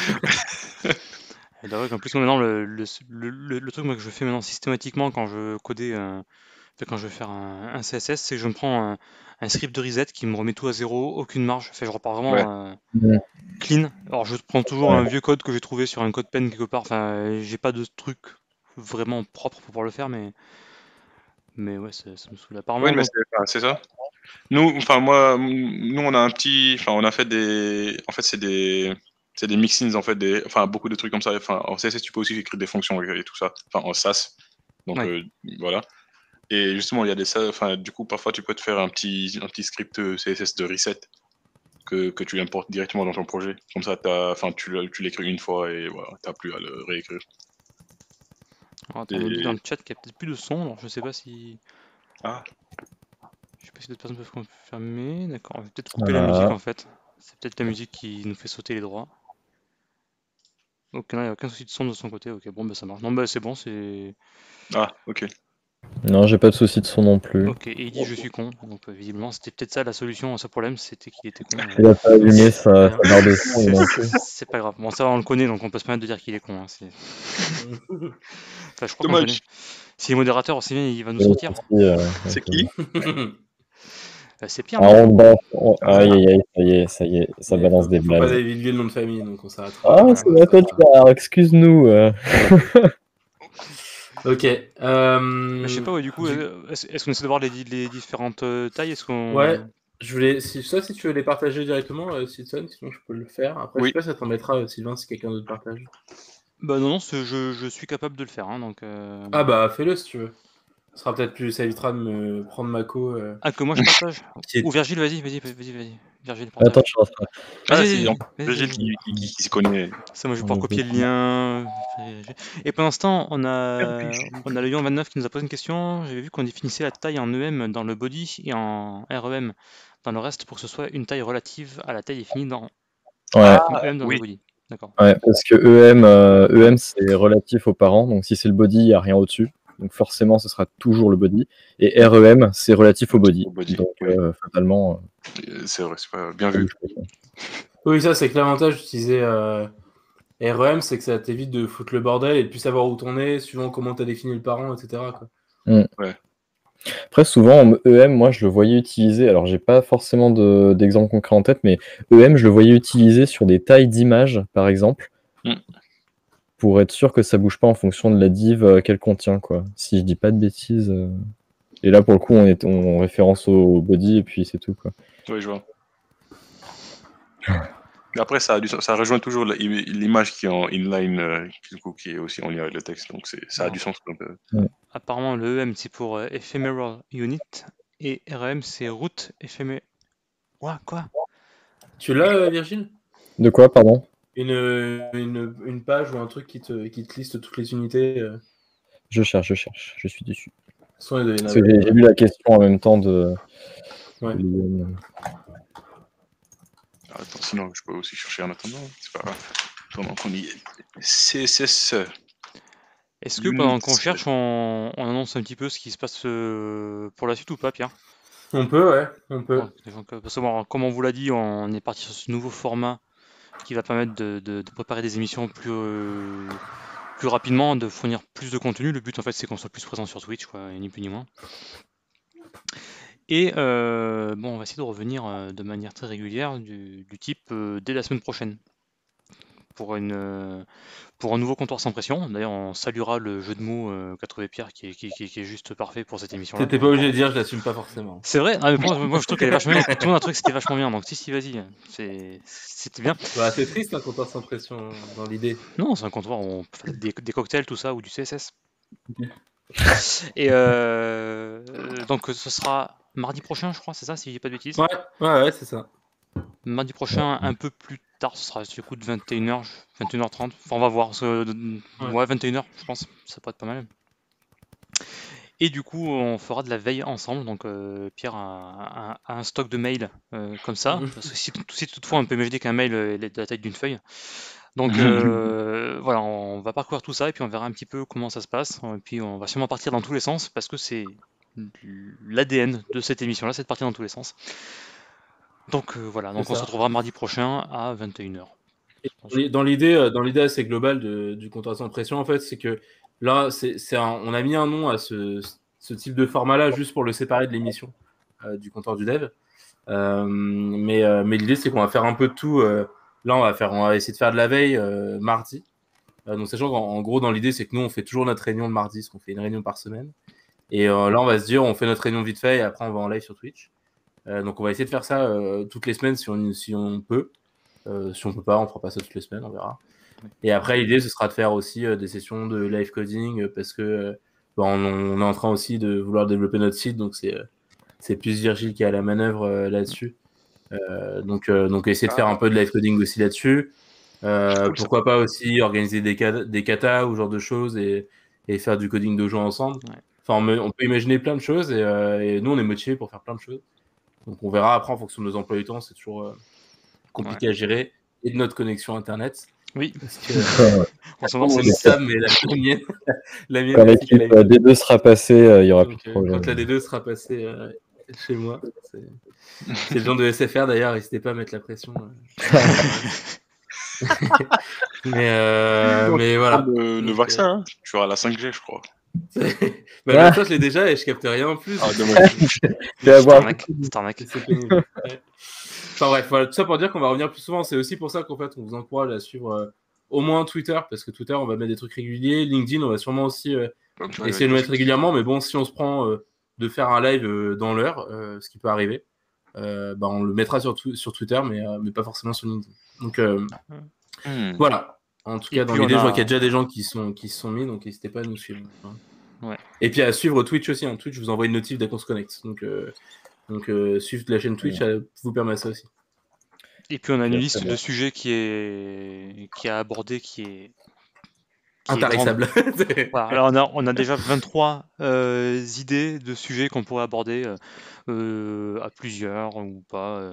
Et d'ailleurs, en plus, maintenant, le truc moi, que je fais maintenant systématiquement quand je codais, quand je vais faire un CSS, c'est que je me prends un script de reset qui me remet tout à zéro, aucune marge. Enfin, je repars vraiment clean. Alors, je prends toujours un vieux code que j'ai trouvé sur un code pen quelque part. Enfin, j'ai pas de truc vraiment propre pour pouvoir le faire, mais ouais, ça me saoule. Apparemment, oui, mais c'est ça. Nous, on a un petit, enfin, on a fait des, en fait, c'est des mixins, en fait, beaucoup de trucs comme ça. Enfin, en CSS, tu peux aussi écrire des fonctions et tout ça. Enfin, en SAS. Donc, voilà. Et justement, il y a des, enfin, du coup, parfois, tu peux te faire un petit script CSS de reset que tu importes directement dans ton projet. Comme ça, tu l'écris une fois et voilà, t'as plus à le réécrire. Attends, on dit dans le chat qu'il n'y a peut-être plus de son, alors je sais pas si... Je sais pas si d'autres personnes peuvent confirmer. D'accord, on va peut-être couper la musique en fait. C'est peut-être la musique qui nous fait sauter les droits. Ok, non, il n'y a aucun souci de son de son côté. Ok, bon, ça marche. Non, c'est bon, c'est... Ah, ok. Non, j'ai pas de souci de son non plus. Ok, et il dit je suis con. Donc visiblement, c'était peut-être ça la solution à ce problème, c'était qu'il était con. Il a pas allumé sa barre de son. C'est pas grave. Bon, ça on le connaît, donc on peut se permettre de dire qu'il est con. Hein. Enfin, je crois qu'on le connaît. Si les modérateurs, aussi bien, il va nous sortir. C'est qui? C'est Pierre. Ça y est, ça balance des blagues. Faut pas divulguer le nom de famille, donc on s'arrête. C'est la tête, alors excuse-nous. Ok. Je sais pas, du coup, est-ce qu'on essaie de voir les différentes tailles? Est-ce qu'on... Ouais, je voulais. Si tu veux les partager directement, Sitson, sinon je peux le faire. Après, je sais pas si ça t'embêtera, Sylvain, si quelqu'un d'autre partage. Bah non, je suis capable de le faire, hein, donc... Ah bah fais-le si tu veux. Ça sera peut-être plus, ça évitera de me prendre ma co. Ah, que moi je partage. Ou Virgile, vas-y. Virgile, partage. Attends, je suis en train. C'est Virgile qui s'y connaît. Ça, moi je vais pouvoir copier le lien. Et pendant ce temps, on a le Lion29 qui nous a posé une question. J'avais vu qu'on définissait la taille en EM dans le body et en REM dans le reste pour que ce soit une taille relative à la taille définie dans EM dans le body. D'accord. Ouais, parce que EM c'est relatif aux parents, donc si c'est le body, il n'y a rien au-dessus. Donc forcément, ce sera toujours le body. Et REM, c'est relatif au body. Donc fatalement... C'est vrai, c'est pas bien vu. Oui, ça, c'est que l'avantage d'utiliser REM, c'est que ça t'évite de foutre le bordel et de plus savoir où t'en es, suivant comment t'as défini le parent, etc. Quoi. Ouais. Après, souvent, EM, moi, je le voyais utiliser, alors j'ai pas forcément d'exemple concret en tête, mais EM, je le voyais utiliser sur des tailles d'images, par exemple, pour être sûr que ça bouge pas en fonction de la div qu'elle contient, quoi. Si je dis pas de bêtises. Et là, pour le coup, on référence au body et puis c'est tout, quoi. Oui, je vois. Mais après, ça rejoint toujours l'image qui est en inline, qui est aussi en lien avec le texte. Donc, ça a du sens. Apparemment, le EM, c'est pour Ephemeral Unit, et RM, c'est Root Ephemeral. Quoi? Tu l'as, Virgile? De quoi, pardon? Une page ou un truc qui te liste toutes les unités. Je cherche, je suis dessus. Sans les Parce que j'ai lu la question en même temps de. Ouais. Attends, sinon je peux aussi chercher en attendant. C'est pas grave. Pendant qu'on y est. CSS. Est-ce que pendant qu'on cherche, on annonce un petit peu ce qui se passe pour la suite ou pas, Pierre? On peut, ouais, on peut. Parce que bon, comme on vous l'a dit, on est parti sur ce nouveau format qui va permettre de préparer des émissions plus rapidement, de fournir plus de contenu. Le but, en fait, c'est qu'on soit plus présent sur Twitch, quoi, ni plus ni moins. Et bon, on va essayer de revenir de manière très régulière, du type dès la semaine prochaine, pour un nouveau comptoir sans pression. D'ailleurs, on saluera le jeu de mots 80 Pierre qui est juste parfait pour cette émission-là. T'étais pas obligé de dire, je l'assume pas forcément. C'est vrai? Ah, mais moi je trouve qu'elle est vachement bien. Tout le monde a trouvé que c'était vachement bien, donc si, vas-y. C'était bien. Bah, c'est triste un comptoir sans pression dans l'idée. Non, c'est un comptoir où on fait des cocktails, tout ça, ou du CSS. Ok. Et donc ce sera mardi prochain, je crois, c'est ça, si je dis pas de bêtises? Ouais, c'est ça. Mardi prochain, un peu plus tard, ce sera du coup de 21h, 21h30. Enfin, on va voir. Ouais, 21h, je pense, ça pourrait être pas mal. Et du coup, on fera de la veille ensemble. Donc, Pierre a un stock de mails comme ça. Parce que si toutefois on peut imaginer qu'un mail est de la taille d'une feuille. Donc, voilà, on va parcourir tout ça et puis on verra un petit peu comment ça se passe. Et puis, on va sûrement partir dans tous les sens parce que c'est l'ADN de cette émission-là, c'est de partir dans tous les sens. Donc, voilà, donc on se retrouvera mardi prochain à 21h. Dans l'idée assez globale du comptoir sans pression, en fait, c'est que là, on a mis un nom à ce type de format-là juste pour le séparer de l'émission du comptoir du dev. Mais l'idée, c'est qu'on va faire un peu de tout. Là, on va essayer de faire de la veille mardi. Donc, sachant qu'en gros, dans l'idée, c'est que nous, on fait toujours notre réunion le mardi, parce qu'on fait une réunion par semaine. Et là, on va se dire, on fait notre réunion vite fait et après, on va en live sur Twitch. Donc, on va essayer de faire ça toutes les semaines si on peut. Si on peut pas, on fera pas ça toutes les semaines, on verra. Et après, l'idée, ce sera de faire aussi des sessions de live coding parce que on est en train aussi de vouloir développer notre site, donc c'est plus Virgile qui est à la manœuvre là-dessus. Donc essayer de faire un peu de live coding aussi là-dessus. Pourquoi pas aussi organiser des katas ou ce genre de choses et faire du coding de jeu ensemble. Ouais. Enfin, on peut imaginer plein de choses et nous, on est motivés pour faire plein de choses. Donc on verra après en fonction de nos emplois du temps, c'est toujours compliqué à gérer, et de notre connexion internet. Oui. Parce que en ce moment, c'est ça, mais la mienne. Quand l'équipe D2 sera passée, il y aura plus de problème. Quand la D2 sera passée chez moi, c'est le genre de SFR d'ailleurs, n'hésitez pas à mettre la pression. mais voilà. Le vaccin, hein. Tu auras la 5G, je crois. Bah, ça, je l'ai déjà et je capte rien en plus. Ah, dommage. C'est arnaque. Enfin bref, voilà, tout ça pour dire qu'on va revenir plus souvent. C'est aussi pour ça qu'en fait, on vous encourage à suivre au moins Twitter, parce que Twitter, on va mettre des trucs réguliers. LinkedIn, on va sûrement aussi essayer de le mettre régulièrement. Mais bon, si on se prend de faire un live dans l'heure, ce qui peut arriver, on le mettra sur Twitter, mais pas forcément sur LinkedIn. Donc voilà. En tout cas, dans l'idée, je vois qu'il y a déjà des gens qui se sont mis, donc n'hésitez pas à nous suivre. Ouais. Et puis à suivre Twitch aussi. Twitch, je vous envoie une notif dès qu'on se connecte. Donc suivre la chaîne Twitch, ça vous permet ça aussi. Et puis on a une liste de sujets qui est à aborder, qui est intarissable. Voilà. Alors on a déjà 23 idées de sujets qu'on pourrait aborder à plusieurs ou pas.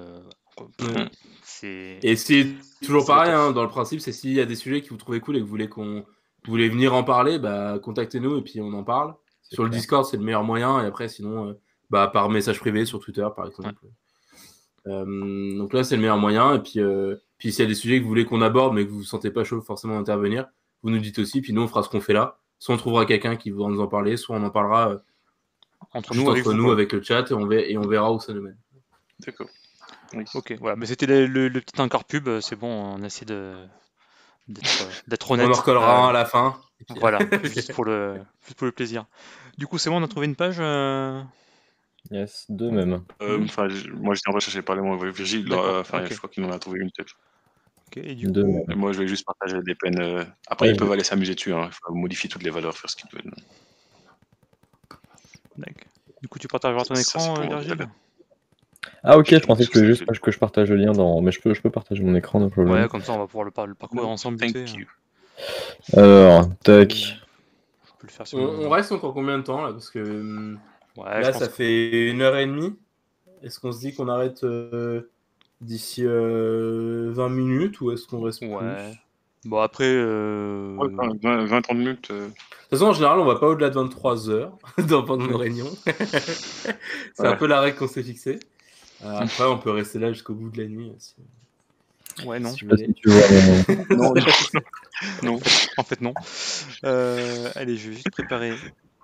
Et c'est toujours pareil, dans le principe, c'est s'il y a des sujets que vous trouvez cool et que vous voulez venir en parler, contactez-nous et puis on en parle. Sur le Discord, c'est le meilleur moyen. Et après, sinon, par message privé sur Twitter, par exemple. Ouais. Donc là, c'est le meilleur moyen. Et puis s'il y a des sujets que vous voulez qu'on aborde, mais que vous ne vous sentez pas chaud forcément d'intervenir, vous nous dites aussi. Puis nous, on fera ce qu'on fait là. Soit on trouvera quelqu'un qui voudra nous en parler, soit on en parlera entre nous avec le chat et on verra où ça nous mène. D'accord. Oui. Ok, voilà. Mais c'était le petit encart pub. C'est bon, on essaie d'être honnête. On en recollera un à la fin. Voilà, juste pour le plaisir. Du coup, c'est bon, on a trouvé une page Yes, deux même. Moi, j'étais en train de chercher par les mots. Virgile, je crois qu'il en a trouvé une peut-être. Ok, et du Deux coup, même. Moi, je vais juste partager des peines. Après, Ouais, ils peuvent aller s'amuser dessus. Il faut modifier toutes les valeurs, faire ce qu'ils veulent. d'accord. Du coup, tu partages ton Ça, écran, c'est pour moi, tout à Virgile? l'heure. Ah ok, je Justement, pensais c'est que pour tu voulais ça que juste que je partage le lien dans... Mais je peux partager mon écran, no problème. Ouais, comme ça, on va pouvoir le parcourir ensemble vite fait. Thank you. Alors, tac. Je peux le faire sur On reste encore combien de temps là? Parce que Ouais, là, je pense. ça fait 1h30. Est-ce qu'on se dit qu'on arrête d'ici 20 minutes ou est-ce qu'on reste Ouais. plus? Bon, après. 20-30 minutes. De toute façon, en général, on va pas au-delà de 23h pendant nos réunions. C'est un peu la règle qu'on s'est fixée. Après, on peut rester là jusqu'au bout de la nuit. Ouais, non. Si vous voulez. Si tu vois, Non, non. En fait, non. Allez, je vais juste préparer.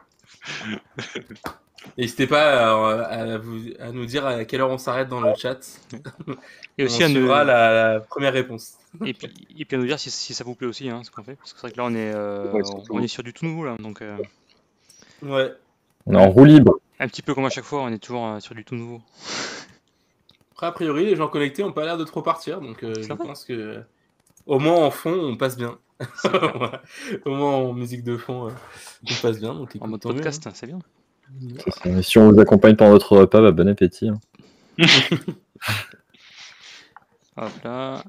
N'hésitez pas à nous dire à quelle heure on s'arrête dans le chat. Et aussi on à suivra la première réponse. Et puis à nous dire si ça vous plaît aussi, ce qu'on fait. Parce que c'est vrai que là, on est sur du tout nouveau, là. Donc, Ouais. on est en roue libre. un petit peu comme à chaque fois, on est toujours sur du tout nouveau. Après, a priori, les gens connectés n'ont pas l'air de trop partir. Donc, je vrai pense que au moins en fond, on passe bien. Voilà. Au moins en musique de fond, on passe bien. Donc, En mode tant mieux, podcast, c'est bien. C'est ça. Et si on vous accompagne pendant votre repas, bah, bon appétit. Hein. Hop là.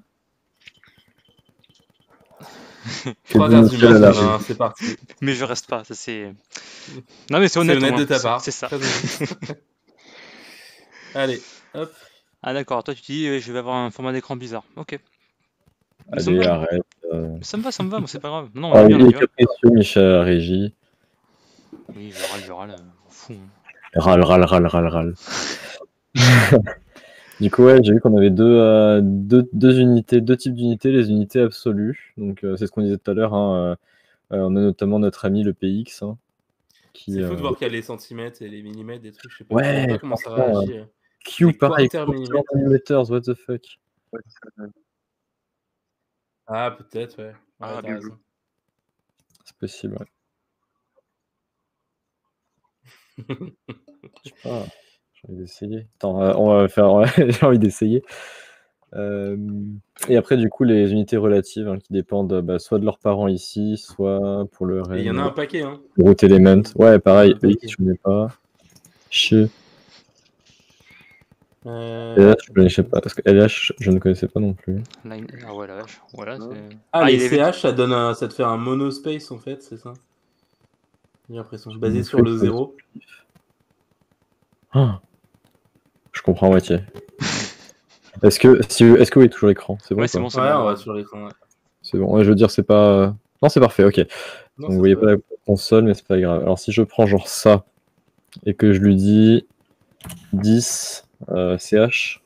3 heures du matin, c'est parti. Mais je reste pas, ça c'est. Non, mais c'est honnête. C'est honnête au moins. de ta part. C'est ça. Très honnête. Allez, hop. Ah, d'accord. Toi, tu te dis, je vais avoir un format d'écran bizarre. Ok. Mais Allez, ça me va. arrête. Mais ça me va, moi, c'est pas grave. Non, on Ah, est bien, il on est est bien. capricieux, Michel à la régie. Oui, je râle, on fout. Râle. Du coup, ouais, j'ai vu qu'on avait deux unités, deux types d'unités, les unités absolues. Donc, c'est ce qu'on disait tout à l'heure. Hein, on a notamment notre ami le PX. Hein, qui, C'est fou de voir qu'il y a les centimètres et les millimètres, des trucs, je sais pas, ouais, je sais pas comment ça réagit. Q Les pareil, quarter millimètres. millimeters, what the fuck. Ah, peut-être, ouais. T'as raison. C'est possible, ouais. Je sais pas, j'ai envie d'essayer. Attends, on va faire. J'ai envie d'essayer. Et après, du coup, les unités relatives qui dépendent soit de leurs parents ici, soit pour le Et il y en a un paquet, hein. Root Element. Ouais, pareil, EX, je connais pas. LH, je connaissais pas. Parce que LH, je ne connaissais pas non plus. Ah ouais, la vache. Voilà, les CH, ça te fait un monospace en fait, c'est ça? J'ai l'impression. Basé sur le 0. Ah, je comprends à moitié. Est-ce que vous voyez toujours l'écran? C'est bon? Ouais, c'est bon, c'est bon. bon. On va sur l'écran. Ouais. C'est bon. Ouais, je veux dire, c'est pas. Non, c'est parfait, ok. Non, donc vous voyez pas la console, mais c'est pas grave. Alors si je prends genre ça et que je lui dis 10 CH,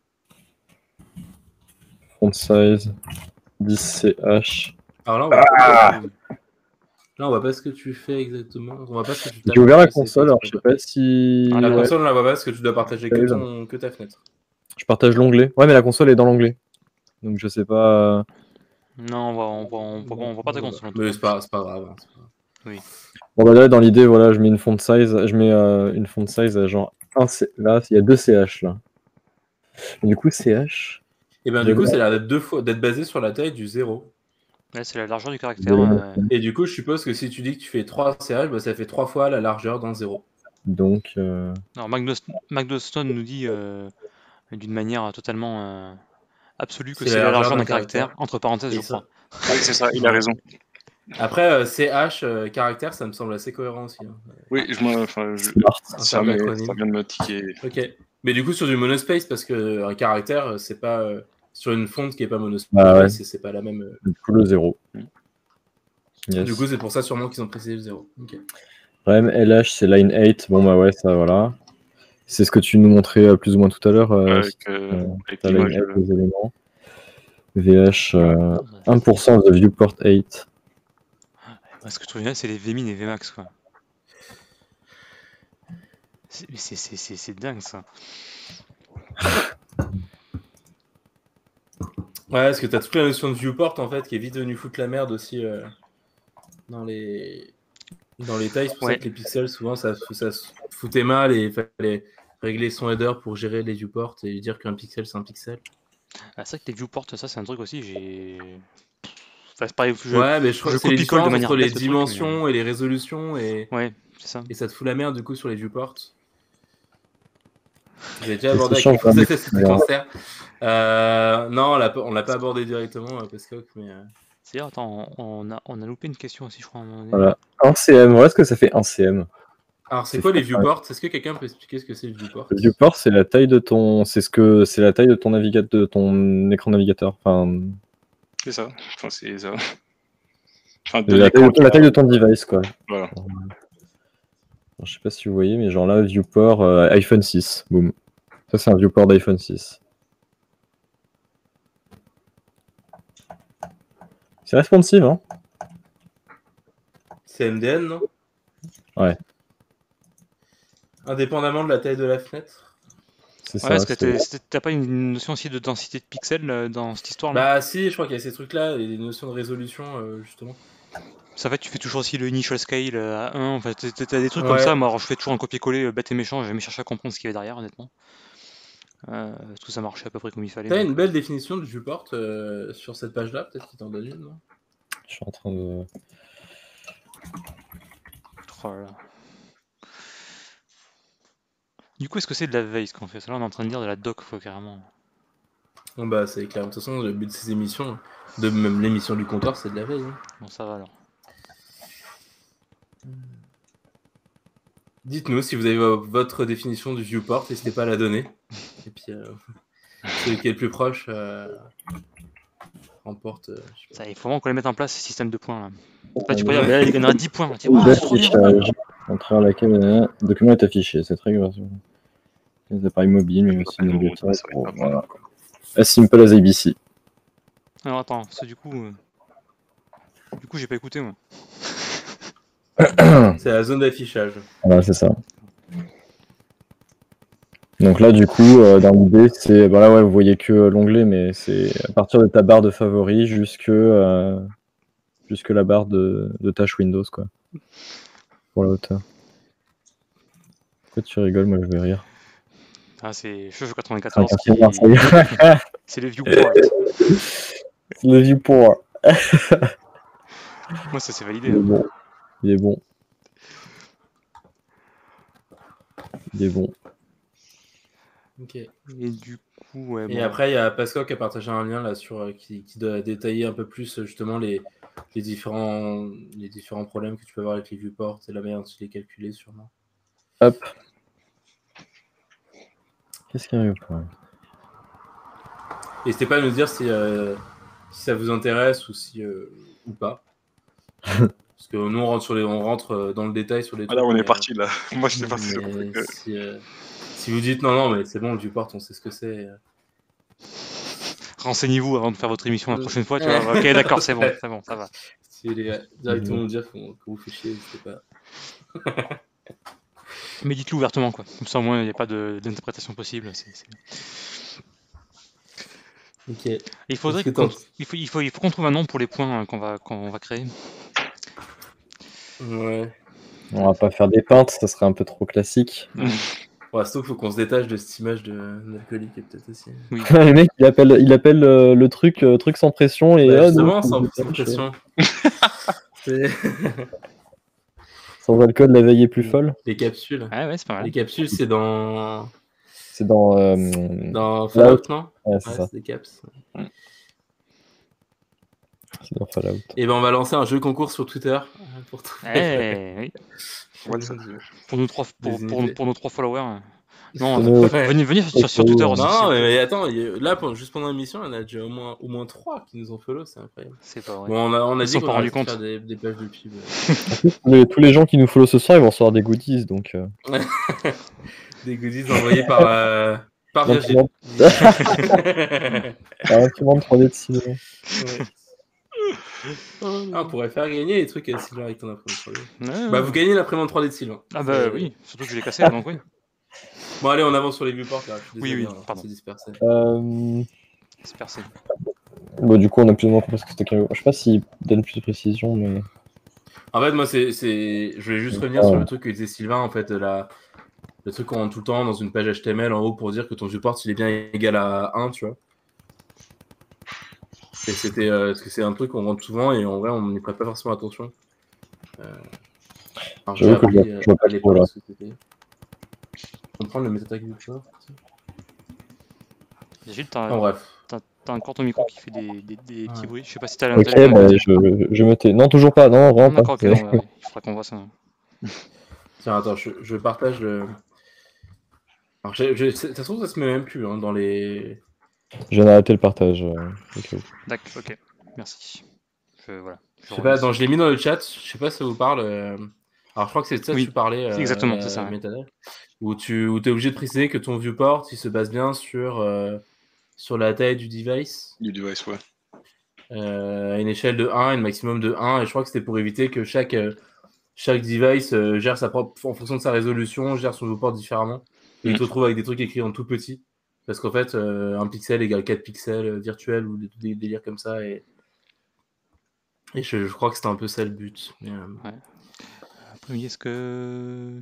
font size 10 CH. Alors là, on voit pas ce que tu fais exactement. On voit pas ce que tu tapes. J'ai ouvert la console, alors je sais pas si. La console, on la voit pas parce que tu dois partager que ta fenêtre. Je partage l'onglet. Ouais, mais la console est dans l'onglet. Donc je sais pas. Non, on voit pas ta console. Mais c'est pas grave. Hein, oui. Bon, bah là, dans l'idée, voilà, je mets une font size. Je mets une font size à genre 1 C. Là, il y a 2 CH là. Et du coup, CH. Et bien, du coup, ça a l'air d'être basé sur la taille du 0. Ouais, c'est la largeur du caractère. Et du coup, je suppose que si tu dis que tu fais 3 CH, bah, ça fait 3 fois la largeur d'un 0. Donc. Alors, McDostone nous dit d'une manière totalement absolue que c'est la largeur d'un caractère, entre parenthèses, je crois. Oui, c'est ça, il a raison. Après, CH, caractère, ça me semble assez cohérent aussi. Hein. Oui, ça vient de me tiquer. Ok. Mais du coup, sur du monospace, parce qu'un caractère, c'est pas. Sur une fonte qui n'est pas monospace, ouais. c'est pas la même. Du coup, le 0. Yes. Du coup, c'est pour ça sûrement qu'ils ont précisé le 0. Okay. Rem, LH, c'est line 8. Bon, bah ouais, ça, voilà. C'est ce que tu nous montrais plus ou moins tout à l'heure. Avec l'image. Les éléments. VH, 1% de viewport 8. Ce que je trouve bien, c'est les Vmin et Vmax, quoi. C'est dingue, ça. Ouais, parce que t'as toute la notion de viewport, en fait, qui est vite venue foutre la merde aussi dans les Dans les tailles, c'est pour Ouais. ça que les pixels, souvent, ça se foutait mal et il fallait régler son header pour gérer les viewports et dire qu'un pixel, c'est un pixel. Ah, c'est vrai que les viewports, ça c'est un truc aussi, Enfin, c'est pareil, Ouais, mais je crois je que c'est les copie-colle de différences manière entre les bête le truc, mais... dimensions et les résolutions et c'est ça. ça te fout la merde du coup sur les viewports. Vous avez déjà C'est abordé avec chiant, les quand même. c'était cancer. Non, on l'a pas abordé directement, Pescoc, mais... C'est-à-dire, attends, on a loupé une question aussi, je crois, à un moment donné. Voilà. 1 cm, voilà ce que ça fait 1 cm. Alors, c'est C'est quoi les fort, viewports? Est-ce que quelqu'un peut expliquer ce que c'est le viewport? Le viewport, c'est la taille de ton, c'est la taille de ton navigateur, de ton écran navigateur. Enfin, C'est ça. Enfin, c'est ça. Enfin, la taille de ton device, quoi. Voilà. Alors, je sais pas si vous voyez, mais genre là, viewport iPhone 6, boum. Ça, c'est un viewport d'iPhone 6. C'est responsive, hein? C'est MDN, non? Ouais. Indépendamment de la taille de la fenêtre? C'est ça. Ouais, parce que t'as pas une notion aussi de densité de pixels dans cette histoire-là? Bah si, je crois qu'il y a ces trucs-là, et des notions de résolution, justement. Ça fait, tu fais toujours aussi le initial scale à 1, enfin, t'as des trucs Ouais. comme ça. Moi, alors, je fais toujours un copier-coller bête et méchant, j'ai jamais cherché à comprendre ce qu'il y avait derrière, honnêtement. Tout ça marchait à peu près comme il fallait. T'as mais- une belle définition du viewport sur cette page-là, peut-être qu'il t'en donne une, non? Je suis en train de. Oh là là. Du coup, est-ce que c'est de la veille ce qu'on fait? Là, on est en train de dire de la doc, quoi, carrément. Bon bah c'est clair, de toute façon, le but de ces émissions, de même l'émission du comptoir, c'est de la veille. Hein. Bon, ça va alors. Dites-nous si vous avez votre définition du viewport, n'hésitez pas à la donner. Et puis, celui qui est le plus proche remporte. Je sais pas. Ça, il faut vraiment qu'on les mette en place, ce système de points. Là, tu peux dire, mais là, il gagnera 10 points. Tu dis, ouais, c'est trop bien. D'affichage. À travers laquelle le document est affiché. C'est très grave. Les appareils mobiles, mais aussi les navigateurs. Voilà. As simple as ABC. Alors attends, parce que du coup, j'ai pas écouté moi. C'est la zone d'affichage. Voilà, c'est ça. Donc là, du coup, dans l'idée, c'est. Voilà, ouais, vous voyez que l'onglet, mais c'est à partir de ta barre de favoris jusque la barre de tâche Windows, quoi. Pour la hauteur. Pourquoi tu rigoles? Moi, je vais rire. Ah, c'est Cheveux 94 Ah, qui... C'est le viewport. Le viewport. Moi, ça c'est validé. Il est bon. Il est bon. Il est bon. Ok. Et du coup, ouais, Et bon. après, il y a Pascal qui a partagé un lien là sur qui doit détailler un peu plus justement les différents problèmes que tu peux avoir avec les viewports et la manière dont tu les calculer sûrement. Hop. Qu'est-ce qu'il y a eu pour N'hésitez pas à nous dire si ça vous intéresse ou si ou pas. Parce que nous on rentre dans le détail sur les trucs. Ah là, on est mais, parti là. Moi, je sais pas si si vous dites non, mais c'est bon, le viewport, on sait ce que c'est. Renseignez-vous avant de faire votre émission la prochaine fois, tu vois. Ok, d'accord, c'est bon, ça va. Si vous voulez directement nous dire qu'on vous fait chier, n'hésitez pas. Mais dites-le ouvertement, quoi. Comme ça, au moins, il n'y a pas d'interprétation possible. Ok. Il faudrait qu'on trouve un nom pour les points qu'on va créer. Ouais. On va pas faire des peintes, ça serait un peu trop classique. Ouais, surtout qu'il faut qu'on se détache de cette image d'alcoolique peut-être aussi. Oui. Le mec, il appelle le truc sans pression et Bah, justement, sans pression. Sans alcool, la veille est plus folle. Les capsules. Ouais, c'est pas mal. Les capsules, c'est dans. C'est dans. Dans Fallout, non? Ouais, c'est ça. C'est des caps. C'est dans Fallout. Et ben on va lancer un jeu concours sur Twitter pour oui. Pour nos 3 followers. Non, venez sur Twitter aussi. Non, mais attends, là juste pendant l'émission, on a déjà au moins 3 qui nous ont follow, c'est incroyable. C'est pas vrai. Bon, on a dit qu'on allait compte. faire des pages de pub. Tous les gens qui nous follow ce soir, ils vont recevoir des goodies, donc. Des goodies envoyés par Virgile. Imprimante 3D de Sylvain. Ouais. On pourrait faire gagner les trucs Sylvain avec ton imprimante 3D. Bah vous gagnez l'imprimante 3D de Sylvain. Ah bah oui, surtout que je l'ai cassé, donc oui. Bon allez, on avance sur les viewports là. Oui, pardon. C'est dispersé. Dispersé. Bon, du coup, on a plus ou moins compris ce que c'était. Je sais pas s'il donne plus de précision, mais. En fait, moi, je voulais juste revenir sur le truc que disait Sylvain, en fait, le truc qu'on rentre tout le temps dans une page HTML en haut pour dire que ton viewport il est bien égal à 1, tu vois. Et c'était parce que c'est un truc qu'on rentre souvent et en vrai, on n'y prête pas forcément attention. Alors, j'ai appris à l'époque ce que c'était. Comprendre le métatag du viewport. Gilles, bref. T'as encore ton micro qui fait des petits bruits. Je sais pas si t'as la Ok, je me tais. Non, toujours pas. Non, vraiment pas. D'accord, ok, non, il faudra qu'on voit ça. Tiens, attends, je partage le. Alors, ça se trouve, ça se met même plus dans les. Je viens d'arrêter le partage. D'accord, ok, merci. Voilà. Je sais pas, je l'ai mis dans le chat, je sais pas si ça vous parle. Alors, je crois que c'est de ça que tu parlais. Exactement, c'est ça. Où tu es obligé de préciser que ton viewport, il se base bien sur la taille du device. Du device, ouais. À une échelle de 1, une maximum de 1. Et je crois que c'était pour éviter que chaque device gère sa propre, en fonction de sa résolution, gère son viewport différemment. Et il te retrouve avec des trucs écrits en tout petit. Parce qu'en fait, 1 pixel égale 4 pixels virtuels ou des délires comme ça. Et je crois que c'était un peu ça le but. Mais, ouais. Après, est-ce que...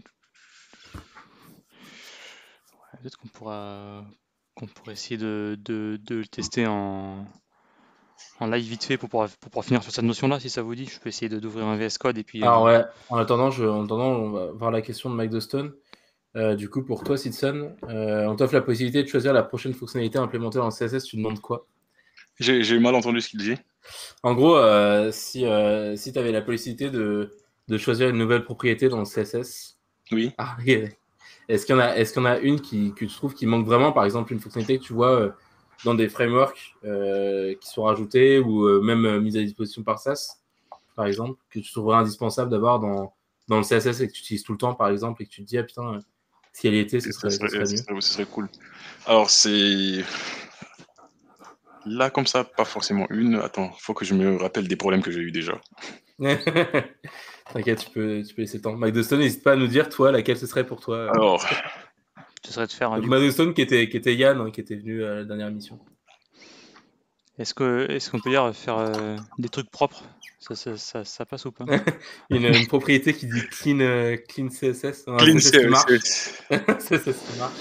Ouais, peut-être qu'on pourrait essayer de le tester en live vite fait pour pouvoir finir sur cette notion-là, si ça vous dit. Je peux essayer d'ouvrir un VS Code et puis... Alors ouais, en attendant, on va voir la question de Mike Dostone. Du coup, pour toi, Sidson, on t'offre la possibilité de choisir la prochaine fonctionnalité implémentée dans le CSS. Tu demandes quoi? J'ai mal entendu ce qu'il dit. En gros, si tu avais la possibilité de choisir une nouvelle propriété dans le CSS, oui. Est-ce qu'il y en a une que tu trouves qui manque vraiment? Par exemple, une fonctionnalité que tu vois dans des frameworks qui sont rajoutés ou même mises à disposition par SAS, par exemple, que tu trouverais indispensable d'avoir dans le CSS et que tu utilises tout le temps, par exemple, et que tu te dis, ah putain, si elle y était, ce serait mieux. Ce serait cool. Alors, c'est... Là, comme ça, pas forcément une. Attends, faut que je me rappelle des problèmes que j'ai eu déjà. T'inquiète, tu peux laisser le temps. Mike Dostone, n'hésite pas à nous dire, toi, laquelle ce serait pour toi. Alors... Ce serait de faire... Mike Dostone qui était Yann, qui était venu à la dernière émission. Est-ce qu'on peut dire faire des trucs propres? Ça passe ou pas? une propriété qui dit clean CSS. Clean CSS. Ça marche.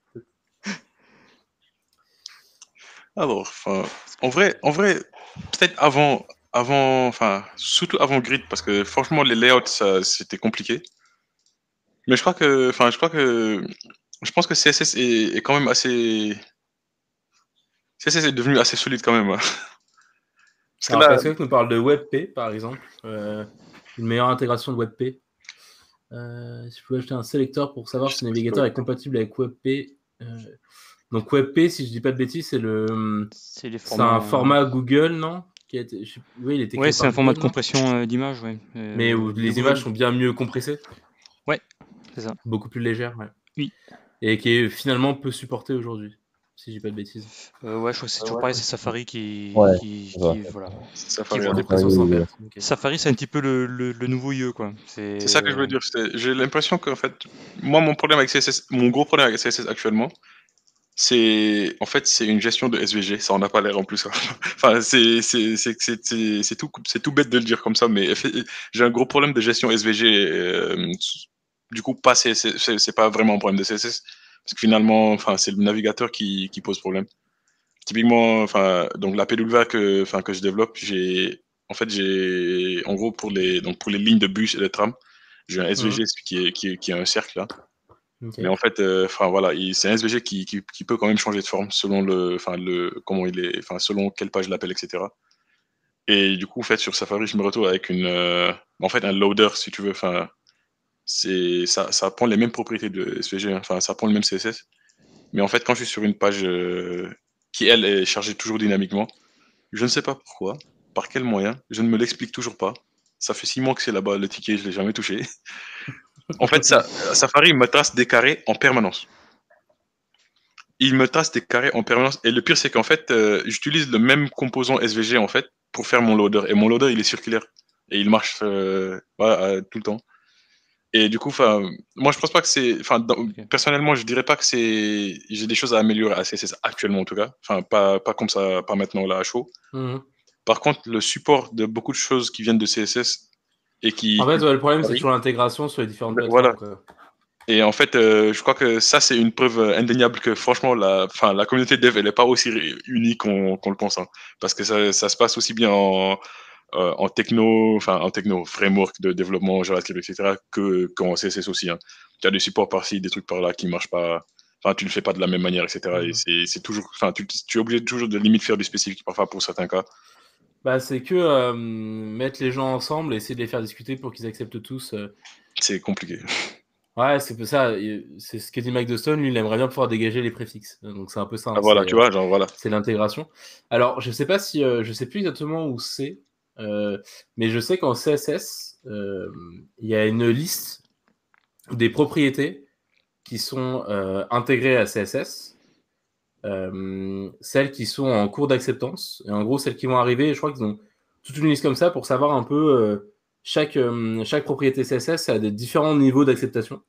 Alors, en vrai, peut-être surtout avant Grid, parce que franchement, les layouts, c'était compliqué. Mais je pense que CSS est quand même assez... CSS est devenu assez solide quand même. Pascal nous parle de WebP, par exemple. Une meilleure intégration de WebP. Si je pouvais ajouter un sélecteur pour savoir si le navigateur est compatible avec WebP. Donc WebP, si je dis pas de bêtises, c'est un format Google, non? Oui, c'est un format de compression d'images, ouais. Mais où les images sont bien mieux compressées. Ouais, c'est ça. Beaucoup plus légères, ouais. Oui. Et qui est finalement peu supporté aujourd'hui, si je dis pas de bêtises. Ouais, je crois que c'est toujours pareil, c'est Safari qui voilà. Safari, c'est un petit peu le nouveau IE, quoi. C'est ça que je veux dire. J'ai l'impression qu'en fait, moi, mon gros problème avec CSS actuellement, c'est une gestion de SVG. Ça en a pas l'air en plus. Enfin, c'est tout bête de le dire comme ça, mais j'ai un gros problème de gestion SVG. Du coup, c'est pas vraiment un problème de CSS, parce que finalement, c'est le navigateur qui pose problème. Typiquement, donc la PWA que je développe, en gros pour les lignes de bus et de tram, j'ai un SVG qui est un cercle là. Okay. Mais en fait, voilà, c'est un SVG qui peut quand même changer de forme selon comment il est, selon quelle page l'appelle, etc. Et du coup, en fait, sur Safari, je me retrouve avec un loader, si tu veux. Ça prend les mêmes propriétés de SVG, ça prend le même CSS. Mais en fait, quand je suis sur une page qui, elle, est chargée toujours dynamiquement, je ne sais pas pourquoi, par quel moyen, je ne me l'explique toujours pas. Ça fait 6 mois que c'est là-bas, le ticket, je ne l'ai jamais touché. En fait, Safari me trace des carrés en permanence. Il me trace des carrés en permanence. Et le pire, c'est qu'en fait, j'utilise le même composant SVG en fait, pour faire mon loader. Et mon loader, il est circulaire. Et il marche tout le temps. Et du coup, moi, je pense pas que c'est... Personnellement, je dirais pas que j'ai des choses à améliorer à CSS actuellement, en tout cas. Pas comme ça, pas maintenant, là, à chaud. Par contre, le support de beaucoup de choses qui viennent de CSS, et qui... En fait, le problème, c'est Oui. toujours l'intégration sur les différentes plateformes. Voilà. Quoi. Et en fait, je crois que ça, c'est une preuve indéniable que franchement, la communauté dev, elle n'est pas aussi unie qu'on le pense. Hein. Parce que ça se passe aussi bien en techno, framework de développement, JavaScript, etc., qu'en CSS aussi. Hein. Tu as des supports par-ci, des trucs par-là qui ne marchent pas. Enfin, tu ne le fais pas de la même manière, etc. Et c'est toujours... Enfin, tu es obligé toujours de limite faire du spécifique parfois pour certains cas. Bah, c'est que mettre les gens ensemble et essayer de les faire discuter pour qu'ils acceptent tous. C'est compliqué. Ouais, c'est peu ça. C'est ce que dit Mike Dostone. Lui, il aimerait bien pouvoir dégager les préfixes. Donc, c'est un peu ça. Ah, voilà, tu vois, genre, voilà. C'est l'intégration. Alors, je sais pas si... je sais plus exactement où c'est. Mais je sais qu'en CSS, il y a une liste des propriétés qui sont intégrées à CSS. Celles qui sont en cours d'acceptance. Et en gros, celles qui vont arriver, je crois qu'ils ont toute une liste comme ça pour savoir un peu chaque propriété CSS a des différents niveaux d'acceptation.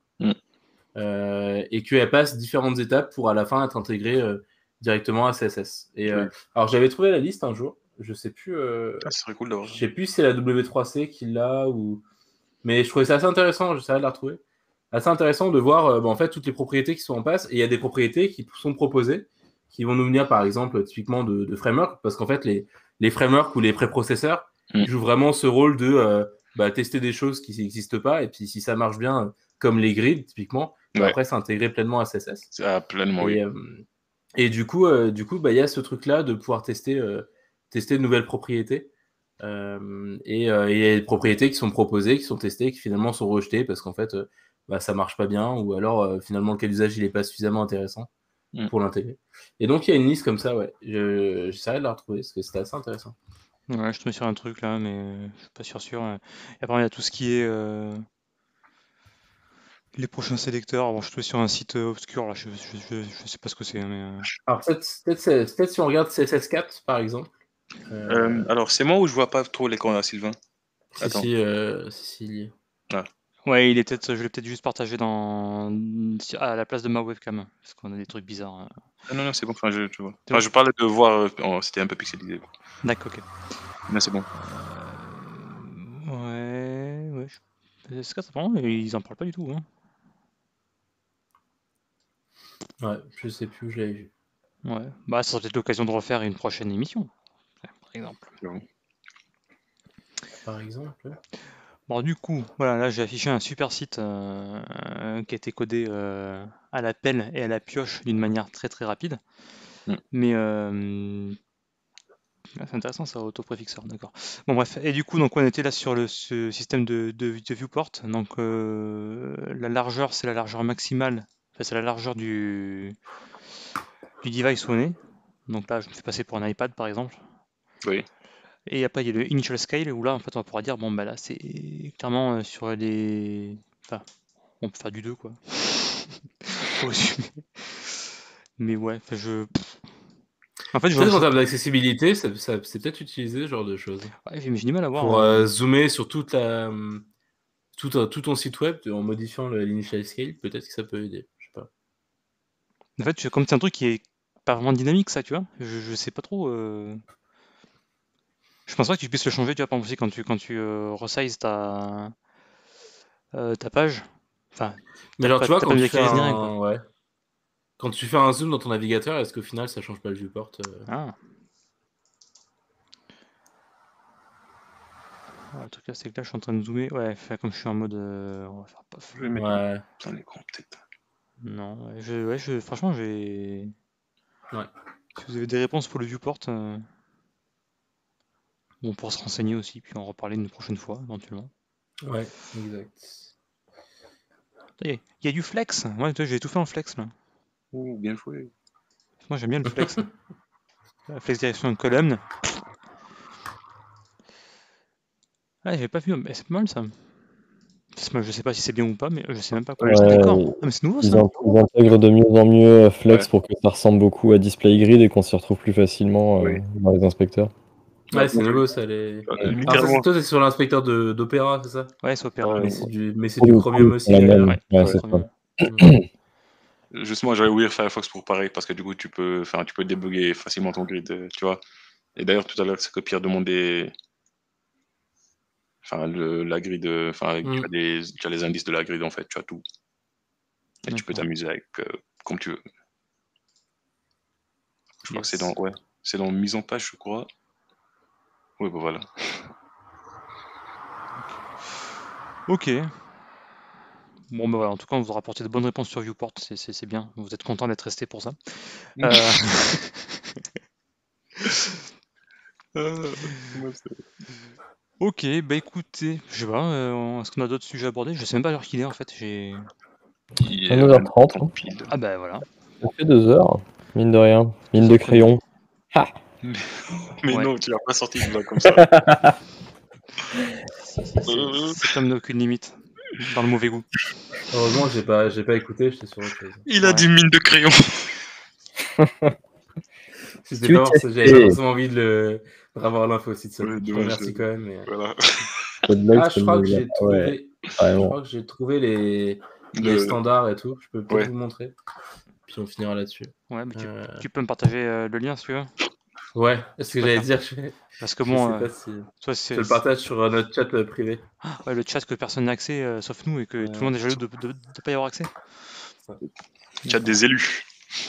Et qu'elle passe différentes étapes pour à la fin être intégrée directement à CSS. Et alors, j'avais trouvé la liste un jour. Je sais plus. Ça serait cool d'avoir. Je sais plus si c'est la W3C qui l'a ou. Mais je trouvais ça assez intéressant. J'essaierai de la retrouver. Assez intéressant de voir en fait toutes les propriétés qui sont en passe. Et il y a des propriétés qui sont proposées qui vont nous venir par exemple typiquement de framework, parce qu'en fait les frameworks ou les préprocesseurs jouent vraiment ce rôle de tester des choses qui n'existent pas, et puis si ça marche bien, comme les grids typiquement, après c'est intégré pleinement à CSS. Pleinement, oui. Et du coup, il y a ce truc-là de pouvoir tester de nouvelles propriétés. Et il y a des propriétés qui sont proposées, qui sont testées, qui finalement sont rejetées parce qu'en fait, ça marche pas bien, ou alors finalement le cas d'usage il est pas suffisamment intéressant pour l'intégrer. Et donc il y a une liste comme ça, ouais. J'essaierai de la retrouver parce que c'était assez intéressant. Ouais, je tombais sur un truc là, mais je suis pas sûr. Et après, il y a tout ce qui est les prochains sélecteurs. Bon, je suis tombé sur un site obscur là, je sais pas ce que c'est. Mais... Alors peut-être si on regarde CSS4 par exemple. Alors c'est moi ou je vois pas trop l'écran là, Sylvain? Attends. Si. Ouais, je l'ai peut-être juste partagé à la place de ma webcam, parce qu'on a des trucs bizarres. Ah non, c'est bon, je vois. Je parlais de voir, c'était un peu pixelisé. D'accord, ok. Mais c'est bon. Ouais. C'est ça, vraiment, ils en parlent pas du tout. Hein. Ouais, je sais plus où je l'avais vu. Ouais, ça serait peut-être l'occasion de refaire une prochaine émission, par exemple. Par exemple. Bon, du coup, voilà, là j'ai affiché un super site qui a été codé à la pelle et à la pioche d'une manière très très rapide. Mais c'est intéressant ça, autopréfixeur, d'accord. Bon bref, et du coup, donc on était là sur ce système de viewport. Donc la largeur, c'est la largeur maximale, enfin, c'est la largeur du device où on est. Donc là, je me fais passer pour un iPad par exemple. Oui. Et après, il y a le initial scale où là, en fait, on pourra dire, bon, bah là, c'est clairement sur les. Enfin, on peut faire du 2, quoi. Faut résumer. Mais ouais, enfin, En fait, peut-être en termes d'accessibilité, c'est peut-être utilisé ce genre de choses. Ouais, j'ai du mal à voir. Pour zoomer sur tout ton site web en modifiant l'initial scale, peut-être que ça peut aider. Je sais pas. En fait, comme c'est un truc qui est pas vraiment dynamique, ça, tu vois, je sais pas trop. Je pense pas que tu puisses le changer, tu vois, par exemple, aussi quand tu resize ta page. Enfin, mais alors, tu vois, quand tu fais direct, quoi. ouais. Quand tu fais un zoom dans ton navigateur, est-ce qu'au final, ça change pas le viewport Ah. Le truc là, c'est que là, je suis en train de zoomer. Ouais, comme je suis en mode. On va faire paf. Je vais mettre un écran, peut-être. Non, franchement, j'ai. Ouais. Si vous avez des réponses pour le viewport, on pourra se renseigner aussi, puis en reparler une prochaine fois, éventuellement. Ouais, exact. Il y a du flex. Ouais, j'ai tout fait en flex là. Oh, bien joué. Moi, j'aime bien le flex. La flex direction colonne. Ah, j'avais pas vu, mais c'est pas mal ça. Je sais pas si c'est bien ou pas, mais je sais même pas quoi. Ah, d'accord. Ah, mais c'est nouveau ça. Ils intègrent de mieux en mieux Flex pour que ça ressemble beaucoup à Display Grid et qu'on s'y retrouve plus facilement dans les inspecteurs. Ouais, c'est nouveau ça. Alors, toi, c'est sur l'inspecteur d'Opera, c'est ça? Ouais, c'est Opera. Mais c'est du Chromium aussi. Ouais, c'est ça. Justement, j'avais ouvert Firefox pour pareil, parce que du coup, tu peux débugger facilement ton grid, tu vois. Et d'ailleurs, tout à l'heure, c'est que Pierre demandait. la grille tu as les indices de la grille, en fait, tu as tout. Et tu peux t'amuser avec comme tu veux. Je crois que c'est dans mise en page, je crois. Oui, bah voilà. Ok. Bon, bah voilà, en tout cas, on vous a rapporté de bonnes réponses sur Viewport, c'est bien. Vous êtes content d'être resté pour ça. Ok, bah écoutez, je sais pas, est-ce qu'on a d'autres sujets à aborder? Je sais même pas l'heure qu'il est en fait. Il est 22h30. 30 pile. Ah bah voilà. Ça fait 2 heures, mine de rien. Mine de crayon. Mais Ouais. non, tu l'as pas sorti de là comme ça. Cet homme n'a aucune limite. Dans le mauvais goût. Heureusement, j'ai pas écouté, j'étais sur autre chose. Il a dit mine de crayon. J'avais pas forcément envie de revoir l'info aussi de ça. Je te remercie quand même. Mais... Voilà. Je crois que j'ai trouvé les standards et tout. Je peux peut-être vous montrer. Puis on finira là-dessus. Ouais, mais tu peux me partager le lien si tu veux. Ouais, c'est ce que j'allais dire. Parce que bon, je te le partage sur notre chat privé. Ouais, le chat que personne n'a accès sauf nous et que tout le monde est jaloux de ne pas y avoir accès. Chat des élus.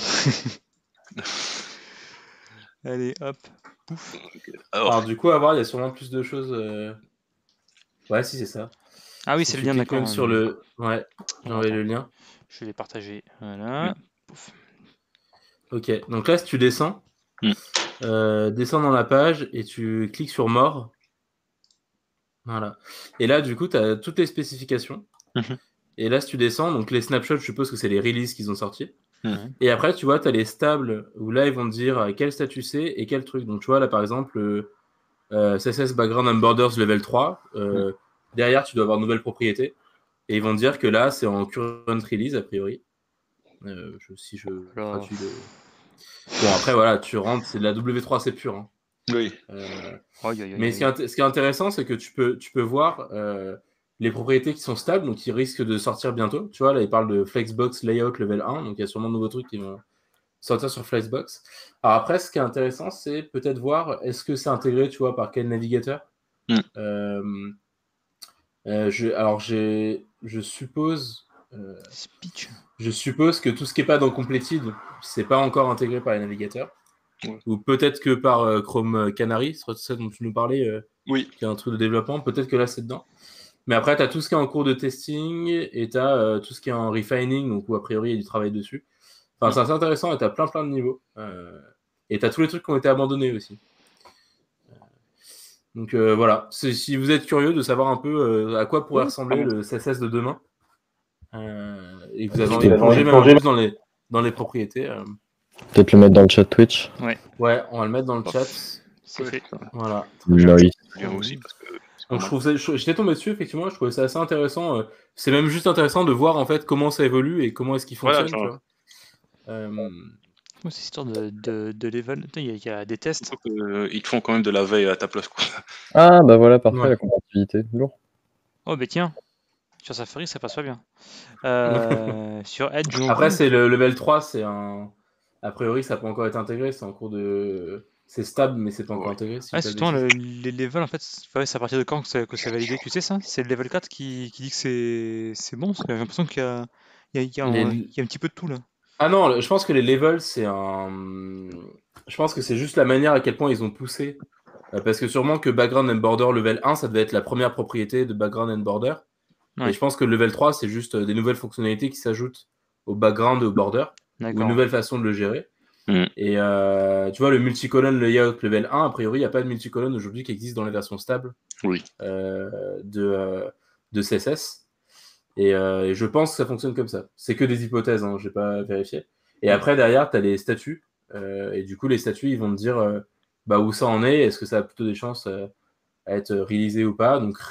Allez, hop, pouf. Okay. Alors, du coup, à voir, il y a sûrement plus de choses. Ouais, si, c'est ça. Ah oui, c'est le lien, d'accord. Même sur le... Ouais, j'ai envoyé le lien. Je vais partager. Voilà. Pouf. Ok, donc là, si tu descends, descends dans la page et tu cliques sur More. Voilà. Et là, du coup, tu as toutes les spécifications. Et là, si tu descends, donc les snapshots, je suppose que c'est les releases qu'ils ont sortis. Et après, tu vois, tu as les stables où là, ils vont te dire quel statut c'est et quel truc. Donc, tu vois, là, par exemple, CSS Background and Borders Level 3. Derrière, tu dois avoir nouvelle propriété. Et ils vont te dire que là, c'est en current release, a priori. Si je traduis le... Bon, après, voilà, tu rentres, c'est de la W3, c'est pur. Hein. Oui. Mais ce qui est intéressant, c'est que tu peux voir les propriétés qui sont stables, donc qui risquent de sortir bientôt. Tu vois, là, il parle de Flexbox Layout Level 1, donc il y a sûrement de nouveaux trucs qui vont sortir sur Flexbox. Alors après, ce qui est intéressant, c'est peut-être voir, est-ce que c'est intégré, tu vois, par quel navigateur je suppose... Speech. Je suppose que tout ce qui n'est pas dans Completed, c'est pas encore intégré par les navigateurs. Ou peut-être que par Chrome Canary, c'est ça dont tu nous parlais, qui est un truc de développement, peut-être que là c'est dedans. Mais après, tu as tout ce qui est en cours de testing et tu as tout ce qui est en refining, donc où a priori il y a du travail dessus. Enfin, c'est assez intéressant et tu as plein de niveaux. Et tu as tous les trucs qui ont été abandonnés aussi. Donc voilà, si vous êtes curieux de savoir un peu à quoi pourrait ressembler le CSS de demain, et que vous avez envie de plonger même un peu plus dans les propriétés. Peut-être le mettre dans le chat Twitch. Ouais, on va le mettre dans le chat. C'est fait. Voilà. Aussi parce que donc j'étais tombé dessus, effectivement, je trouvais ça assez intéressant. C'est même juste intéressant de voir en fait comment ça évolue et comment est-ce qu'il fonctionne. C'est histoire de level. Il y a des tests. Ils te font quand même de la veille à ta place, quoi. Ah bah voilà, parfait, la compatibilité. Lourd. Oh bah tiens, sur Safari ça passe pas bien. Sur Edge. Après c'est le level 3, c'est un... A priori ça peut encore être intégré, c'est en cours de... C'est stable mais c'est pas encore intégré. C'est toi, les levels en fait, c'est à partir de quand que c'est validé, tu sais ça? C'est le level 4 qui dit que c'est bon, parce que j'ai l'impression qu'il y a un petit peu de tout là. Ah non, je pense que les levels c'est un... Je pense que c'est juste la manière à quel point ils ont poussé. Parce que sûrement que Background and Border level 1, ça devait être la première propriété de Background and Border. Ouais. Et je pense que le level 3, c'est juste des nouvelles fonctionnalités qui s'ajoutent au background et au border. Ou une nouvelle façon de le gérer. Et tu vois, le multicolonne layout level 1, a priori, il n'y a pas de multicolonne aujourd'hui qui existe dans les versions stables de CSS. Et je pense que ça fonctionne comme ça. C'est que des hypothèses, hein, je n'ai pas vérifié. Et après, derrière, tu as les statuts. Et du coup, les statuts, ils vont te dire où ça en est. Est-ce que ça a plutôt des chances à être réalisé ou pas. Donc,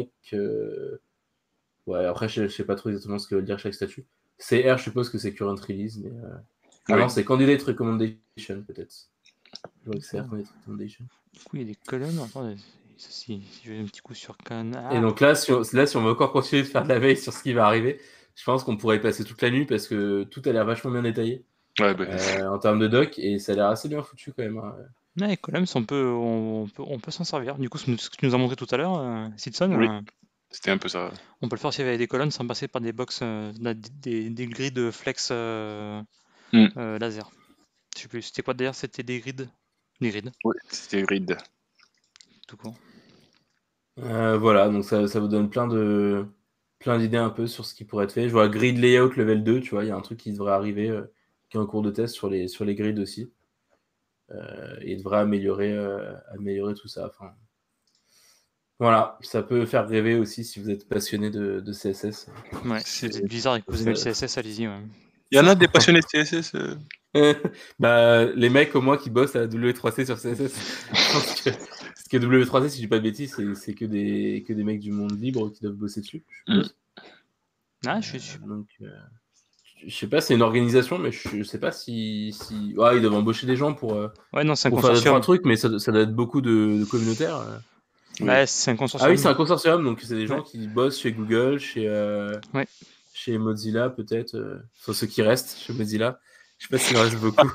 ouais, après, je ne sais pas trop exactement ce que veut dire chaque statut. CR, je suppose que c'est current release. Mais, ah non, c'est candidate recommendation, peut-être. Je vois que c'est candidate recommendation. Du coup, il y a des colonnes. Attendez, si je vais un petit coup sur Canard. Et donc là, si on veut encore continuer de faire de la veille sur ce qui va arriver, je pense qu'on pourrait y passer toute la nuit parce que tout a l'air vachement bien détaillé en termes de doc et ça a l'air assez bien foutu quand même. Hein. Ouais, Columns, on peut s'en servir. Du coup, ce que tu nous as montré tout à l'heure, Sidson, Oui. C'était un peu ça. on peut le faire aussi avec des colonnes sans passer par des box, des grilles de flex laser. Je sais plus, c'était quoi d'ailleurs? C'était des grids? Des grids, Oui, c'était Grid. tout court. Voilà, donc ça vous donne plein d'idées un peu sur ce qui pourrait être fait. Je vois grid layout level 2, tu vois, il y a un truc qui devrait arriver, qui est en cours de test sur les grids aussi. Et il devrait améliorer tout ça. Enfin, voilà, ça peut faire rêver aussi si vous êtes passionné de CSS. Ouais, si vous êtes bizarre et que vous aimez le CSS, allez-y. Ouais. Il y en a des passionnés de CSS. Bah, les mecs au moins qui bossent à W3C sur CSS. Je pense que W3C, si je dis pas de bêtises, c'est que des mecs du monde libre qui doivent bosser dessus, je suppose. Ah, je suis. Donc, je sais pas, c'est une organisation, mais je sais pas si... Ouais, ils doivent embaucher des gens pour Ouais, non, c'est un faire 2-3 consortium. trucs, mais ça doit être beaucoup de communautaires. Ouais, c'est un Ah consortium. oui, c'est un consortium, donc c'est des gens Ouais. qui bossent chez Google, Ouais. chez Mozilla peut-être, enfin ceux qui restent chez Mozilla. Je sais pas s'il en reste beaucoup.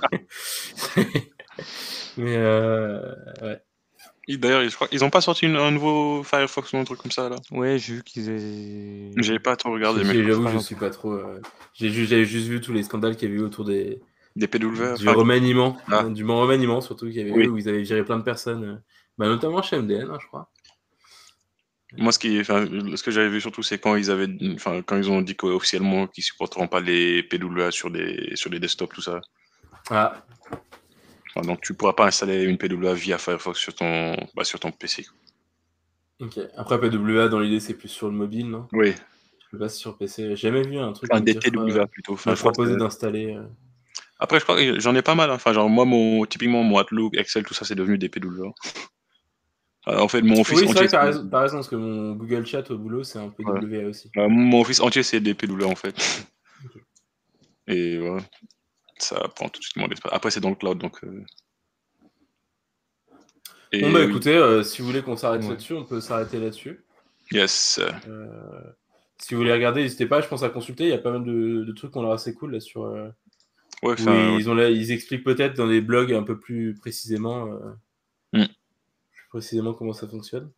Mais ouais. D'ailleurs, je crois qu'ils n'ont pas sorti un nouveau Firefox ou un truc comme ça là. Ouais, j'ai vu qu'ils aient. J'avais pas trop regardé, mais J'avoue, Par je exemple. suis pas trop. J'avais juste vu tous les scandales qu'il y avait eu autour des PW. du remaniement, Ah. du bon remaniement surtout qu'il y avait Oui. eu, où ils avaient viré plein de personnes, notamment chez MDN, je crois. Moi, ce que j'avais vu surtout, c'est quand ils ont dit officiellement qu'ils supporteront pas les PWA sur les desktops, tout ça. Ah, Donc, tu pourras pas installer une PWA via Firefox sur ton PC. ok. Après, PWA, dans l'idée, c'est plus sur le mobile, non? Oui. Je sais pas si sur PC. J'ai jamais vu un truc Enfin, me des dire, TWA plutôt. me proposer d'installer. Après, je crois que j'en ai pas mal. Enfin, genre, moi, typiquement, mon Outlook, Excel, tout ça, c'est devenu des PWA. En fait, mon Office Oui, c'est entier. vrai que t'as raison, parce que mon Google Chat au boulot, c'est un peu Ouais. WA aussi. Mon Office entier, c'est des PWA en fait. Ok. Et voilà. Ça prend tout de suite mon espace. Après, c'est dans le cloud, donc. Et Bon, bah oui. écoutez, si vous voulez qu'on s'arrête Ouais. là-dessus, on peut s'arrêter là-dessus. Yes. Si vous voulez regarder, n'hésitez pas, je pense à consulter. Il y a pas mal de trucs qui ont l'air assez cool là sur. Ouais, Où ils expliquent peut-être dans des blogs un peu plus précisément, comment ça fonctionne.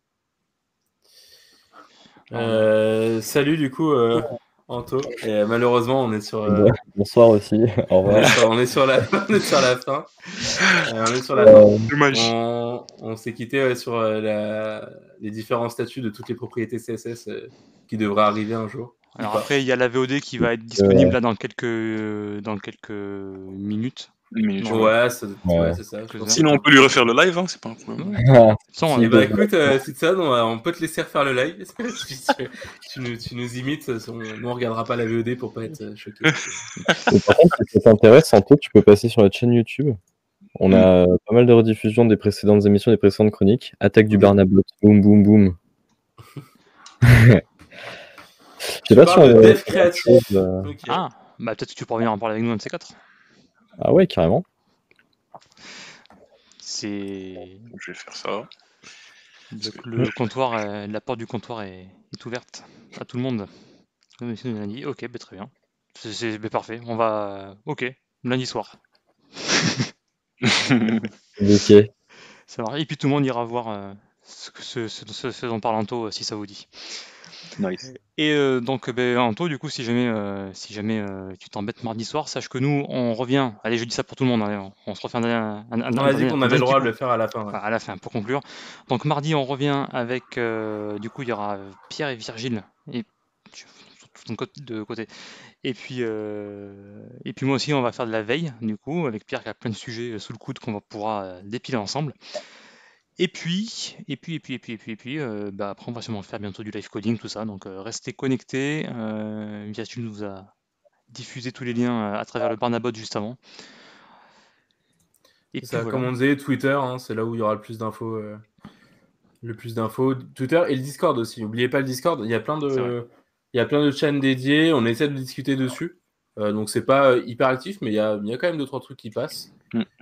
Salut du coup, Anto. Et malheureusement, on est sur. Bonsoir aussi. Au revoir. on est sur la fin. On est sur la fin. Dommage. On s'est quitté sur les différents statuts de toutes les propriétés CSS qui devraient arriver un jour. Alors après, il y a la VOD qui va être disponible là dans quelques minutes. Mais Non, Ouais, Ouais. c'est ça. Je Quelques pense. heures. sinon, on peut lui refaire le live, hein, c'est pas un problème. Sans, Et bah écoute, c'est ça, on peut te laisser refaire le live. tu nous imites, nous on regardera pas la VOD pour pas être choqués. Et par contre, si ça t'intéresse, Anto, tu peux passer sur la chaîne YouTube. On a pas mal de rediffusions des précédentes émissions, des précédentes chroniques. Attaque du Barnabot. Boum, boum, boum. Tu parles de dev créatif. Okay. Ah, bah peut-être que tu pourras venir en parler avec nous un de ces quatre. Ah ouais, carrément. C'est Je vais faire ça. le comptoir, la porte du comptoir est ouverte à tout le monde. Comme monsieur nous l'a dit. Ok, bah, très bien. C'est parfait. On va. Ok, lundi soir. Ok. Ça va. Et puis tout le monde ira voir ce dont parle Anto si ça vous dit. Nice. Et donc, Anto, du coup, si jamais tu t'embêtes mardi soir, sache que nous, on revient. Allez, je dis ça pour tout le monde. Allez, on se refait On a dit qu'on avait le droit de le faire à la fin. Ouais. À la fin, pour conclure. Donc, mardi, on revient avec. Du coup, il y aura Pierre et Virgile. Et de côté. Et puis moi aussi, on va faire de la veille, du coup, avec Pierre qui a plein de sujets sous le coude qu'on va pouvoir dépiler ensemble. Et puis, après, on va sûrement faire bientôt du live coding, tout ça. Donc, restez connectés. Virgile nous a diffusé tous les liens à travers le Barnabot juste avant. Et puis, ça, voilà. comme on disait, Twitter, hein, c'est là où il y aura le plus d'infos. Twitter et le Discord aussi. N'oubliez pas le Discord. Il y a plein de chaînes dédiées. On essaie de discuter dessus. Donc c'est pas hyper actif, mais il y a quand même 2-3 trucs qui passent.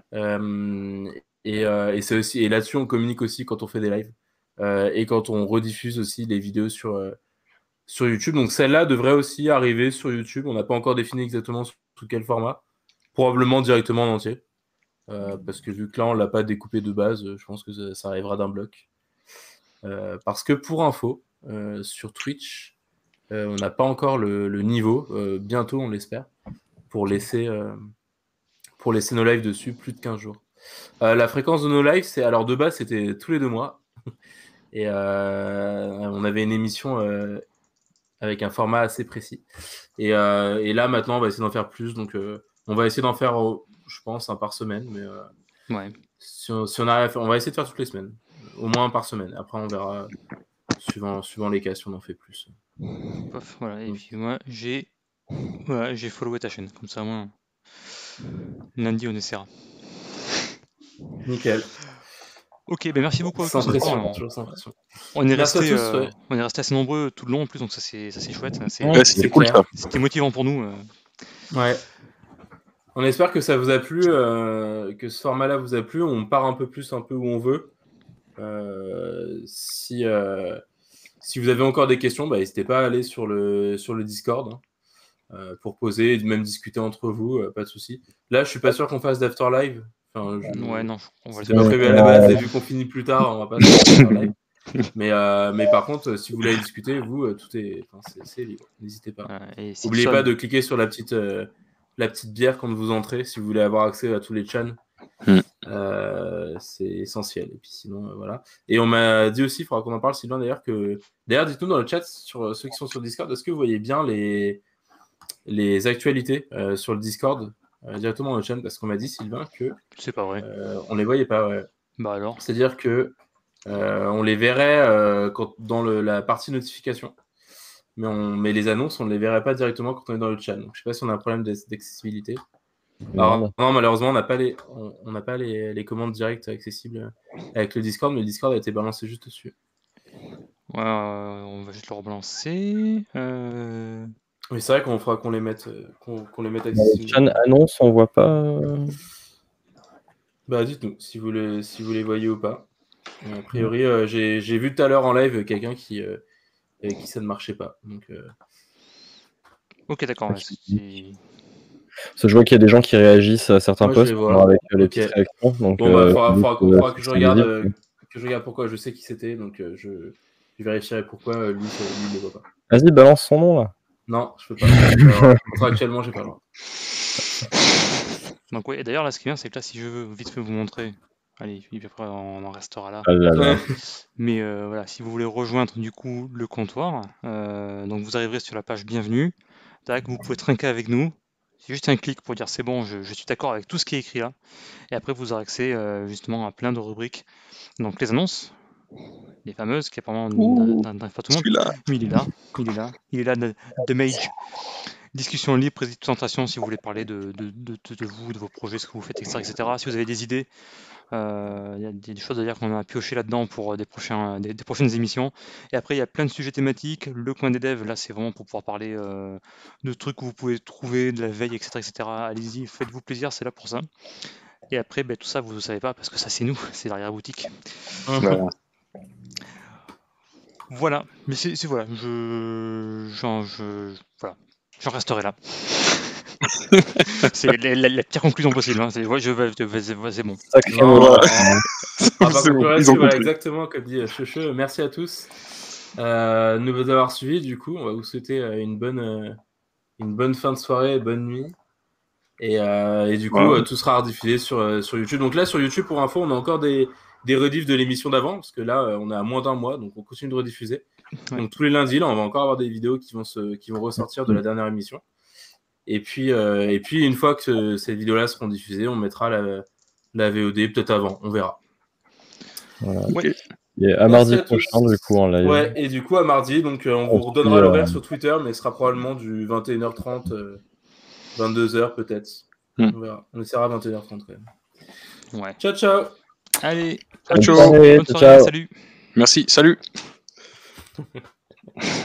Et c'est aussi, et là-dessus on communique aussi quand on fait des lives et quand on rediffuse aussi les vidéos sur YouTube. Donc celle-là devrait aussi arriver sur YouTube. On n'a pas encore défini exactement sous quel format. Probablement directement en entier. parce que vu que là, on l'a pas découpé de base, je pense que ça arrivera d'un bloc. Parce que pour info, sur Twitch, on n'a pas encore le niveau, bientôt on l'espère, pour laisser nos lives dessus plus de 15 jours. La fréquence de nos lives, alors de base c'était tous les 2 mois, et on avait une émission avec un format assez précis, et là maintenant on va essayer d'en faire plus, donc on va essayer d'en faire, je pense, un par semaine, mais Ouais. si on arrive à faire, on va essayer de faire toutes les semaines, au moins un par semaine, après on verra suivant les cas si on en fait plus. Pof, voilà. Et puis moi, j'ai followé ta chaîne. Comme ça, moi, lundi, on essaiera. Nickel. Ok, ben merci beaucoup à Sans tous. pression, toujours sans pression. On est Merci à resté, tous, ouais. on est resté assez nombreux tout le long en plus, donc ça c'est chouette. Ouais, c'était cool clair. ça. C'était motivant pour nous. Ouais. On espère que ça vous a plu, que ce format-là vous a plu. On part un peu plus, un peu où on veut. Si vous avez encore des questions, n'hésitez pas à aller sur le Discord, pour poser et même discuter entre vous, pas de souci. Là, je suis pas sûr qu'on fasse d'afterlive. Enfin, Ouais, non, on va c'était pas prévu à la base, et vu qu'on finit plus tard, on va pas faire d'afterlive. Mais par contre, si vous voulez discuter, vous, tout est, c'est libre. N'hésitez pas. et si N'oubliez ça- pas de cliquer sur la petite bière quand vous entrez, si vous voulez avoir accès à tous les chans. C'est essentiel. Et puis sinon, voilà. Et on m'a dit aussi, il faudra qu'on en parle, Sylvain, d'ailleurs, D'ailleurs, dites-nous dans le chat, sur ceux qui sont sur Discord, est-ce que vous voyez bien les actualités sur le Discord directement dans le chat? Parce qu'on m'a dit, Sylvain, que C'est pas vrai. on les voyait pas. Ouais. Bah alors. C'est-à-dire que on les verrait dans la partie notification. Mais les annonces, on ne les verrait pas directement quand on est dans le chat. Donc, je ne sais pas si on a un problème d'accessibilité. Alors, non, malheureusement, on n'a pas les commandes directes accessibles avec le Discord, mais le Discord a été balancé juste dessus. Ouais, on va juste le rebalancer. Mais c'est vrai qu'on fera qu'on les mette Dans accessibles. le chat annonce, on voit pas. Bah, dites-nous si vous les voyez ou pas. A priori, j'ai vu tout à l'heure en live quelqu'un avec qui ça ne marchait pas. Donc, Ok, d'accord. Parce que je vois qu'il y a des gens qui réagissent à certains Moi, je posts les vois. avec les Ok. petites réactions. Donc, Bon, faudra que je ça veut dire regarde pourquoi je sais qui c'était. Donc, je vérifierai pourquoi lui, il ne le voit pas. Vas-y, balance son nom là. Non, je peux pas. Contractuellement, j'ai pas le droit. Donc, ouais, et d'ailleurs, là, ce qui est bien, c'est que là, si je veux vite fait vous montrer, allez, puis après, on en restera là. Ah là là. Mais voilà, si vous voulez rejoindre du coup le comptoir, donc vous arriverez sur la page bienvenue. Tac, vous pouvez trinquer avec nous. C'est juste un clic pour dire c'est bon, je suis d'accord avec tout ce qui est écrit là. Et après, vous aurez accès justement à plein de rubriques. Donc les annonces, les fameuses, qui apparemment n'intéressent pas tout le monde. Celui-là. Mais il est là de Mage. Discussion libre, présentation si vous voulez parler de vous, de vos projets, ce que vous faites, etc. Si vous avez des idées, il y a des choses à dire qu'on a pioché là-dedans pour des prochaines émissions. Et après, il y a plein de sujets thématiques. Le coin des devs, là, c'est vraiment pour pouvoir parler de trucs que vous pouvez trouver, de la veille, etc. Allez-y, faites-vous plaisir, c'est là pour ça. Et après, tout ça, vous ne savez pas, parce que ça, c'est nous, c'est l'arrière-boutique. Voilà, mais c'est voilà, voilà, j'en resterai là. C'est la pire conclusion possible. Hein. C'est bon. Voilà, exactement comme dit Cheche. Merci à tous de nous avoir suivis. Du coup, on va vous souhaiter une bonne fin de soirée, bonne nuit. Et du coup, tout sera rediffusé sur YouTube. Donc là, sur YouTube, pour info, on a encore des rediffs de l'émission d'avant, parce que là, on est à moins d'un mois, donc on continue de rediffuser. Ouais. Donc tous les lundis, là, on va encore avoir des vidéos qui vont ressortir de la dernière émission. Et puis une fois que ces vidéos-là seront diffusées, on mettra la VOD, peut-être avant, on verra. Voilà. Okay. Et à mardi prochain, du coup, en live. Ouais, et du coup, à mardi, donc on vous redonnera l'horaire sur Twitter, mais ce sera probablement du 21h30, 22h peut-être. On verra. On essaiera à 21h30 quand même. Ouais. Ciao, ciao. Allez, ciao. Bonne soirée, salut. Merci, salut.